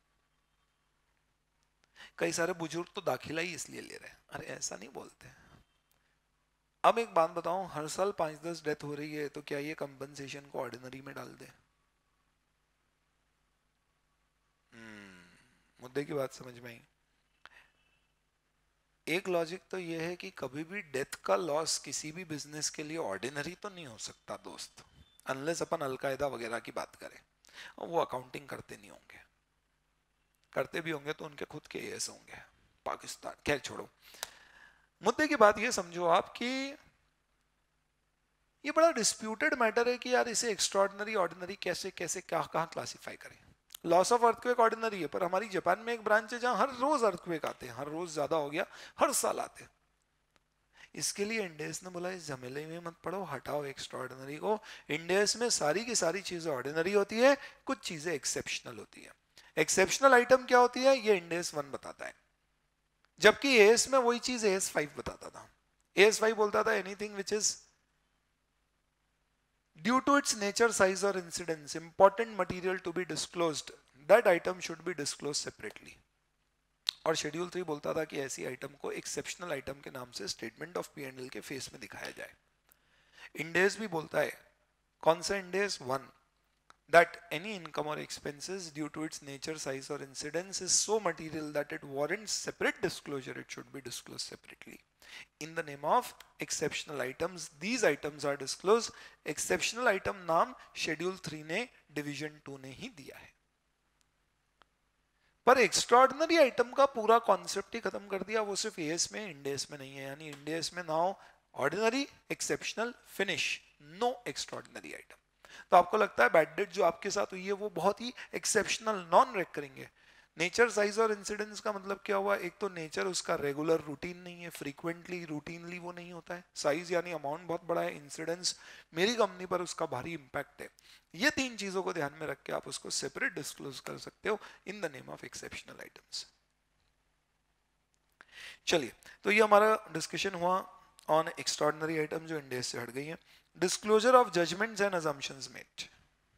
कई सारे बुजुर्ग तो दाखिला ही इसलिए ले रहे हैं। अरे ऐसा नहीं बोलते। अब एक बात बताओ, हर साल 5-10 डेथ हो रही है, तो क्या ये कंपनसेशन को ऑर्डिनरी में डाल दे? मुद्दे की बात समझ में आई? एक लॉजिक तो ये है कि कभी भी डेथ का लॉस किसी भी बिजनेस के लिए ऑर्डिनरी तो नहीं हो सकता दोस्त, अनलेस अपन अलकायदा वगैरह की बात करें, और वो अकाउंटिंग करते नहीं होंगे, करते भी होंगे तो उनके खुद के एएस होंगे पाकिस्तान। खैर छोड़ो, मुद्दे की बात ये समझो आप कि ये बड़ा डिस्प्यूटेड मैटर है कि यार इसे एक्स्ट्राऑर्डिनरी ऑर्डिनरी कैसे कैसे कहाँ क्लासिफाई करें। लॉस ऑफ अर्थक्वेक ऑर्डिनरी है, पर हमारी जापान में एक ब्रांच है जहां हर रोज अर्थक्वेक आते हैं, हर रोज ज्यादा हो गया, हर साल आते हैं। इसके लिए इंडेस ने बोला इस झमेले में मत पड़ो, हटाओ एक्स्ट्राऑर्डिनरी को। इंडेस में सारी की सारी चीजें ऑर्डिनरी होती है, कुछ चीजें एक्सेप्शनल होती है। एक्सेप्शनल आइटम क्या होती है ये इंडेस 1 बताता है, जबकि एएस में वही चीज एएस 5 बताता था। एएस 5 बोलता था anything which is due to its nature, size or incidence, important material to be disclosed, that item should be disclosed separately. और शेड्यूल 3 बोलता था कि ऐसी आइटम को एक्सेप्शनल आइटम के नाम से स्टेटमेंट ऑफ P&L के फेस में दिखाया जाए। इंडेस भी बोलता है, कौन सा IndAS 1, that any income or expenses due to its nature, size or incidence is so material that it warrants separate disclosure, it should be disclosed separately. In the name of exceptional items, these items are disclosed. exceptional item नाम schedule 3 ने division 2 ने ही दिया है, पर extraordinary item का पूरा concept ही खत्म कर दिया। वो सिर्फ एएस में, इंडेस में नहीं है। यानी इंडेस में now ordinary, exceptional, finish, no extraordinary item. तो आपको लगता है बैड डेट जो आपके साथ हुई है वो बहुत ही एक्सेप्शनल, नॉन रेकरिंग है। नेचर, साइज और इंसिडेंस का मतलब क्या हुआ? एक तो नेचर उसका रेगुलर रूटीन नहीं है, फ्रीक्वेंटली रूटीनली वो नहीं होता है। साइज यानी अमाउंट बहुत बड़ा है, इंसिडेंस मेरी कंपनी पर उसका भारी इंपैक्ट है। ये तीन चीजों को ध्यान में रख के आप उसको सेपरेट डिस्क्लोज कर सकते हो in the name of exceptional items. चलिए, तो ये हमारा डिस्कशन हुआ ऑन एक्स्ट्राऑर्डिनरी आइटम जो इंडेस से हट गई है। Disclosure of judgments and assumptions made.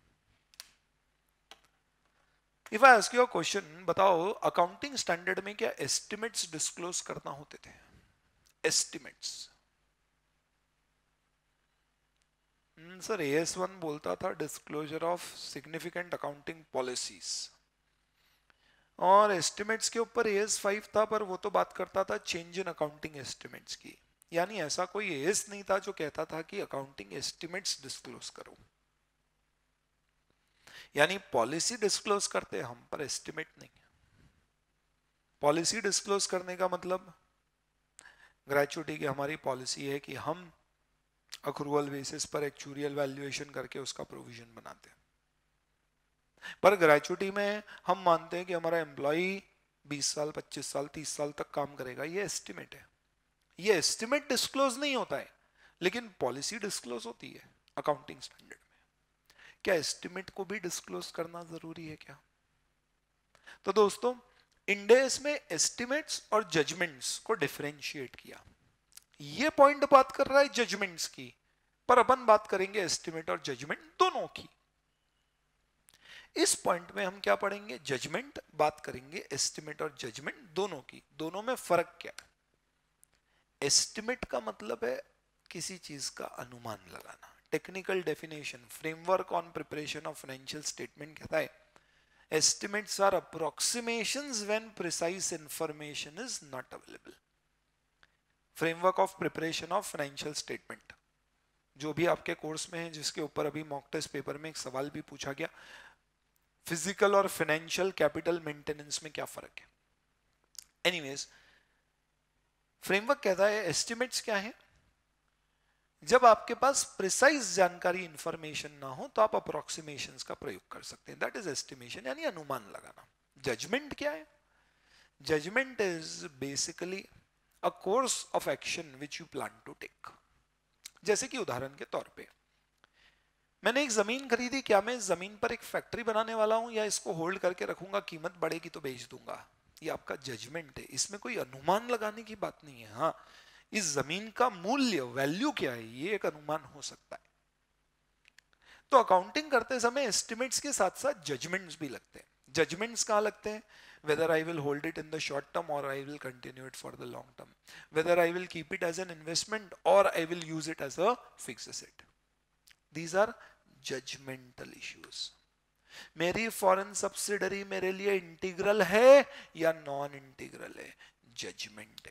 If I ask you a question, बताओ अकाउंटिंग स्टैंडर्ड में क्या एस्टिमेट्स डिस्क्लोज करना होते थे? एस्टिमेट्स सर AS1 बोलता था disclosure of significant accounting policies, और एस्टिमेट्स के ऊपर AS5 था, पर वो तो बात करता था चेंज इन अकाउंटिंग एस्टिमेट्स की। यानी ऐसा कोई AS नहीं था जो कहता था कि अकाउंटिंग एस्टिमेट्स डिस्क्लोज करो। यानी पॉलिसी डिस्क्लोज करते हम, पर एस्टिमेट नहीं। पॉलिसी डिस्क्लोज करने का मतलब, ग्रेचुइटी की हमारी पॉलिसी है कि हम अक्रूवल बेसिस पर एक्चुरियल वैल्यूएशन करके उसका प्रोविजन बनाते हैं, पर ग्रेचुइटी में हम मानते हैं कि हमारा एम्प्लॉय 20 साल, 25 साल, 30 साल तक काम करेगा। ये एस्टिमेट है। ये एस्टिमेट डिस्क्लोज नहीं होता है, लेकिन पॉलिसी डिस्क्लोज होती है अकाउंटिंग स्टैंडर्ड में। क्या एस्टिमेट को भी डिस्क्लोज करना जरूरी है क्या? तो दोस्तों, इंडेस में एस्टिमेट्स और जजमेंट्स को डिफरेंशिएट किया। ये पॉइंट बात कर रहा है जजमेंट्स की, पर अपन बात करेंगे एस्टिमेट और जजमेंट दोनों की। इस पॉइंट में हम क्या पढ़ेंगे? जजमेंट बात करेंगे, एस्टिमेट और जजमेंट दोनों की। दोनों में फर्क क्या है? एस्टिमेट का मतलब है किसी चीज का अनुमान लगाना। Technical definition, framework on preparation of financial statement कहता है Estimates are approximations when precise information is not available. Framework of preparation of financial statement, जो भी आपके कोर्स में है, जिसके ऊपर अभी मॉक टेस्ट पेपर में एक सवाल भी पूछा गया, फिजिकल और फाइनेंशियल कैपिटल मेंटेनेंस में क्या फर्क है. एनीवेज, फ्रेमवर्क कहता है एस्टिमेट्स क्या है. जब आपके पास प्रिसाइज जानकारी इंफॉर्मेशन ना हो तो आप अप्रोक्सीमेशंस का प्रयोग कर सकते हैं. दैट इज एस्टिमेशन, यानी अनुमान लगाना. जजमेंट क्या है? Judgment is basically a course of action which you plan to take. जैसे कि उदाहरण के तौर पे मैंने एक जमीन खरीदी, क्या मैं इस जमीन पर एक फैक्ट्री बनाने वाला हूं या इसको होल्ड करके रखूंगा, कीमत बढ़ेगी तो बेच दूंगा. ये आपका जजमेंट है, इसमें कोई अनुमान लगाने की बात नहीं है. हाँ, इस जमीन का मूल्य, वैल्यू क्या है, ये एक अनुमान हो सकता है. तो अकाउंटिंग करते समय एस्टिमेट्स के साथ साथ जजमेंट्स भी लगते हैं. जजमेंट्स कहाँ लगते हैं? whether I will hold it in the short term or I will continue it for the long term, whether I will keep it as an investment or I will use it as a fixed asset. These are judgmental issues. मेरी foreign subsidiary मेरे लिए integral है या non integral है, judgement है.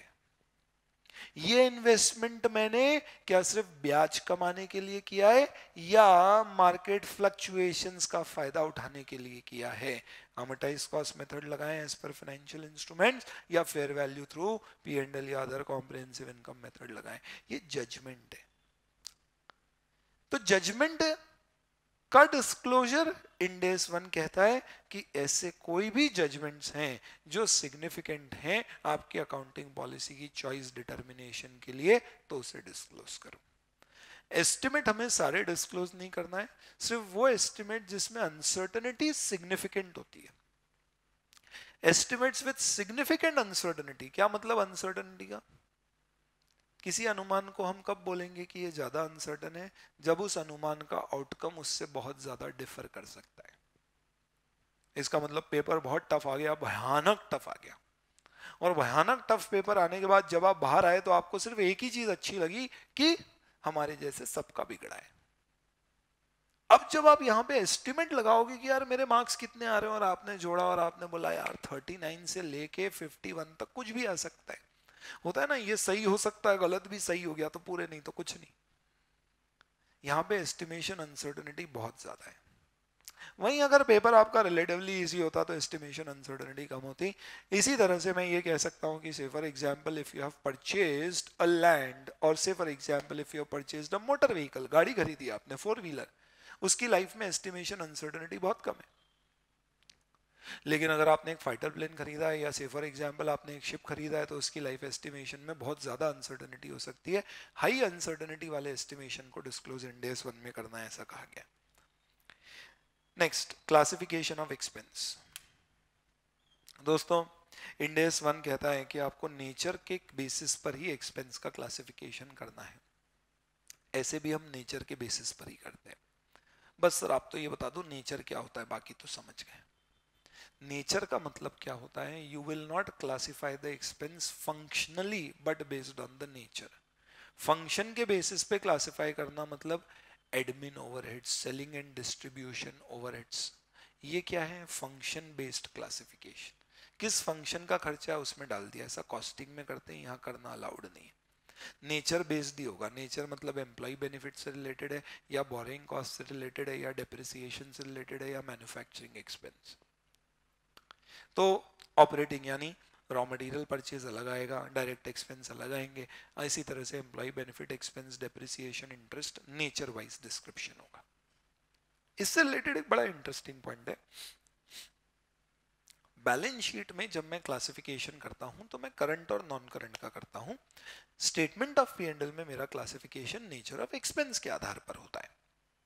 ये investment मैंने क्या सिर्फ ब्याज कमाने के लिए किया है या मार्केट फ्लक्चुएशंस का फायदा उठाने के लिए किया है. अमोर्टाइज कॉस्ट मेथड लगाएं एज पर फाइनेंशियल इंस्ट्रूमेंट्स या फेयर वैल्यू थ्रू P&L या अदर कॉम्प्रिहेंसिव इनकम मेथड लगाएं. ये जजमेंट है. तो जजमेंट का डिस्क्लोजर IndAS 1 कहता है कि ऐसे कोई भी जजमेंट्स हैं जो सिग्निफिकेंट हैं आपकी अकाउंटिंग पॉलिसी की चॉइस डिटर्मिनेशन के लिए, तो उसे डिस्क्लोज करो. एस्टिमेट हमें सारे डिस्क्लोज नहीं करना है, सिर्फ वो एस्टिमेट जिसमें अनसर्टेनिटी सिग्निफिकेंट होती है. एस्टिमेट्स विद सिग्निफिकेंट अनसर्टेनिटी, क्या मतलब अनसर्टेनिटी का? किसी अनुमान को हम कब बोलेंगे कि ये ज्यादा अनसर्टन है? जब उस अनुमान का आउटकम उससे बहुत ज्यादा डिफर कर सकता है. इसका मतलब पेपर बहुत टफ आ गया, भयानक टफ आ गया, और भयानक टफ पेपर आने के बाद जब आप बाहर आए तो आपको सिर्फ एक ही चीज अच्छी लगी कि हमारे जैसे सबका बिगड़ा है. अब जब आप यहाँ पे एस्टिमेट लगाओगे कि यार मेरे मार्क्स कितने आ रहे हैं और आपने जोड़ा और आपने बोला यार 39 से लेके 51 तक कुछ भी आ सकता है, होता है ना, ये सही हो सकता है, गलत भी सही हो गया तो पूरे नहीं तो कुछ नहीं. यहां पे एस्टिमेशन अनसर्टेनिटी बहुत ज्यादा है. वहीं अगर पेपर आपका रिलेटिवली इजी होता तो एस्टिमेशन अनसर्टेनिटी कम होती. इसी तरह से मैं ये कह सकता हूं कि say for example if you have purchased a land, और say for example if you have purchased a motor vehicle, गाड़ी खरीदी आपने 4 व्हीलर, उसकी लाइफ में एस्टिमेशन अनसर्टेनिटी बहुत कम है. लेकिन अगर आपने एक फाइटर प्लेन खरीदा है या से फॉर एग्जांपल आपने एक शिप खरीदा है तो उसकी लाइफ एस्टिमेशन में बहुत ज्यादा अनसर्टेनिटी हो सकती है. हाई अनसर्टेनिटी वाले एस्टिमेशन को डिस्क्लोज IndAS 1 में करना है, ऐसा कहा गया. Next, classification of expense. दोस्तों, IndAS 1 कहता है कि आपको नेचर के बेसिस पर ही एक्सपेंस का क्लासिफिकेशन करना है. ऐसे भी हम नेचर के बेसिस पर ही करते हैं. बस सर आप तो ये बता दो नेचर क्या होता है, बाकी तो समझ गए. नेचर का मतलब क्या होता है? You will not classify the expense functionally but based on the nature. Function के बेसिस पे क्लासिफाई करना मतलब admin overheads, selling and distribution overheads. ये क्या है? Function based classification. किस फंक्शन का खर्चा है उसमें डाल दिया, ऐसा कॉस्टिंग में करते हैं, यहाँ करना अलाउड नहीं है. नेचर बेस्ड ही होगा. नेचर मतलब एम्प्लॉय बेनिफिट से रिलेटेड है या बोरिंग कॉस्ट से रिलेटेड है या डेप्रिसिएशन से रिलेटेड है या मैन्युफैक्चरिंग एक्सपेंस. तो ऑपरेटिंग यानी रॉ मटेरियल परचेज अलग आएगा, डायरेक्ट एक्सपेंस अलग आएंगे. इसी तरह से employee benefit expense, depreciation, interest nature wise description होगा. इससे रिलेटेड एक बड़ा इंटरेस्टिंग पॉइंट है. बैलेंस शीट में जब मैं क्लासिफिकेशन करता हूं तो मैं करंट और नॉन करंट का करता हूं. स्टेटमेंट ऑफ P&L में मेरा क्लासिफिकेशन नेचर ऑफ एक्सपेंस के आधार पर होता है.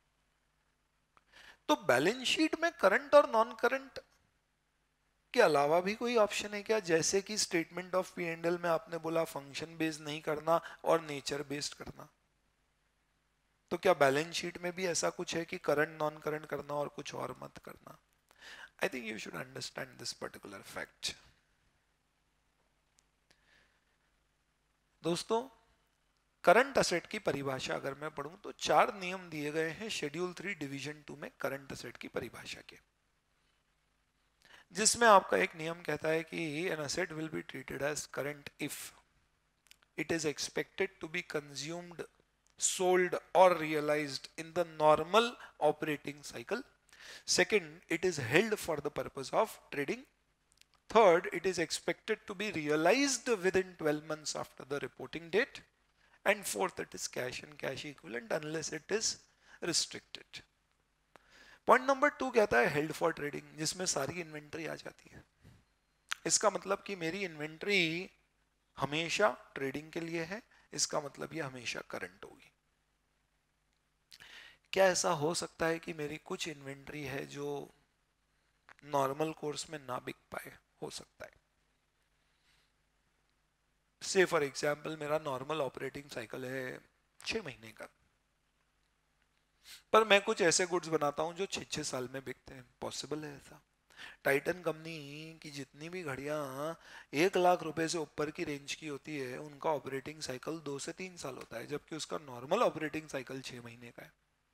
तो बैलेंस शीट में करंट और नॉन करंट के अलावा भी कोई ऑप्शन है क्या? जैसे कि स्टेटमेंट ऑफ P&L में आपने बोला फंक्शन बेस्ड नहीं करना और नेचर बेस्ड करना, तो क्या बैलेंस शीट में भी ऐसा कुछ है कि करंट नॉन करंट करना और कुछ और मत करना? I think you should understand this particular fact. दोस्तों, करंट असेट की परिभाषा अगर मैं पढ़ूं तो 4 नियम दिए गए हैं शेड्यूल 3 डिवीजन 2 में करंट असेट की परिभाषा के. जिसमें आपका एक नियम कहता है कि an asset will be treated as current if it is expected to be consumed, sold or realized in the normal operating cycle. Second, it is held for the purpose of trading. Third, it is expected to be realized within 12 months after the reporting date. And fourth, it is cash and cash equivalent unless it is restricted. Point number 2 कहता है held for trading, जिसमें सारी inventory आ जाती है. इसका मतलब कि मेरी इन्वेंट्री हमेशा ट्रेडिंग के लिए है, इसका मतलब ये हमेशा करंट होगी. क्या ऐसा हो सकता है कि मेरी कुछ इन्वेंट्री है जो नॉर्मल कोर्स में ना बिक पाए? हो सकता है. से फॉर एग्जाम्पल मेरा नॉर्मल ऑपरेटिंग साइकिल है 6 महीने का, पर मैं कुछ ऐसे गुड्स बनाता हूं जो 6-6 साल में बिकते हैं. पॉसिबल है ऐसा? टाइटन कंपनी की जितनी भी घड़ियां 1 लाख रुपए से ऊपर की रेंज की होती है, उनका ऑपरेटिंग साइकिल 2 से 3 साल होता है, जबकि उसका नॉर्मल ऑपरेटिंग साइकिल 6 महीने का है.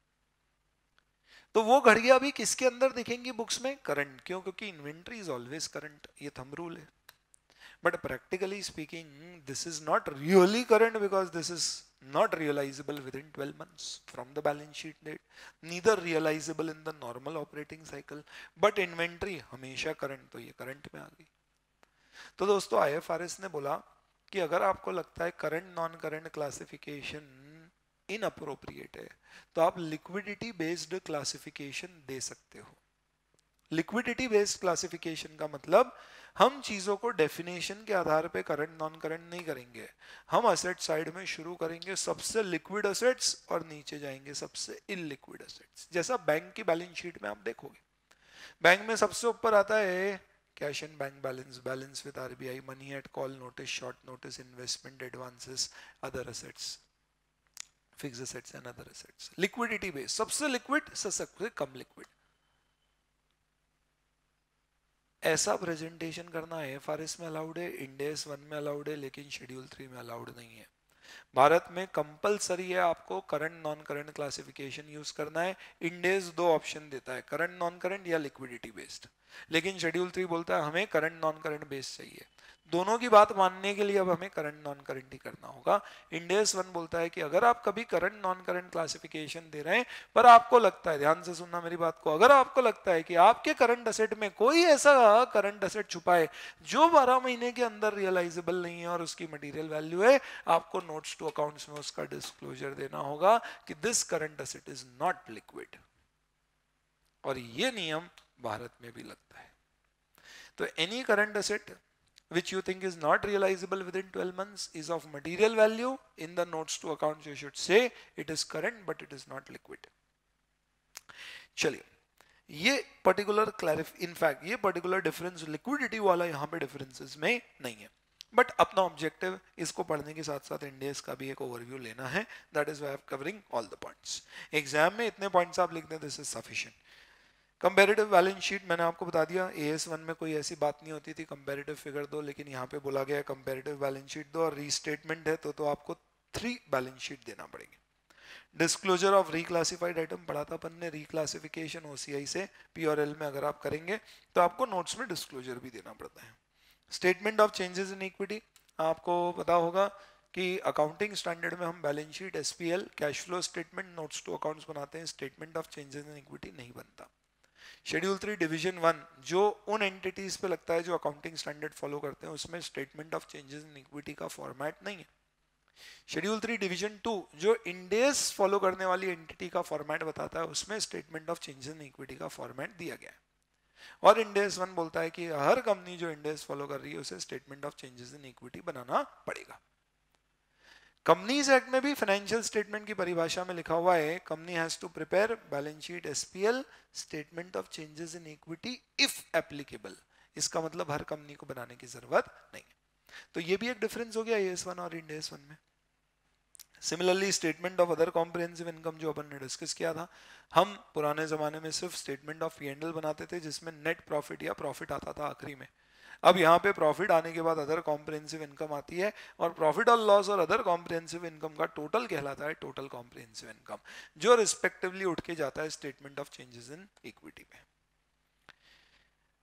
तो वो घड़ियां भी किसके अंदर दिखेंगी बुक्स में? करंट. क्यों? क्योंकि इन्वेंट्री इज ऑलवेज करंट. ये थंब रूल है. But practically speaking this is not really current because this is not realizable within 12 months from the balance sheet date, neither realizable in the normal operating cycle, but inventory हमेशा करंट. तो ये current में आ गई. तो दोस्तों IFRS ने बोला कि अगर आपको लगता है current non current classification inappropriate है, तो आप लिक्विडिटी बेस्ड क्लासिफिकेशन दे सकते हो. लिक्विडिटी बेस्ड क्लासिफिकेशन का मतलब हम चीजों को डेफिनेशन के आधार पे करंट नॉन करंट नहीं करेंगे. हम असेट साइड में शुरू करेंगे सबसे लिक्विड असेट्स और नीचे जाएंगे सबसे इनलिक्विड असेट्स. जैसा बैंक की बैलेंस शीट में आप देखोगे, बैंक में सबसे ऊपर आता है cash and bank balance, balance with RBI, money at call, notice, short notice, investment, advances, other assets, fixed assets and other assets. Liquidity based सबसे लिक्विड, सबसे कम लिक्विड. ऐसा प्रेजेंटेशन करना IFRS में अलाउड है, IndAS 1 में अलाउड है, लेकिन शेड्यूल 3 में अलाउड नहीं है. भारत में कंपलसरी है आपको current non current classification use करना है. IndAS 2 ऑप्शन देता है, करंट नॉन करंट या लिक्विडिटी बेस्ड, लेकिन शेड्यूल 3 बोलता है हमें करंट नॉन करंट बेस्ड चाहिए. दोनों की बात मानने के लिए अब हमें करंट नॉन करंट ही करना होगा. IndAS 1 बोलता है कि अगर आप कभी करंट नॉन करंट क्लासिफिकेशन दे रहे हैं, पर आपको लगता है, ध्यान से सुनना मेरी बात को, अगर आपको लगता है कि आपके करंट असेट में कोई ऐसा करंट असेट छुपा है जो 12 महीने के अंदर रियलाइजेबल नहीं है और उसकी मटेरियल वैल्यू है, आपको नोट्स टू अकाउंट्स में उसका डिस्क्लोजर देना होगा कि this current asset is not liquid. और ये नियम भारत में भी लगता है. तो any current asset which you think is not realizable within 12 months is of material value. In the notes to accounts you should say it is current but it is not liquid. चलिए, ये particular in fact ये particular difference liquidity वाला यहाँ पे differences में नहीं है. But अपना ऑब्जेक्टिव इसको पढ़ने के साथ साथ IndAS का भी एक ओवरव्यू लेना है. That is why I am covering all the points. Exam में इतने पॉइंट्स आप लिख दें, this is sufficient. Comparative balance sheet मैंने आपको बता दिया, AS 1 में कोई ऐसी बात नहीं होती थी कंपैरेटिव फिगर दो, लेकिन यहाँ पे बोला गया कंपैरेटिव बैलेंस शीट दो, और रीस्टेटमेंट है तो आपको 3 बैलेंस शीट देना पड़ेगी. डिस्क्लोजर ऑफ रिक्लासिफाइड आइटम पढ़ा था अपन ने, रिक्लासिफिकेशन OCI से P&L में अगर आप करेंगे तो आपको नोट्स में डिस्क्लोजर भी देना पड़ता है. Statement of changes in equity, आपको पता होगा कि अकाउंटिंग स्टैंडर्ड में हम balance sheet, SPL, cash flow statement, notes to accounts बनाते हैं, statement of changes in equity नहीं बनता. शेड्यूल 3 डिवीजन 1 जो उन एंटिटीज पे लगता है जो अकाउंटिंग स्टैंडर्ड फॉलो करते हैं, उसमें statement of changes in equity का फॉर्मेट नहीं है. शेड्यूल 3 डिवीजन 2 जो IndAS फॉलो करने वाली एंटिटी का फॉर्मेट बताता है, उसमें statement of changes in equity का फॉर्मेट दिया गया है. और IndAS 1 बोलता है कि हर कंपनी जो IndAS फॉलो कर रही है उसे statement of changes in equity बनाना पड़ेगा. कंपनीज एक्ट में भी फाइनेंशियल स्टेटमेंट की परिभाषा में लिखा हुआ है, company has to prepare balance sheet, SPL, statement of changes in equity if applicable. इसका मतलब हर कंपनी को बनाने की जरूरत नहीं. तो ये भी एक डिफरेंस हो गया AS 1 और IndAS 1 में. Similarly statement of other comprehensive income जो अपन ने डिस्कस किया था, हम पुराने जमाने में सिर्फ स्टेटमेंट ऑफ P&L बनाते थे जिसमें नेट प्रॉफिट या प्रॉफिट आता था आखिरी में. अब यहाँ पे प्रॉफिट आने के बाद अदर कॉम्प्रिहेंसिव इनकम आती है, और प्रॉफिट और लॉस और अदर कॉम्प्रिहेंसिव इनकम का टोटल कहलाता है टोटल कॉम्प्रिहेंसिव इनकम, जो रिस्पेक्टिवली उठ के जाता है statement of changes in equity में.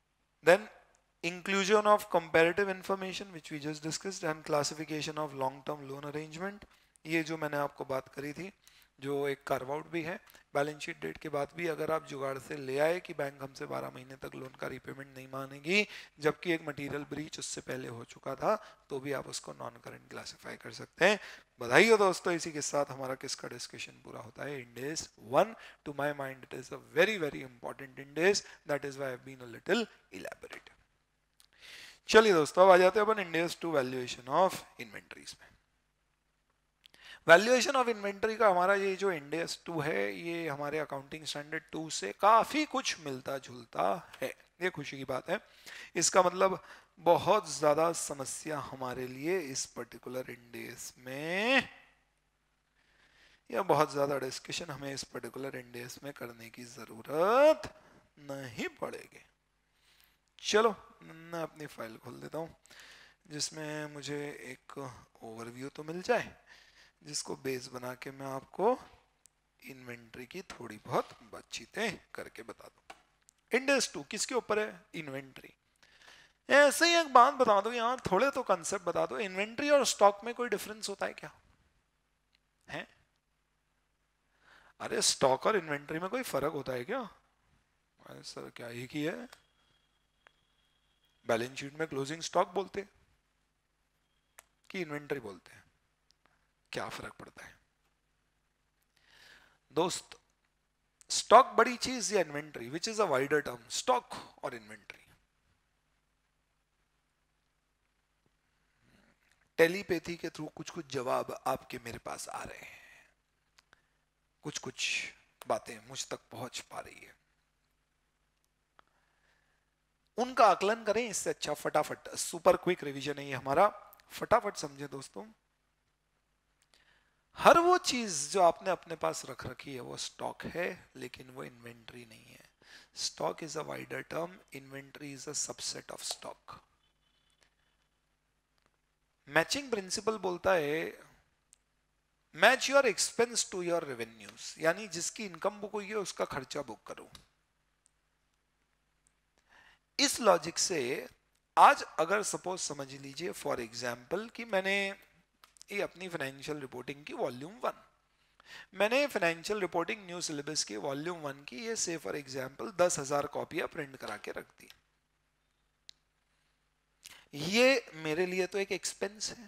Then inclusion of comparative information which we just discussed and classification of long term loan arrangement, ये जो मैंने आपको बात करी थी, जो एक कार्व आउट भी है। बैलेंस शीट डेट के बाद भी अगर आप जुगाड़ से ले आए कि बैंक हमसे 12 महीने तक लोन का रीपेमेंट नहीं मानेगी, जबकि एक मटेरियल ब्रीच उससे पहले हो चुका था, तो भी आप उसको नॉन करंट क्लासिफाई कर सकते हैं। बधाई हो दोस्तों, इसी के साथ हमारा किसका डिस्कशन पूरा होता है, IndAS 1। To my mind it is a very very important IndAS, that is why I have been a little elaborate. चलिए दोस्तों, अब आ जाते हैं अपन IndAS 2 वैल्यूएशन ऑफ इन्वेंटरीज में। वैल्यूएशन ऑफ इन्वेंटरी का हमारा ये जो IndAS 2 है, ये हमारे अकाउंटिंग स्टैंडर्ड 2 से काफी कुछ मिलता जुलता है। ये खुशी की बात है। इसका मतलब बहुत ज्यादा समस्या हमारे लिए इस पर्टिकुलर IndAS में, या बहुत ज्यादा डिस्कशन हमें इस पर्टिकुलर IndAS में करने की जरूरत नहीं पड़ेगी। चलो मैं अपनी फाइल खोल देता हूँ, जिसमें मुझे एक ओवरव्यू तो मिल जाए, जिसको बेस बना के मैं आपको इन्वेंट्री की थोड़ी बहुत बातचीतें करके बता दूं। IndAS 2 किसके ऊपर है, इन्वेंट्री। ऐसे ही एक बात बता दो, यहाँ थोड़े तो कंसेप्ट बता दो, इन्वेंट्री और स्टॉक में कोई डिफरेंस होता है क्या? है? अरे स्टॉक और इन्वेंट्री में कोई फर्क होता है क्या? अरे सर क्या एक ही है? बैलेंस शीट में क्लोजिंग स्टॉक बोलते कि इन्वेंट्री बोलते हैं, क्या फर्क पड़ता है दोस्त? स्टॉक बड़ी चीज या inventory, which is a wider term, stock और इन्वेंट्री? टेलीपैथी के थ्रू कुछ कुछ जवाब आपके मेरे पास आ रहे हैं, कुछ कुछ बातें मुझ तक पहुंच पा रही है, उनका आकलन करें। इससे अच्छा फटाफट सुपर क्विक रिवीजन है ये हमारा, फटाफट समझे दोस्तों। हर वो चीज जो आपने अपने पास रख रखी है वो स्टॉक है, लेकिन वो इन्वेंट्री नहीं है। Stock is a wider term, inventory is a subset of stock. Matching principle बोलता है match your expense to your revenues, यानी जिसकी इनकम बुक हुई है उसका खर्चा बुक करो। इस लॉजिक से आज अगर सपोज समझ लीजिए फॉर एग्जांपल कि मैंने ये अपनी फाइनेंशियल रिपोर्टिंग की वॉल्यूम 1, मैंने फाइनेंशियल रिपोर्टिंग न्यू सिलेबस की वॉल्यूम 1 की ये से फॉर एग्जांपल 10,000 कॉपियां प्रिंट करा के रख दी। ये मेरे लिए तो एक एक्सपेंस है,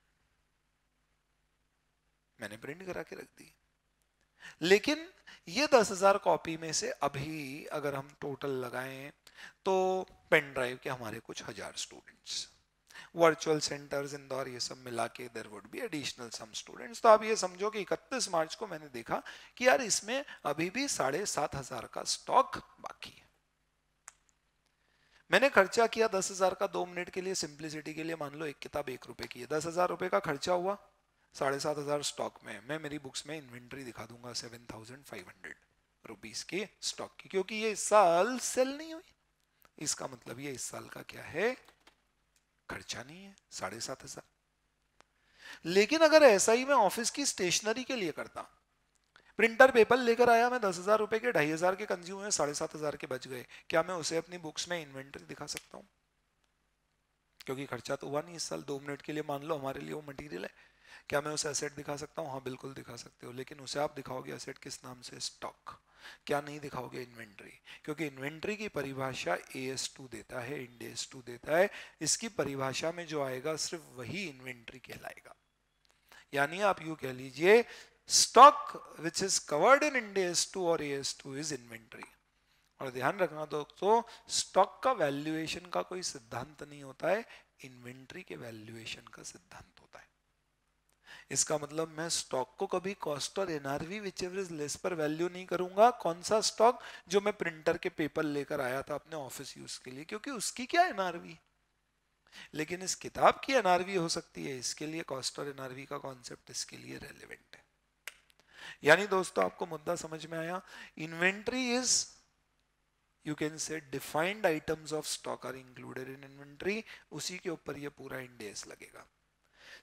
मैंने प्रिंट करा के रख दी। लेकिन ये 10,000 कॉपी में से अभी अगर हम टोटल लगाएं तो पेन ड्राइव के हमारे कुछ हजार स्टूडेंट्स, वर्चुअल सेंटर्स इंदौर ये सब मिला के there would be additional some students. तो आप ये समझो कि 31 मार्च को मैंने देखा कि यार इसमें अभी भी 7,500 का स्टॉक बाकी है। मैंने खर्चा किया 10,000 का 2 मिनट के लिए, सिंप्लिसिटी के लिए मान लो एक किताब 1 रुपए की है, 10,000 रुपए का खर्चा हुआ, 7,500 स्टॉक में। मैं मेरी बुक्स में इन्वेंट्री दिखा दूंगा 7,500 रुपीस की स्टॉक की, क्योंकि ये इस साल सेल नहीं हुई। इसका मतलब ये इस साल का क्या है, खर्चा नहीं है 7,500। लेकिन अगर ऐसा ही मैं ऑफिस की स्टेशनरी के लिए करता, प्रिंटर पेपर लेकर आया मैं 10,000 रुपए के, 2,500 के कंज्यूम हुए, 7,500 के बच गए, क्या मैं उसे अपनी बुक्स में इन्वेंट्री दिखा सकता हूं? क्योंकि खर्चा तो हुआ नहीं इस साल, 2 मिनट के लिए मान लो हमारे लिए वो मटेरियल है। क्या मैं उसे एसेट दिखा सकता हूँ? हाँ बिल्कुल दिखा सकते हो, लेकिन उसे आप दिखाओगे एसेट किस नाम से, स्टॉक। क्या नहीं दिखाओगे? इन्वेंट्री। क्योंकि इन्वेंट्री की परिभाषा AS2 देता है, IndAS 2 देता है। इसकी परिभाषा में जो आएगा सिर्फ वही इन्वेंट्री कहलाएगा। यानी आप यूं कह लीजिए stock which is covered in IndAS 2 और AS2 इज इन्वेंट्री। और ध्यान रखना दोस्तों, स्टॉक का वैल्यूएशन का कोई सिद्धांत नहीं होता है, इन्वेंट्री के वैल्यूएशन का सिद्धांत होता है। इसका मतलब मैं स्टॉक को कभी कॉस्ट और NRV व्हिचएवर इज लेस पर वैल्यू नहीं करूंगा। कौन सा स्टॉक? जो मैं प्रिंटर के पेपर लेकर आया था अपने ऑफिस यूज के लिए, क्योंकि उसकी क्या NRV, लेकिन इस किताब की NRV हो सकती है। इसके लिए कॉस्ट और NRV का कॉन्सेप्ट इसके लिए रेलेवेंट है। यानी दोस्तों आपको मुद्दा समझ में आया? Inventory is, you can say, defined items of stock are included in inventory, उसी के ऊपर ये पूरा IndAS लगेगा।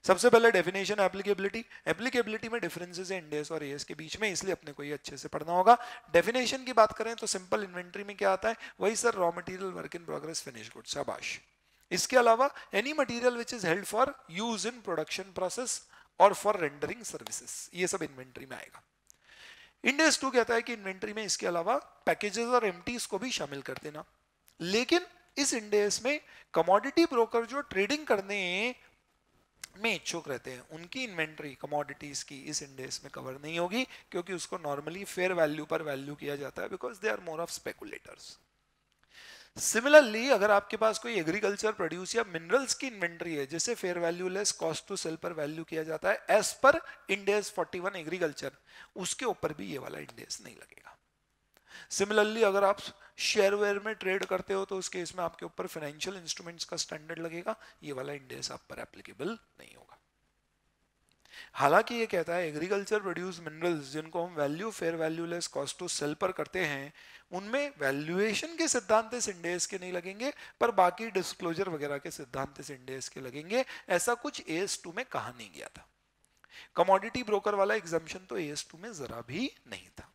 सबसे पहले डेफिनेशन एप्लीकेबिलिटी। एप्लीकेबिलिटी में डिफरेंसेस है इंडेस और एएस के बीच में, इसलिए अपने को ये अच्छे से पढ़ना होगा। डेफिनेशन की बात करें तो सिंपल इन्वेंट्री में क्या आता है, वही sir, raw material, work in progress, finish goods, शाबाश। इसके अलावा any material which is held for use in production process और फॉर रेंडरिंग सर्विसेज, ये सब इन्वेंट्री में आएगा। इंडेस 2 कहता है कि इन्वेंट्री में इसके अलावा पैकेजेस और एमटीज को भी शामिल कर देना। लेकिन इस इंडेस में कमोडिटी ब्रोकर जो ट्रेडिंग करने में इच्छुक रहते हैं, उनकी इन्वेंट्री कमोडिटीज की इस इंडेस में कवर नहीं होगी, क्योंकि उसको नॉर्मली फेयर वैल्यू पर वैल्यू किया जाता है, because they are more of speculators. Similarly अगर आपके पास कोई एग्रीकल्चर प्रोड्यूस या मिनरल्स की इन्वेंट्री है, जिसे fair value less cost to sell पर वैल्यू किया जाता है एज पर इंडेस 41 एग्रीकल्चर, उसके ऊपर भी ये वाला इंडेस नहीं लगेगा। सिमिलरली अगर आप शेयरवेयर में ट्रेड करते हो तो उस केस में आपके ऊपर फाइनेंशियल इंस्ट्रूमेंट्स का स्टैंडर्ड लगेगा, ये वाला इंडेस आप पर एप्लीकेबल नहीं होगा। हालांकि ये कहता है एग्रीकल्चर प्रोड्यूस मिनरल्स जिनको हम value fair value less cost to sell पर करते हैं, उनमें वैल्यूएशन के सिद्धांत इस इंडेस के नहीं लगेंगे, पर बाकी डिस्क्लोजर वगैरह के सिद्धांत इस इंडेस के लगेंगे। ऐसा कुछ AS2 में कहा नहीं गया था। कमोडिटी ब्रोकर वाला एग्जम्पशन तो AS2 में जरा भी नहीं था।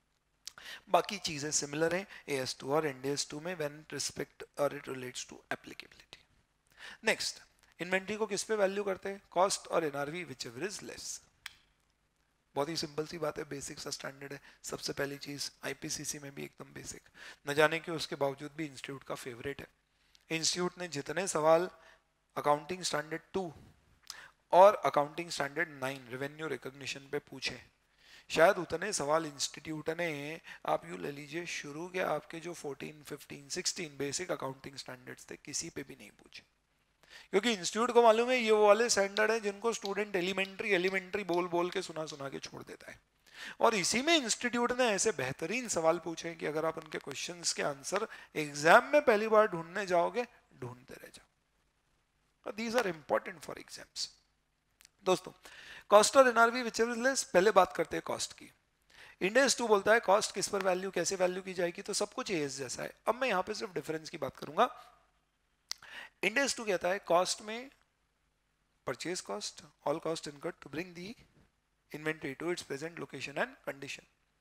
बाकी चीजें सिमिलर हैं AS2 और IndAS2 में व्हेन रिस्पेक्ट और it relates to applicability. Next, inventory को किस पे वैल्यू करते हैं, कॉस्ट और NRV whichever is less. बहुत ही सिंपल सी बात है, बेसिक सा स्टैंडर्ड है। सबसे पहली चीज आईपीसीसी में भी एकदम बेसिक, न जाने कि उसके बावजूद भी इंस्टीट्यूट का फेवरेट है। इंस्टीट्यूट ने जितने सवाल अकाउंटिंग स्टैंडर्ड 2 और अकाउंटिंग स्टैंडर्ड 9 रेवेन्यू रिकॉग्निशन पे पूछे, शायद उतने सवाल इंस्टीट्यूट ने, आप यू ले लीजिए शुरू के आपके जो 14, 15, 16 बेसिक अकाउंटिंग स्टैंडर्ड्स थे, किसी पे भी नहीं पूछे। क्योंकि इंस्टीट्यूट को मालूम है ये वो वाले स्टैंडर्ड है जिनको स्टूडेंट एलिमेंट्री बोल बोल के सुना सुना के छोड़ देता है। और इसी में इंस्टीट्यूट ने ऐसे बेहतरीन सवाल पूछे कि अगर आप उनके क्वेश्चंस के आंसर एग्जाम में पहली बार ढूंढने जाओगे, ढूंढते रह जाओ। These are important for exams. दोस्तों, कॉस्ट और NRV whichever is less, पहले बात करते हैं कॉस्ट की। इंडेस 2 बोलता है कॉस्ट किस पर वैल्यू, कैसे वैल्यू की जाएगी, तो सब कुछ एएस जैसा है। अब मैं यहां पे सिर्फ डिफरेंस की बात करूंगा। इंडेस 2 कहता है कॉस्ट में purchase cost, all cost incurred to bring the inventory to its present location and condition,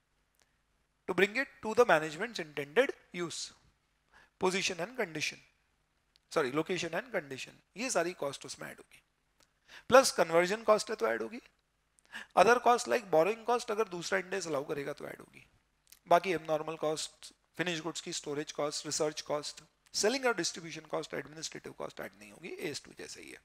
to bring it to the management's intended use, position and condition, sorry location and condition, ये सारी cost उसमें add होगी। Plus conversion cost है तो add होगी। Other cost like borrowing cost अगर दूसरा IndAS allow करेगा तो ऐड होगी। बाकी एबनॉर्मल कॉस्ट, फिनिश गुड्स की storage cost, research cost, selling और distribution cost, administrative cost add नहीं होगी। AS2 जैसे ही है।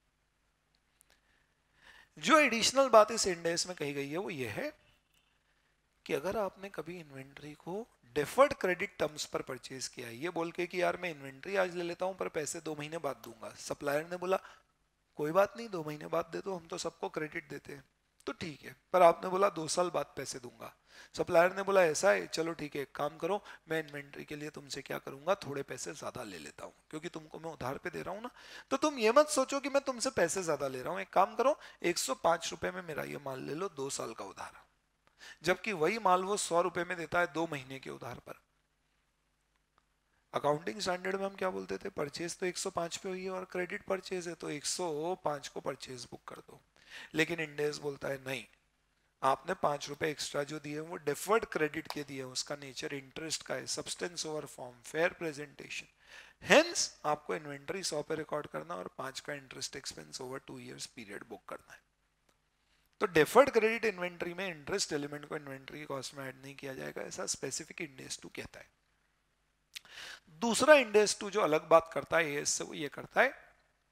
जो एडिशनल बात इस इंडेस में कही गई है वो ये है कि अगर आपने कभी इन्वेंट्री को डेफर्ड क्रेडिट टर्म्स पर परचेज किया है, ये बोल के कि यार मैं इन्वेंट्री आज ले लेता हूं पर पैसे 2 महीने बाद दूंगा, सप्लायर ने बोला कोई बात नहीं 2 महीने बाद दे दो, हम तो सबको क्रेडिट देते हैं, तो ठीक है, पर आपने बोला 2 साल बाद पैसे दूंगा। सप्लायर ने बोला ऐसा है, चलो ठीक है, एक काम करो, मैं इन्वेंट्री के लिए तुमसे क्या करूंगा, थोड़े पैसे ज्यादा ले लेता हूं, क्योंकि तुमको मैं उधार पे दे रहा हूं ना। तो तुम ये मत सोचो कि मैं तुमसे पैसे ज्यादा ले रहा हूं, एक काम करो 105 रुपए में मेरा ये माल ले लो, 2 साल का उधार, जबकि वही माल वो 100 रुपए में देता है 2 महीने के उधार पर। अकाउंटिंग स्टैंडर्ड में हम क्या बोलते थे, परचेज तो 105 पे हुई है और क्रेडिट परचेज है तो 105 को परचेज बुक कर दो। लेकिन इंडेस बोलता है नहीं, आपने 5 रुपए एक्स्ट्रा जो दिए वो डेफर्ड क्रेडिट के दिए, उसका नेचर इंटरेस्ट का है, substance over form, fair presentation, hence आपको इन्वेंट्री 100 पे रिकॉर्ड करना और 5 का interest expense over 2 years period book करना है। तो डेफर्ड क्रेडिट इन्वेंट्री में इंटरेस्ट एलिमेंट को इन्वेंट्री कॉस्ट में ऐड नहीं किया जाएगा, ऐसा स्पेसिफिक इंडेस 2 कहता है। दूसरा इंडेस 2 जो अलग बात करता है एएस से, वो ये करता है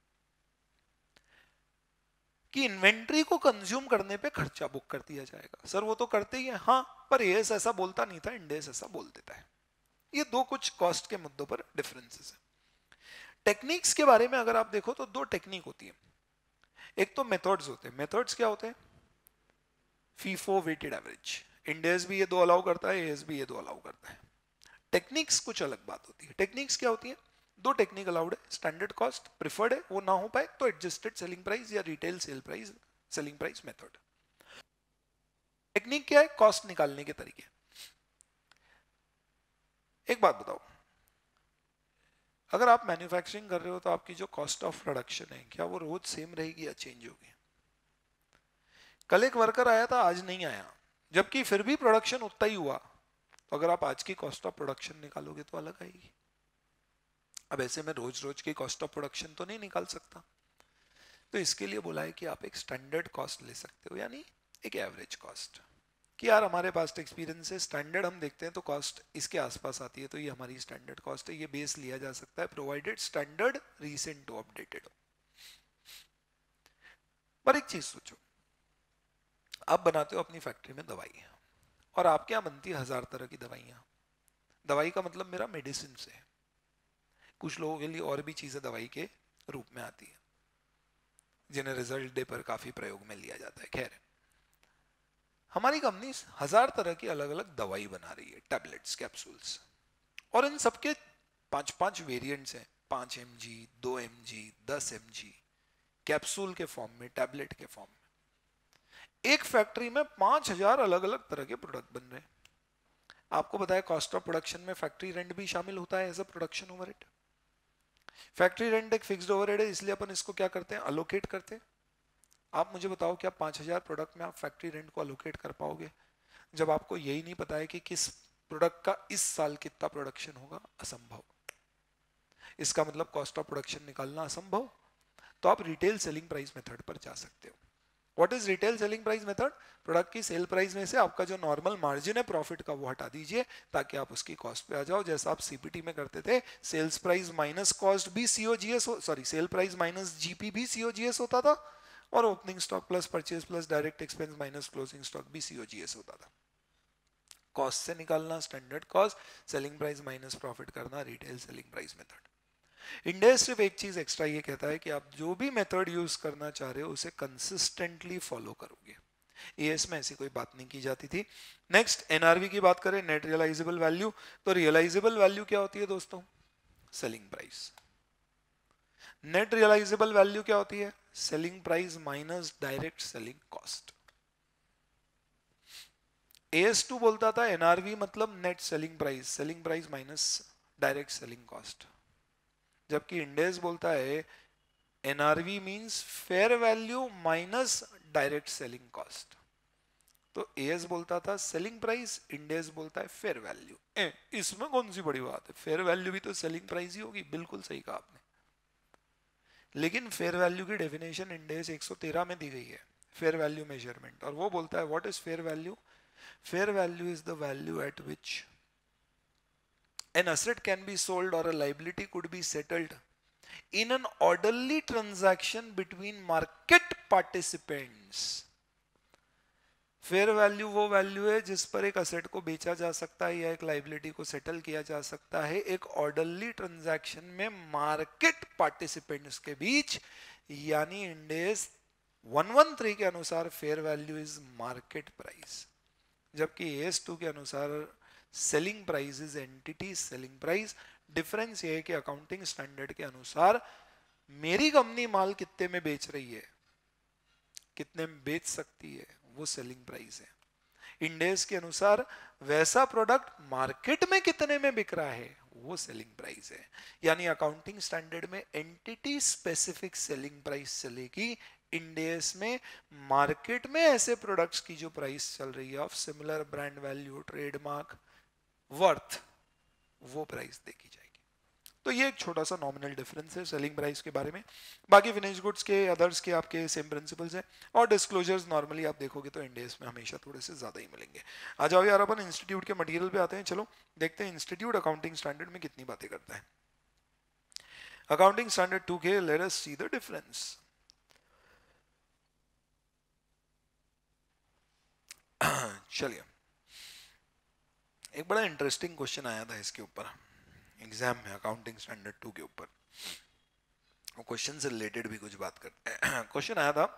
कि इन्वेंट्री को कंज्यूम करने पे खर्चा बुक कर दिया जाएगा। सर वो तो करते ही है, हाँ, पर एएस ऐसा बोलता नहीं था, इंडेस ऐसा बोल देता है। ये दो कुछ कॉस्ट के मुद्दों पर डिफरेंसेस है। टेक्निक्स के बारे में अगर आप देखो तो 2 टेक्निक होती है। एक तो मेथड्स होते हैं। मेथड्स क्या होते हैं, फीफो वेटेड एवरेज। इंडेस भी ये 2 अलाउ करता है, एएस भी ये 2 अलाउ करता है। टेक्निक्स कुछ अलग बात होती है। टेक्निक्स क्या होती है, 2 टेक्निक अलाउड है। स्टैंडर्ड कॉस्ट प्रिफर्ड है, वो ना हो पाए तो एडजस्टेड सेलिंग प्राइस या retail sale price, selling price method. Technique क्या है, कॉस्ट निकालने के तरीके। एक बात बताओ, अगर आप मैन्युफैक्चरिंग कर रहे हो तो आपकी जो कॉस्ट ऑफ प्रोडक्शन है क्या वो रोज सेम रहेगी या चेंज होगी? कल एक वर्कर आया था, आज नहीं आया, जबकि फिर भी प्रोडक्शन उतना ही हुआ, तो अगर आप आज की कॉस्ट ऑफ प्रोडक्शन निकालोगे तो अलग आएगी। अब ऐसे में रोज रोज की कॉस्ट ऑफ प्रोडक्शन तो नहीं निकाल सकता, तो इसके लिए बोला है कि आप एक स्टैंडर्ड कॉस्ट ले सकते हो, यानी एक एवरेज कॉस्ट, कि यार हमारे पास एक्सपीरियंस है, स्टैंडर्ड हम देखते हैं तो कॉस्ट इसके आसपास आती है, तो ये हमारी स्टैंडर्ड कॉस्ट है, ये बेस लिया जा सकता है, प्रोवाइडेड स्टैंडर्ड रीसेंट हो, अपडेटेड हो। पर एक चीज सोचो, आप बनाते हो अपनी फैक्ट्री में दवाई, और आपके यहाँ बनती है 1000 तरह की दवाइयाँ। दवाई का मतलब मेरा मेडिसिन से है, कुछ लोगों के लिए और भी चीजें दवाई के रूप में आती है, जिन्हें रिजल्ट डे पर काफी प्रयोग में लिया जाता है। खैर, हमारी कंपनी 1000 तरह की अलग अलग दवाई बना रही है, टैबलेट्स, कैप्सूल्स, और इन सबके 5-5 वेरिएंट्स हैं, 5 mg, 2 mg, 10 mg, कैप्सूल के फॉर्म में, टैबलेट के फॉर्म में। एक फैक्ट्री में 5000 अलग अलग तरह के प्रोडक्ट बन रहे हैं। आपको बताया कॉस्ट ऑफ प्रोडक्शन में फैक्ट्री रेंट भी शामिल होता है as a production overhead. Factory rent एक फिक्स्ड ओवरहेड है, इसलिए अपन इसको क्या करते हैं, अलोकेट करते हैं। आप मुझे बताओ क्या 5000 प्रोडक्ट में आप फैक्ट्री रेंट को अलोकेट कर पाओगे जब आपको यही नहीं पता है कि किस प्रोडक्ट का इस साल कितना प्रोडक्शन होगा? असंभव। इसका मतलब कॉस्ट ऑफ प्रोडक्शन निकालना असंभव। तो आप रिटेल सेलिंग प्राइस मेथड पर जा सकते हो। What is retail selling price method? Product की सेल प्राइस में से आपका जो नॉर्मल मार्जिन है प्रॉफिट का, वो हटा दीजिए ताकि आप उसकी कॉस्ट पे आ जाओ, जैसा आप सीपीटी में करते थे। सेल्स प्राइस माइनस कॉस्ट भी COGS, sorry sale price minus GP भी सीओजीएस होता था, और opening stock plus purchase plus direct expense minus closing stock भी सीओजीएस होता था। कॉस्ट से निकालना standard cost, selling price minus profit करना retail selling price method. IndAS सिर्फ एक चीज एक्स्ट्रा ये कहता है कि आप जो भी मेथड यूज करना चाह रहे हो उसे कंसिस्टेंटली फॉलो करोगे। एएस में ऐसी कोई बात नहीं की जाती थी। नेक्स्ट, एनआरवी की बात करें, नेट रियलाइजेबल वैल्यू। तो रियलाइजेबल वैल्यू क्या होती है दोस्तों? Selling price. Net realisable value क्या होती है? Selling price minus direct selling cost. AS2 बोलता था एनआरवी मतलब net selling price, selling price minus direct selling cost, जबकि इंडेस बोलता है NRV means fair value minus direct selling cost. तो एएस बोलता था सेलिंग प्राइस, इंडेस बोलता है फेयर वैल्यू। इसमें कौन सी बड़ी बात है? फेयर वैल्यू भी तो सेलिंग प्राइस ही होगी। बिल्कुल सही कहा आपने, लेकिन फेयर वैल्यू की डेफिनेशन इंडेस 113 में दी गई है, फेयर वैल्यू मेजरमेंट, और वो बोलता है what is fair value? Fair value is the value at which an asset can be sold or a liability could be settled in an orderly transaction between market participants. Fair value वो value है जिस पर एक asset को बेचा जा सकता है या एक लाइबिलिटी को सेटल किया जा सकता है एक ऑर्डरली ट्रांजैक्शन में मार्केट पार्टिसिपेंट्स के बीच, यानी इंडेस 113 के अनुसार fair value is market price, जबकि AS2 के अनुसार selling price is entity selling price. Difference ये है कि अकाउंटिंग स्टैंडर्ड के अनुसार मेरी कंपनी माल कितने में बेच रही है, कितने में बेच सकती है, वो सेलिंग प्राइस है। इंडेस के अनुसार वैसा प्रोडक्ट मार्केट में कितने में बिक रहा है, वो सेलिंग प्राइस है। यानी अकाउंटिंग स्टैंडर्ड में एंटिटी स्पेसिफिक सेलिंग प्राइस चलेगी, इंडेस में मार्केट में ऐसे प्रोडक्ट्स की जो प्राइस चल रही है of similar brand value, trademark, worth, वो प्राइस देखी जाएगी। तो ये एक छोटा सा नॉमिनल डिफरेंस है सेलिंग प्राइस के बारे में। बाकी फिनिश गुड्स के, अदर्स के आपके सेम प्रिंसिपल्स हैं, और डिस्क्लोजर्स नॉर्मली आप देखोगे तो इंडेस में हमेशा थोड़े से ज्यादा ही मिलेंगे। आ जाओ यार, अपन इंस्टीट्यूट के मटेरियल पे आते हैं। चलो देखते हैं इंस्टीट्यूट अकाउंटिंग स्टैंडर्ड में कितनी बातें करता है। अकाउंटिंग स्टैंडर्ड 2 के, let us see the difference. चलिए, एक बड़ा इंटरेस्टिंग क्वेश्चन आया था इसके ऊपर एग्जाम में, अकाउंटिंग स्टैंडर्ड 2 के ऊपर। वो क्वेश्चन से रिलेटेड भी कुछ बात करते हैं। क्वेश्चन आया था,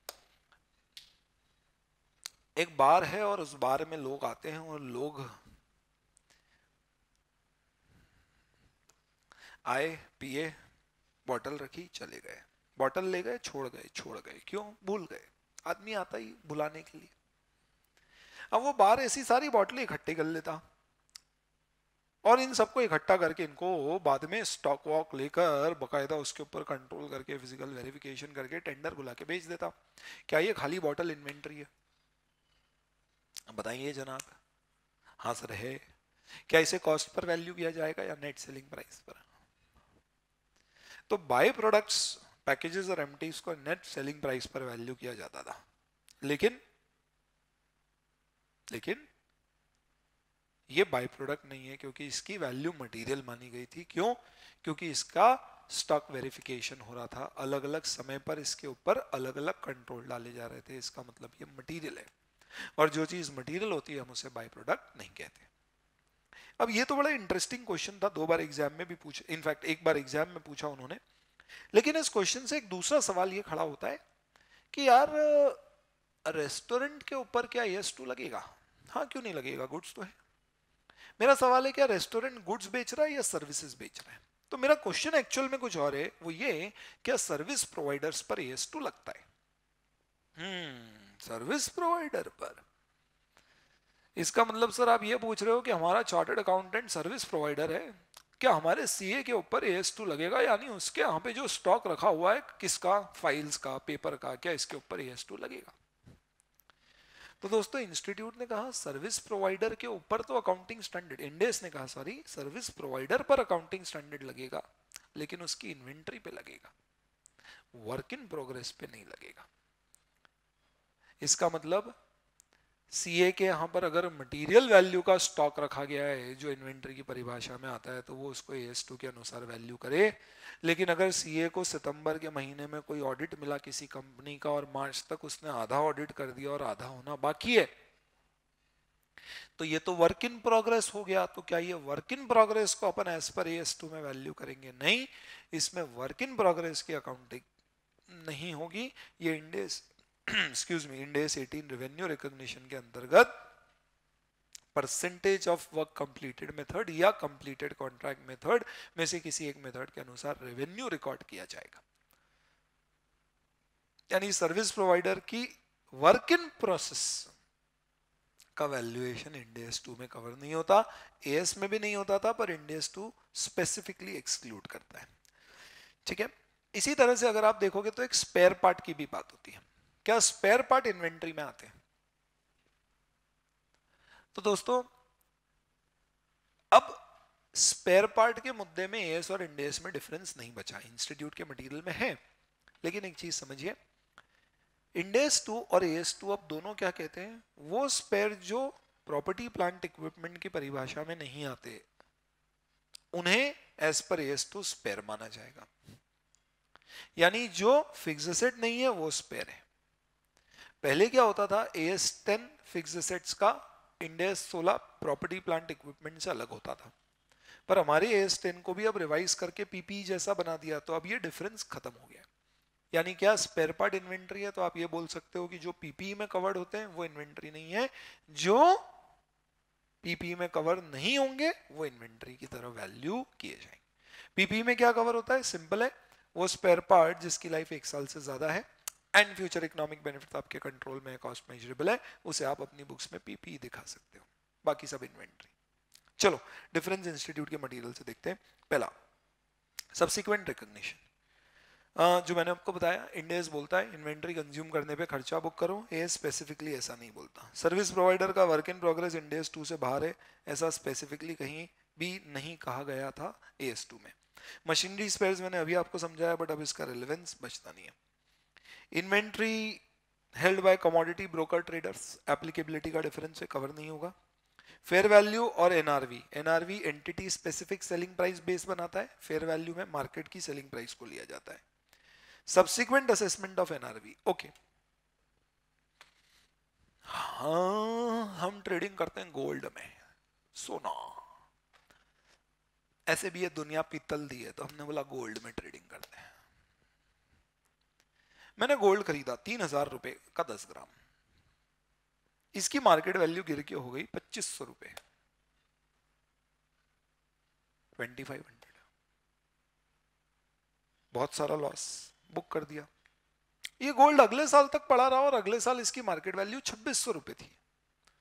एक बार है और उस बार में लोग आते हैं और लोग आए, पिए, बॉटल रखी, चले गए, बॉटल ले गए, छोड़ गए, छोड़ गए, क्यों? भूल गए। आदमी आता ही भुलाने के लिए। अब वो बार ऐसी सारी बॉटलें इकट्ठी कर लेता, और इन सबको इकट्ठा करके इनको बाद में स्टॉक वॉक लेकर बकायदा उसके ऊपर कंट्रोल करके फिजिकल वेरिफिकेशन करके टेंडर बुला के बेच देता। क्या ये खाली बॉटल इन्वेंट्री है? बताइए जनाब। हाँ सर है। क्या इसे कॉस्ट पर वैल्यू किया जाएगा या नेट सेलिंग प्राइस पर? तो बाय प्रोडक्ट्स, पैकेजेस और एमटीज को नेट सेलिंग प्राइस पर वैल्यू किया जाता था, लेकिन ये बाय प्रोडक्ट नहीं है, क्योंकि इसकी वैल्यू मटेरियल मानी गई थी। क्यों? क्योंकि इसका स्टॉक वेरिफिकेशन हो रहा था, अलग अलग समय पर इसके ऊपर अलग अलग कंट्रोल डाले जा रहे थे। इसका मतलब ये मटेरियल है, और जो चीज मटेरियल होती है हम उसे बाय प्रोडक्ट नहीं कहते। अब ये तो बड़ा इंटरेस्टिंग क्वेश्चन था, 2 बार एग्जाम में भी पूछा, इनफैक्ट 1 बार एग्जाम में पूछा उन्होंने। लेकिन इस क्वेश्चन से एक दूसरा सवाल ये खड़ा होता है कि यार रेस्टोरेंट के ऊपर क्या ES2 लगेगा? हाँ क्यों नहीं लगेगा, गुड्स तो है। मेरा सवाल है क्या रेस्टोरेंट गुड्स बेच रहा है या सर्विसेज बेच रहा है? तो मेरा क्वेश्चन एक्चुअल में कुछ और है, वो ये क्या सर्विस प्रोवाइडर्स पर ES2 लगता है? सर्विस प्रोवाइडर पर। इसका मतलब सर आप ये पूछ रहे हो कि हमारा चार्टर्ड अकाउंटेंट सर्विस प्रोवाइडर है, क्या हमारे CA के ऊपर ES2 लगेगा? यानी उसके यहाँ पे जो स्टॉक रखा हुआ है, किसका, फाइल्स का, पेपर का, क्या इसके ऊपर ES2 लगेगा? तो दोस्तों इंस्टीट्यूट ने कहा सर्विस प्रोवाइडर के ऊपर तो अकाउंटिंग स्टैंडर्ड, IndAS ने कहा सॉरी, सर्विस प्रोवाइडर पर अकाउंटिंग स्टैंडर्ड लगेगा, लेकिन उसकी इन्वेंट्री पे लगेगा, वर्क इन प्रोग्रेस पे नहीं लगेगा। इसका मतलब CA के यहाँ पर अगर मटेरियल वैल्यू का स्टॉक रखा गया है जो इन्वेंट्री की परिभाषा में आता है, तो वो उसको ES2 के अनुसार वैल्यू करे। लेकिन अगर CA को सितंबर के महीने में कोई ऑडिट मिला किसी कंपनी का और मार्च तक उसने आधा ऑडिट कर दिया और आधा होना बाकी है, तो ये तो वर्क इन प्रोग्रेस हो गया। तो क्या ये वर्क इन प्रोग्रेस को अपन एज पर ES2 में वैल्यू करेंगे? नहीं, इसमें वर्क इन प्रोग्रेस की अकाउंटिंग नहीं होगी। ये IndAS IndAS 18 रेवेन्यू रिकॉग्निशन के अंतर्गत percentage of work completed method या कंप्लीटेड कॉन्ट्रैक्ट मेथड में से किसी एक मेथड के अनुसार रेवेन्यू रिकॉर्ड किया जाएगा। यानी सर्विस प्रोवाइडर की वर्क इन प्रोसेस का वैल्यूएशन IndAS 2 में कवर नहीं होता, AS में भी नहीं होता था, पर IndAS 2 स्पेसिफिकली एक्सक्लूड करता है। ठीक है। इसी तरह से अगर आप देखोगे तो एक स्पेयर पार्ट की भी बात होती है। क्या स्पेयर पार्ट इन्वेंट्री में आते हैं? तो दोस्तों अब स्पेयर पार्ट के मुद्दे में AS और IndAS में डिफरेंस नहीं बचा, इंस्टीट्यूट के मटेरियल में है। लेकिन एक चीज समझिए, IndAS 2 और AS 2 अब दोनों क्या कहते हैं, वो स्पेयर जो प्रॉपर्टी प्लांट इक्विपमेंट की परिभाषा में नहीं आते, उन्हें एज पर AS 2 स्पेयर माना जाएगा। यानी जो फिक्स एसेट नहीं है वो स्पेयर है। पहले क्या होता था, AS 10 फिक्स एसेट्स का, IndAS 16 प्रॉपर्टी प्लांट इक्विपमेंट से अलग होता था। पर हमारे AS 10 को भी अब रिवाइज करके PPE जैसा बना दिया, तो अब ये डिफरेंस खत्म हो गया। यानी क्या स्पेयर पार्ट इन्वेंट्री है, तो आप ये बोल सकते हो कि जो PPE में कवर्ड होते हैं वो इन्वेंट्री नहीं है, जो PPE में कवर नहीं होंगे वो इन्वेंट्री की तरह वैल्यू किए जाएंगे। PPE में क्या कवर होता है, सिंपल है, वो स्पेयर पार्ट जिसकी लाइफ 1 साल से ज्यादा है एंड फ्यूचर इकोनॉमिक बेनिफिट आपके कंट्रोल में है, कॉस्ट मेजरेबल है, उसे आप अपनी बुक्स में PPE दिखा सकते हो, बाकी सब इन्वेंट्री। चलो डिफरेंस इंस्टीट्यूट के मटेरियल से देखते हैं। पहला सब्सिक्वेंट रिकॉग्निशन, जो मैंने आपको बताया, IndAS बोलता है इन्वेंट्री कंज्यूम करने पे खर्चा बुक करो, AS स्पेसिफिकली ऐसा नहीं बोलता। सर्विस प्रोवाइडर का वर्क इन प्रोग्रेस IndAS 2 से बाहर है, ऐसा स्पेसिफिकली कहीं भी नहीं कहा गया था AS 2 में। मशीनरी स्पेयर्स मैंने अभी आपको समझाया, बट अब इसका रिलेवेंस बचता नहीं है। Inventory held by commodity broker traders, applicability का डिफरेंस है, कवर नहीं होगा। फेयर वैल्यू और NRV entity specific selling price base बनाता है, फेयर वैल्यू में मार्केट की सेलिंग प्राइस को लिया जाता है। Subsequent assessment of NRV, okay, हाँ हम ट्रेडिंग करते हैं गोल्ड में, सोना, ऐसे भी ये दुनिया पीतल दी है, तो हमने बोला गोल्ड में ट्रेडिंग करते हैं। मैंने गोल्ड खरीदा 3000 रुपए का 10 ग्राम, इसकी मार्केट वैल्यू गिर के हो गई 2500 रुपए, 2500, बहुत सारा लॉस, बुक कर दिया। ये गोल्ड अगले साल तक पड़ा रहा और अगले साल इसकी मार्केट वैल्यू 2600 रुपए थी।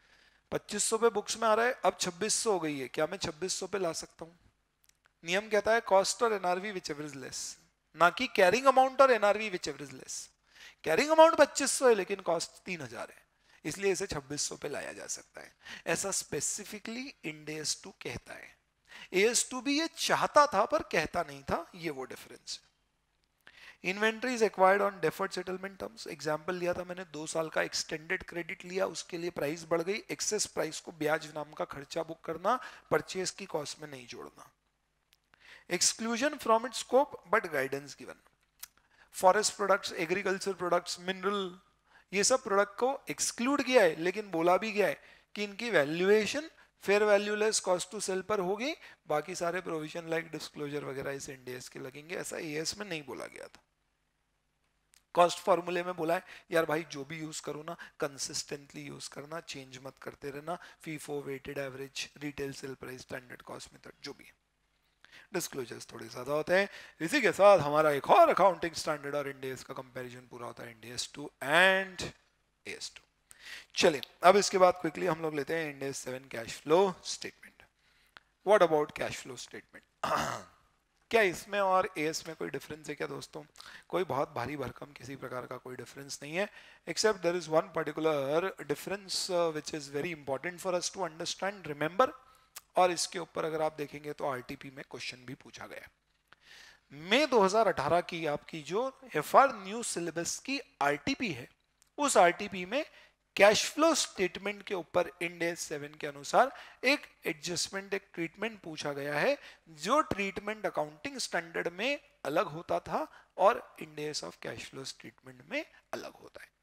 2500 पे बुक्स में आ रहा है, अब 2600 हो गई है, क्या मैं 2600 पे ला सकता हूँ? नियम कहता है कॉस्ट और NRV whichever is less, ना कि कैरिंग अमाउंट और NRV whichever is less. Carrying amount 2500 है लेकिन कॉस्ट 3000 है, इसलिए इसे 2600 पे लाया जा सकता है। ऐसा स्पेसिफिकली IndAS 2 कहता है। AS 2 भी ये चाहता था पर कहता नहीं था, ये वो डिफरेंस है। Inventories acquired on deferred settlement terms, example लिया था मैंने, 2 साल का एक्सटेंडेड क्रेडिट लिया, उसके लिए प्राइस बढ़ गई, एक्सेस प्राइस को ब्याज नाम का खर्चा बुक करना, परचेज की कॉस्ट में नहीं जोड़ना। Exclusion from its scope but guidance given, forest products, agriculture products, mineral, ये सब प्रोडक्ट को एक्सक्लूड किया है, लेकिन बोला भी गया है कि इनकी valuation fair value less cost to sell पर होगी, बाकी सारे प्रोविजन लाइक डिस्क्लोजर वगैरह इस IndAS के लगेंगे, ऐसा AS में नहीं बोला गया था। कॉस्ट फॉर्मूले में बोला है यार भाई जो भी यूज करो ना कंसिस्टेंटली यूज करना, चेंज मत करते रहना, FIFO, weighted average, retail sale price, standard cost method, जो भी है। डिस्क्लोजर्स थोड़े ज्यादा होते हैं। इसी के साथ हमारा एक और अकाउंटिंग स्टैंडर्ड और IndAS का कंपैरिजन पूरा होता है, IndAS 2 एंड AS 2। चलिए अब इसके बाद क्विकली हम लोग लेते हैं IndAS 7 cash flow statement. What about cash flow statement? क्या इसमें और AS में कोई डिफरेंस है क्या दोस्तों? कोई बहुत भारी भरकम किसी प्रकार का कोई डिफरेंस नहीं है, except there is one particular difference which is very important for us to understand, remember. और इसके ऊपर अगर आप देखेंगे तो RTP में क्वेश्चन भी पूछा गया। मई 2018 की आपकी जो FR न्यू सिलेबस की RTP है, उस RTP में कैश फ्लो स्टेटमेंट के ऊपर IndAS 7 के अनुसार एक एडजस्टमेंट, एक ट्रीटमेंट पूछा गया है, जो ट्रीटमेंट अकाउंटिंग स्टैंडर्ड में अलग होता था और IndAS of cash flow statement में अलग होता है।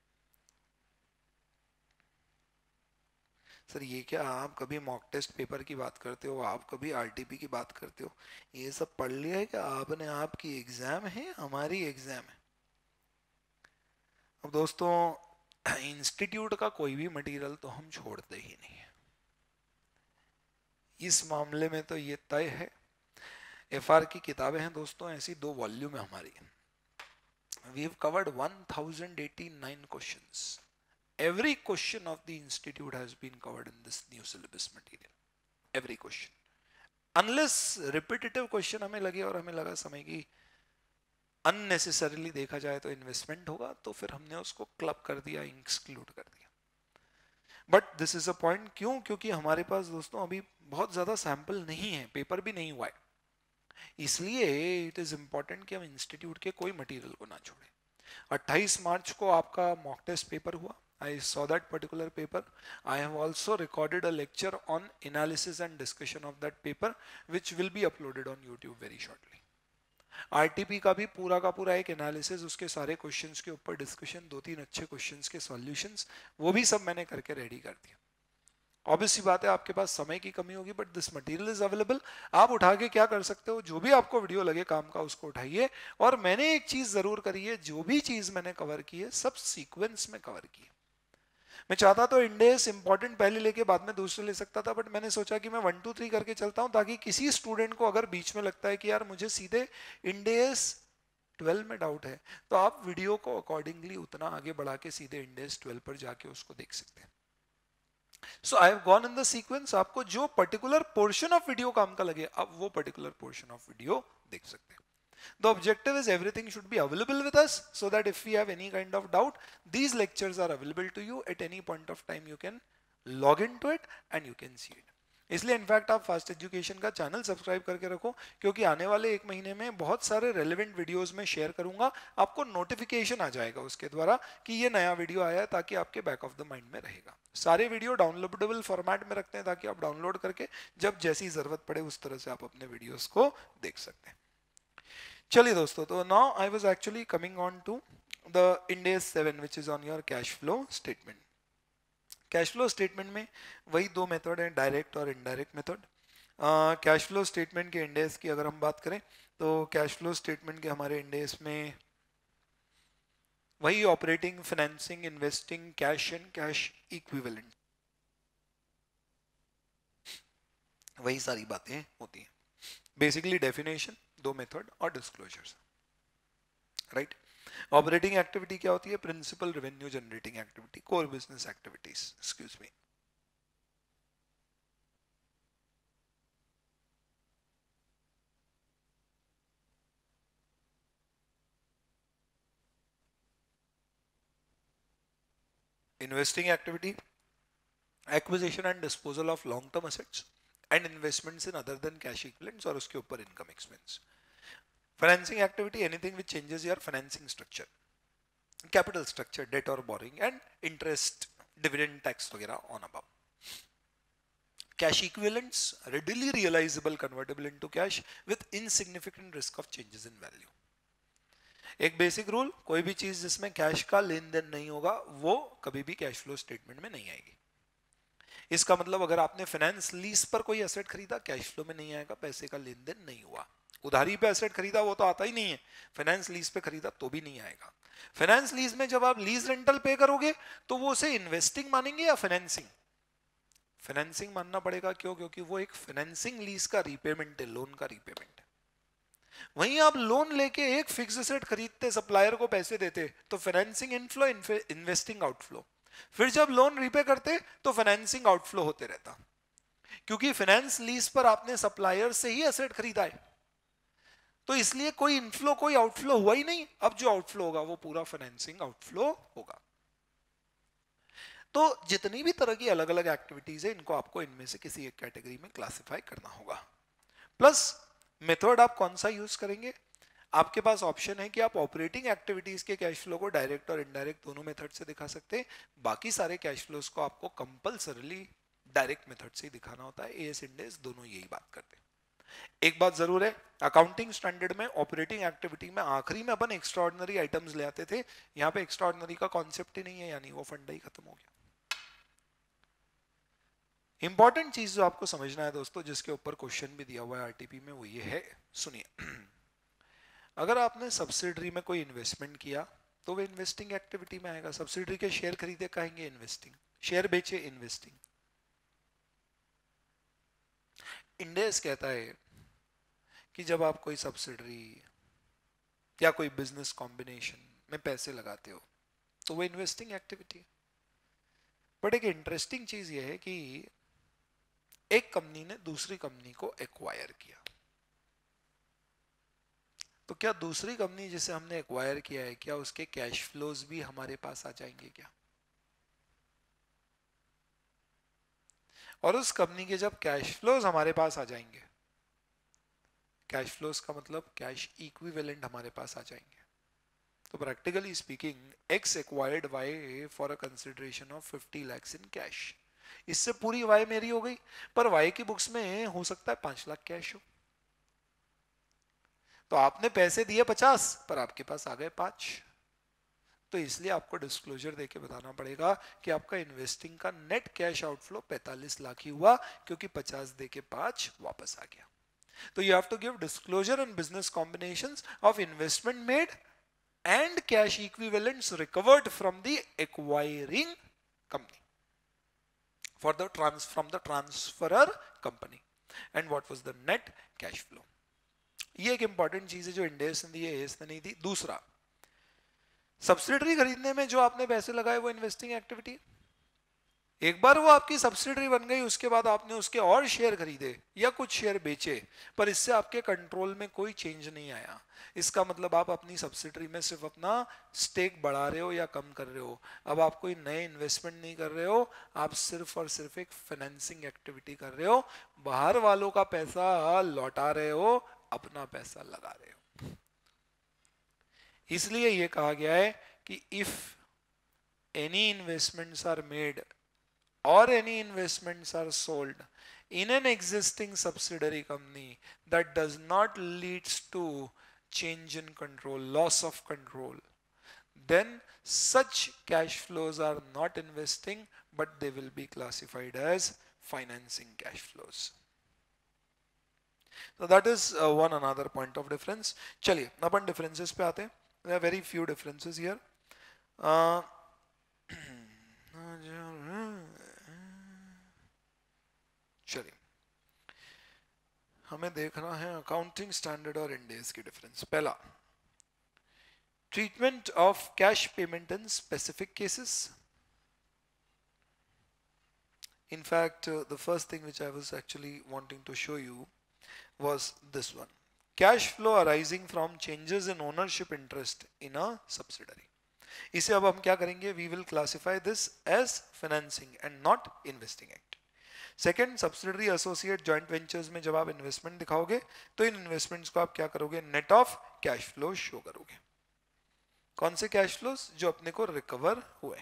सर ये क्या आप कभी मॉक टेस्ट पेपर की बात करते हो, आप कभी RTP की बात करते हो, ये सब पढ़ लिया है क्या आपने? आपकी एग्जाम है, हमारी एग्जाम है। अब दोस्तों इंस्टीट्यूट का कोई भी मटेरियल तो हम छोड़ते ही नहीं है, इस मामले में तो ये तय है। FR की किताबें हैं दोस्तों ऐसी 2 वॉल्यूम है हमारी, we have covered 1089 questions. Every question of the institute has been covered in this new syllabus material. Every question. Unless repetitive question हमें लगे और हमें लगा समय की unnecessarily देखा जाए तो इन्वेस्टमेंट होगा, तो फिर हमने उसको क्लब कर दिया, एक्सक्लूड कर दिया। But this is a point, क्यों? क्योंकि हमारे पास दोस्तों अभी बहुत ज्यादा सैंपल नहीं है, पेपर भी नहीं हुआ है, इसलिए इट इज इंपॉर्टेंट कि हम इंस्टीट्यूट के कोई मटेरियल को ना छोड़ें। 28 मार्च को आपका मॉक टेस्ट पेपर हुआ, I saw that particular paper. I have also recorded a lecture on analysis and discussion of that paper, which will be uploaded on YouTube very shortly. RTP का भी पूरा का पूरा एक analysis, उसके सारे questions के ऊपर डिस्कशन, 2-3 अच्छे क्वेश्चंस के सॉल्यूशंस, वो भी सब मैंने करके रेडी कर दिया। ऑब्वियस सी बात है आपके पास समय की कमी होगी, but this material is available. आप उठा के क्या कर सकते हो, जो भी आपको वीडियो लगे काम का उसको उठाइए। और मैंने एक चीज जरूर करी है, जो भी चीज मैंने कवर की है सब सीक्वेंस में कवर की है। मैं चाहता तो IndAS इंपॉर्टेंट पहले लेके बाद में दूसरे ले सकता था, बट मैंने सोचा कि मैं 1 2 3 करके चलता हूं, ताकि किसी स्टूडेंट को अगर बीच में लगता है कि यार मुझे सीधे IndAS 12 में डाउट है, तो आप वीडियो को अकॉर्डिंगली उतना आगे बढ़ा के सीधे IndAS 12 पर जाके उसको देख सकते हैं। So I have gone in the sequence, आपको जो पर्टिकुलर पोर्शन ऑफ वीडियो काम का लगे आप वो पर्टिकुलर पोर्शन ऑफ वीडियो देख सकते हैं। The objective is everything should be available with us, so that if we have any kind of doubt, these lectures are available to you at any point of time. You can log into it and you can see it. इसलिए in fact आप fast education का channel subscribe करके रखो, क्योंकि आने वाले 1 महीने में बहुत सारे रेलेवेंट वीडियोस में शेयर करूंगा, आपको नोटिफिकेशन आ जाएगा उसके द्वारा कि ये नया वीडियो आया है, ताकि आपके बैक ऑफ द माइंड में रहेगा। सारे वीडियो डाउनलोडेबल फॉर्मेट में रखते हैं, ताकि आप डाउनलोड करके जब जैसी जरूरत पड़े उस तरह से आप अपने वीडियोस को देख सकते हैं। चलिए दोस्तों, तो now I was actually coming on to the IndAS 7 which is on your cash flow statement. Cash flow statement में वही 2 मेथड हैं, डायरेक्ट और indirect method. Cash flow statement के IndAS की अगर हम बात करें तो कैश फ्लो स्टेटमेंट के हमारे IndAS में वही operating, financing, investing, cash and cash equivalent, वही सारी बातें होती हैं। बेसिकली डेफिनेशन, 2 मेथड और डिस्क्लोजर्स, राइट। ऑपरेटिंग एक्टिविटी क्या होती है? Principal revenue generating activity, core business activities, excuse me. investing activity, acquisition and disposal of long term assets and investments in other than cash equivalents और उसके ऊपर income expense. Financing activity, anything which changes your financing structure, capital structure, debt or borrowing and interest, dividend, tax वगैरह on above. Cash equivalents, readily realizable, convertible into cash with insignificant risk of changes in value. एक basic rule, कोई भी चीज जिसमें cash का लेन then नहीं होगा वो कभी भी कैश फ्लो स्टेटमेंट में नहीं आएगी. इसका मतलब अगर आपने फाइनेंस लीज पर कोई एसेट खरीदा, कैश फ्लो में नहीं आएगा, पैसे का लेन देन नहीं हुआ. उधारी पे एसेट खरीदा वो तो आता ही नहीं है, फाइनेंस लीज पे खरीदा तो भी नहीं आएगा. फाइनेंस लीज में जब आप लीज रेंटल पे करोगे तो वो उसे इन्वेस्टिंग मानेंगे या फाइनेंसिंग? फाइनेंसिंग मानना पड़ेगा. क्यों? क्योंकि वो एक फाइनेंसिंग लीज का रीपेमेंट है, लोन का रीपेमेंट है. वहीं आप लोन लेके एक फिक्स एसेट खरीदते, सप्लायर को पैसे देते, तो फाइनेंसिंग इनफ्लो, इन्वेस्टिंग आउटफ्लो. फिर जब लोन रीपे करते तो फाइनेंसिंग आउटफ्लो होते रहता, क्योंकि फाइनेंस लीज पर आपने सप्लायर से ही एसेट खरीदा है. तो इसलिए कोई इनफ्लो कोई आउटफ्लो हुआ ही नहीं. अब जो आउटफ्लो होगा वो पूरा फाइनेंसिंग आउटफ्लो होगा. तो जितनी भी तरह की अलग अलग एक्टिविटीज है, इनको आपको इनमें से किसी एक कैटेगरी में क्लासिफाई करना होगा. प्लस मेथड आप कौन सा यूज करेंगे? आपके पास ऑप्शन है कि आप ऑपरेटिंग एक्टिविटीज के कैश फ्लो को डायरेक्ट और इनडायरेक्ट दोनों मेथड से दिखा सकते हैं. बाकी सारे कैश फ्लोज को आपको कंपलसरीली डायरेक्ट मेथड से ही दिखाना होता है. एएस इंडेस दोनों यही बात करते हैं. एक बात जरूर है, अकाउंटिंग स्टैंडर्ड में ऑपरेटिंग एक्टिविटी में आखिरी में अपन एक्स्ट्राऑर्डिनरी आइटम्स ले आते थे. यहाँ पे एक्स्ट्राऑर्डिनरी का कॉन्सेप्ट ही नहीं है, यानी वो फंडा ही खत्म हो गया. इंपॉर्टेंट चीज जो आपको समझना है दोस्तों, जिसके ऊपर क्वेश्चन भी दिया हुआ है आरटीपी में, वो ये है, सुनिए. अगर आपने सब्सिडरी में कोई इन्वेस्टमेंट किया तो वो इन्वेस्टिंग एक्टिविटी में आएगा. सब्सिडरी के शेयर खरीदे कहेंगे इन्वेस्टिंग, शेयर बेचे इन्वेस्टिंग. इंडेस कहता है कि जब आप कोई सब्सिडरी या कोई बिजनेस कॉम्बिनेशन में पैसे लगाते हो तो वो इन्वेस्टिंग एक्टिविटी. बट एक इंटरेस्टिंग चीज ये है कि एक कंपनी ने दूसरी कंपनी को एक्वायर किया, तो क्या दूसरी कंपनी जिसे हमने एक्वायर किया है, क्या उसके कैश फ्लोज भी हमारे पास आ जाएंगे क्या? और उस कंपनी के जब कैश फ्लोज हमारे पास आ जाएंगे, कैश फ्लोज का मतलब कैश इक्विवेलेंट हमारे पास आ जाएंगे, तो practically speaking X acquired Y for a consideration of 50 lakhs in cash. इससे पूरी वाई मेरी हो गई, पर वाई की बुक्स में हो सकता है 5 लाख कैश हो. तो आपने पैसे दिए 50, पर आपके पास आ गए 5. तो इसलिए आपको डिस्क्लोजर देके बताना पड़ेगा कि आपका इन्वेस्टिंग का नेट कैश आउटफ्लो 45 लाख ही हुआ, क्योंकि 50 दे के 5 वापस आ गया. तो you have to give disclosure in business combinations of investment made and cash equivalents recovered from the acquiring company from the transferor company, and what was the net cash flow. ये एक इंपॉर्टेंट चीज है जो इंडेस ने दी है, as ने नहीं दी. दूसरा, सब्सिडरी खरीदने में जो आपने पैसे लगाए वो इन्वेस्टिंग एक्टिविटी. एक बार वो आपकी सब्सिडरी बन गई, उसके बाद आपने उसके और शेयर खरीदे या कुछ शेयर बेचे, पर इससे आपके कंट्रोल में कोई चेंज नहीं आया. इसका मतलब आप अपनी सब्सिडरी में सिर्फ अपना स्टेक बढ़ा रहे हो या कम कर रहे हो. अब आप कोई नए इन्वेस्टमेंट नहीं कर रहे हो, आप सिर्फ और सिर्फ एक फाइनेंसिंग एक्टिविटी कर रहे हो. बाहर वालों का पैसा लौटा रहे हो, अपना पैसा लगा रहे हो. इसलिए यह कहा गया है कि if any investments are made or any investments are sold in an existing subsidiary company that does not leads to change in control, loss of control, then such cash flows are not investing, but they will be classified as financing cash flows. So that is one another point of difference. चलिए अपन differences पे आते हैं. There are very few differences here. चलिए हमें देखना है accounting standard और इंडेस की डिफरेंस. पहला, treatment of cash payment in specific cases. In fact, the first thing which I was actually wanting to show you was this one: cash flow arising from changes in ownership interest in a subsidiary. इसे अब हम क्या करेंगे, we will classify this as financing and not investing act. Second, subsidiary associate joint ventures में जब आप investment दिखाओगे तो इन इन्वेस्टमेंट्स को आप क्या करोगे, net of cash flow show करोगे। कौन से कैश फ्लोज, जो अपने को रिकवर हुए।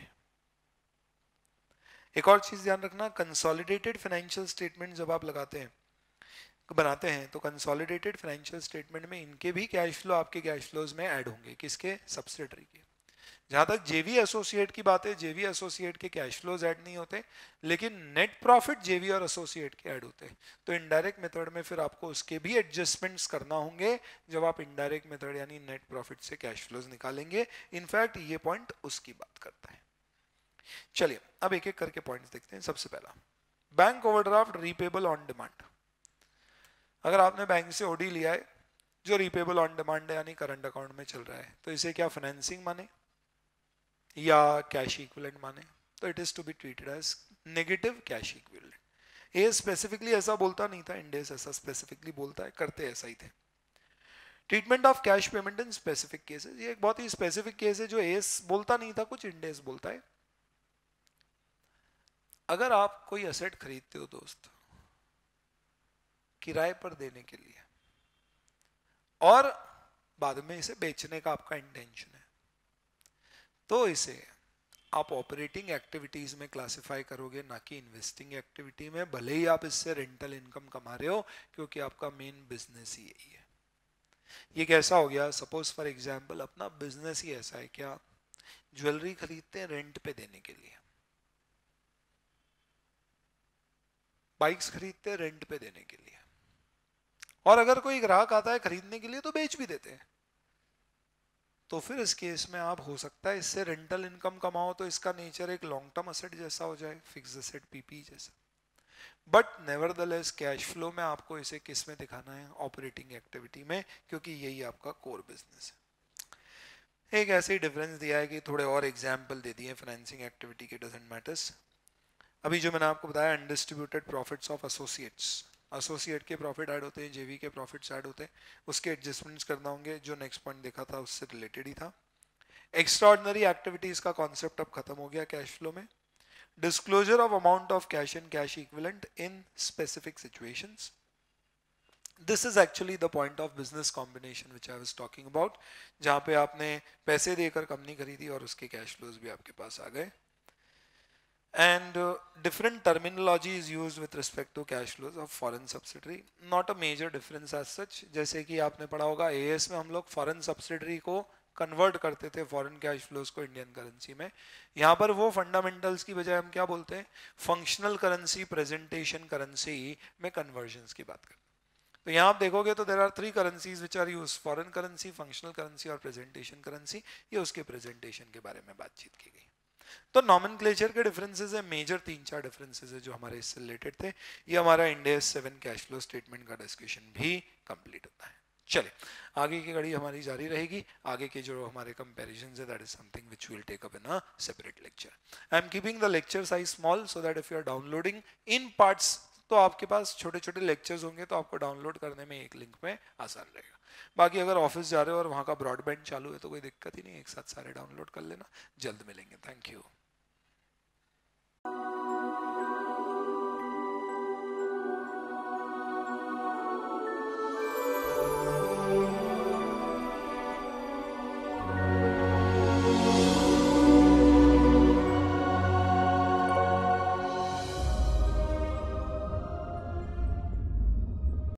एक और चीज ध्यान रखना, कंसोलिडेटेड फाइनेंशियल स्टेटमेंट जब आप लगाते हैं, बनाते हैं, तो कंसोलिडेटेड फाइनेंशियल स्टेटमेंट में इनके भी कैश फ्लो आपके कैश फ्लोज में ऐड होंगे। किसके, सब्सिडरी के। जहां तक जेवी एसोसिएट की बात है, जेवी एसोसिएट के कैश फ्लोज ऐड नहीं होते, लेकिन नेट प्रॉफिट जेवी और एसोसिएट के ऐड होते हैं। तो इनडायरेक्ट मेथड में फिर आपको उसके भी एडजस्टमेंट्स करना होंगे जब आप इनडायरेक्ट मेथड यानी नेट प्रॉफिट से कैश फ्लोज निकालेंगे। इनफैक्ट ये पॉइंट उसकी बात करता है। चलिए अब एक एक करके पॉइंट्स देखते हैं। सबसे पहला, bank overdraft repayable on demand. अगर आपने बैंक से ओडी लिया है जो रीपेबल ऑन डिमांड है यानी करंट अकाउंट में चल रहा है, तो इसे क्या फाइनेंसिंग माने या कैश इक्विवेलेंट माने, तो it is to be treated as negative cash equivalent. ये स्पेसिफिकली ऐसा बोलता नहीं था, इंडेस ऐसा स्पेसिफिकली बोलता है, करते ऐसा ही थे। Treatment of cash payment in specific cases, ये एक बहुत ही स्पेसिफिक केस है जो एस बोलता नहीं था, कुछ इंडेस बोलता है। अगर आप कोई एसेट खरीदते हो दोस्त किराए पर देने के लिए और बाद में इसे बेचने का आपका इंटेंशन है, तो इसे आप ऑपरेटिंग एक्टिविटीज में क्लासिफाई करोगे, ना कि इन्वेस्टिंग एक्टिविटी में, भले ही आप इससे रेंटल इनकम कमा रहे हो, क्योंकि आपका मेन बिजनेस ही यही है। ये कैसा हो गया, सपोज फॉर एग्जांपल अपना बिजनेस ही ऐसा है, क्या ज्वेलरी खरीदते हैं रेंट पे देने के लिए, बाइक्स खरीदते हैं रेंट पे देने के लिए, और अगर कोई ग्राहक आता है खरीदने के लिए तो बेच भी देते हैं। तो फिर इस केस में आप हो सकता है इससे रेंटल इनकम कमाओ, तो इसका नेचर एक लॉन्ग टर्म असेट जैसा हो जाए, फिक्स्ड असेट पीपी जैसा। बट नेवरदलेस कैश फ्लो में आपको इसे किस में दिखाना है, ऑपरेटिंग एक्टिविटी में, क्योंकि यही आपका कोर बिजनेस है। एक ऐसे ही डिफरेंस दिया है कि थोड़े और एग्जाम्पल दे दिए फाइनेंसिंग एक्टिविटी के, डजंट मैटर्स। अभी जो मैंने आपको बताया undistributed profits of associates, associate के प्रॉफिट ऐड होते हैं, जेवी के प्रॉफिट्स ऐड होते हैं, उसके एडजस्टमेंट्स करना होंगे, जो नेक्स्ट पॉइंट देखा था उससे रिलेटेड ही था। एक्स्ट्राऑर्डिनरी एक्टिविटीज का कॉन्सेप्ट अब खत्म हो गया कैश फ्लो में। Disclosure of amount of cash and cash equivalent in specific situations, this is actually the point of business combination which I was talking about, जहां पे आपने पैसे देकर कंपनी खरीदी और उसके कैश फ्लोज भी आपके पास आ गए। And different terminology is used with respect to cash flows of foreign subsidiary, not a major difference as such। जैसे कि आपने पढ़ा होगा एएस में हम लोग फॉरेन सब्सिडरी को कन्वर्ट करते थे फॉरेन कैश फ्लोज को इंडियन करेंसी में, यहाँ पर वो फंडामेंटल्स की बजाय हम क्या बोलते हैं, फंक्शनल करेंसी प्रेजेंटेशन करेंसी में कन्वर्जन्स की बात करते हैं। तो यहाँ आप देखोगे तो there are 3 currencies which are use, foreign currency, functional currency और प्रेजेंटेशन करेंसी। ये उसके प्रेजेंटेशन के बारे में बातचीत की गई। तो नॉमेनक्लेचर के डिफरेंसेस है, मेजर 3-4 डिफरेंसेस है जो हमारे इससे रिलेटेड थे। ये हमारा इंडेस 7 कैश फ्लो स्टेटमेंट का डिस्कशन भी कंप्लीट होता है। चलिए आगे की कड़ी हमारी जारी रहेगी। आगे के जो हमारे कंपैरिजंस है that is something which we will take up in a separate lecture. I am keeping the lecture size small so that if you are downloading in parts, तो आपके पास छोटे छोटे लेक्चर्स होंगे, तो आपको डाउनलोड करने में एक लिंक में आसान रहेगा। बाकी अगर ऑफिस जा रहे हो और वहाँ का ब्रॉडबैंड चालू है तो कोई दिक्कत ही नहीं, एक साथ सारे डाउनलोड कर लेना। जल्द मिलेंगे, थैंक यू।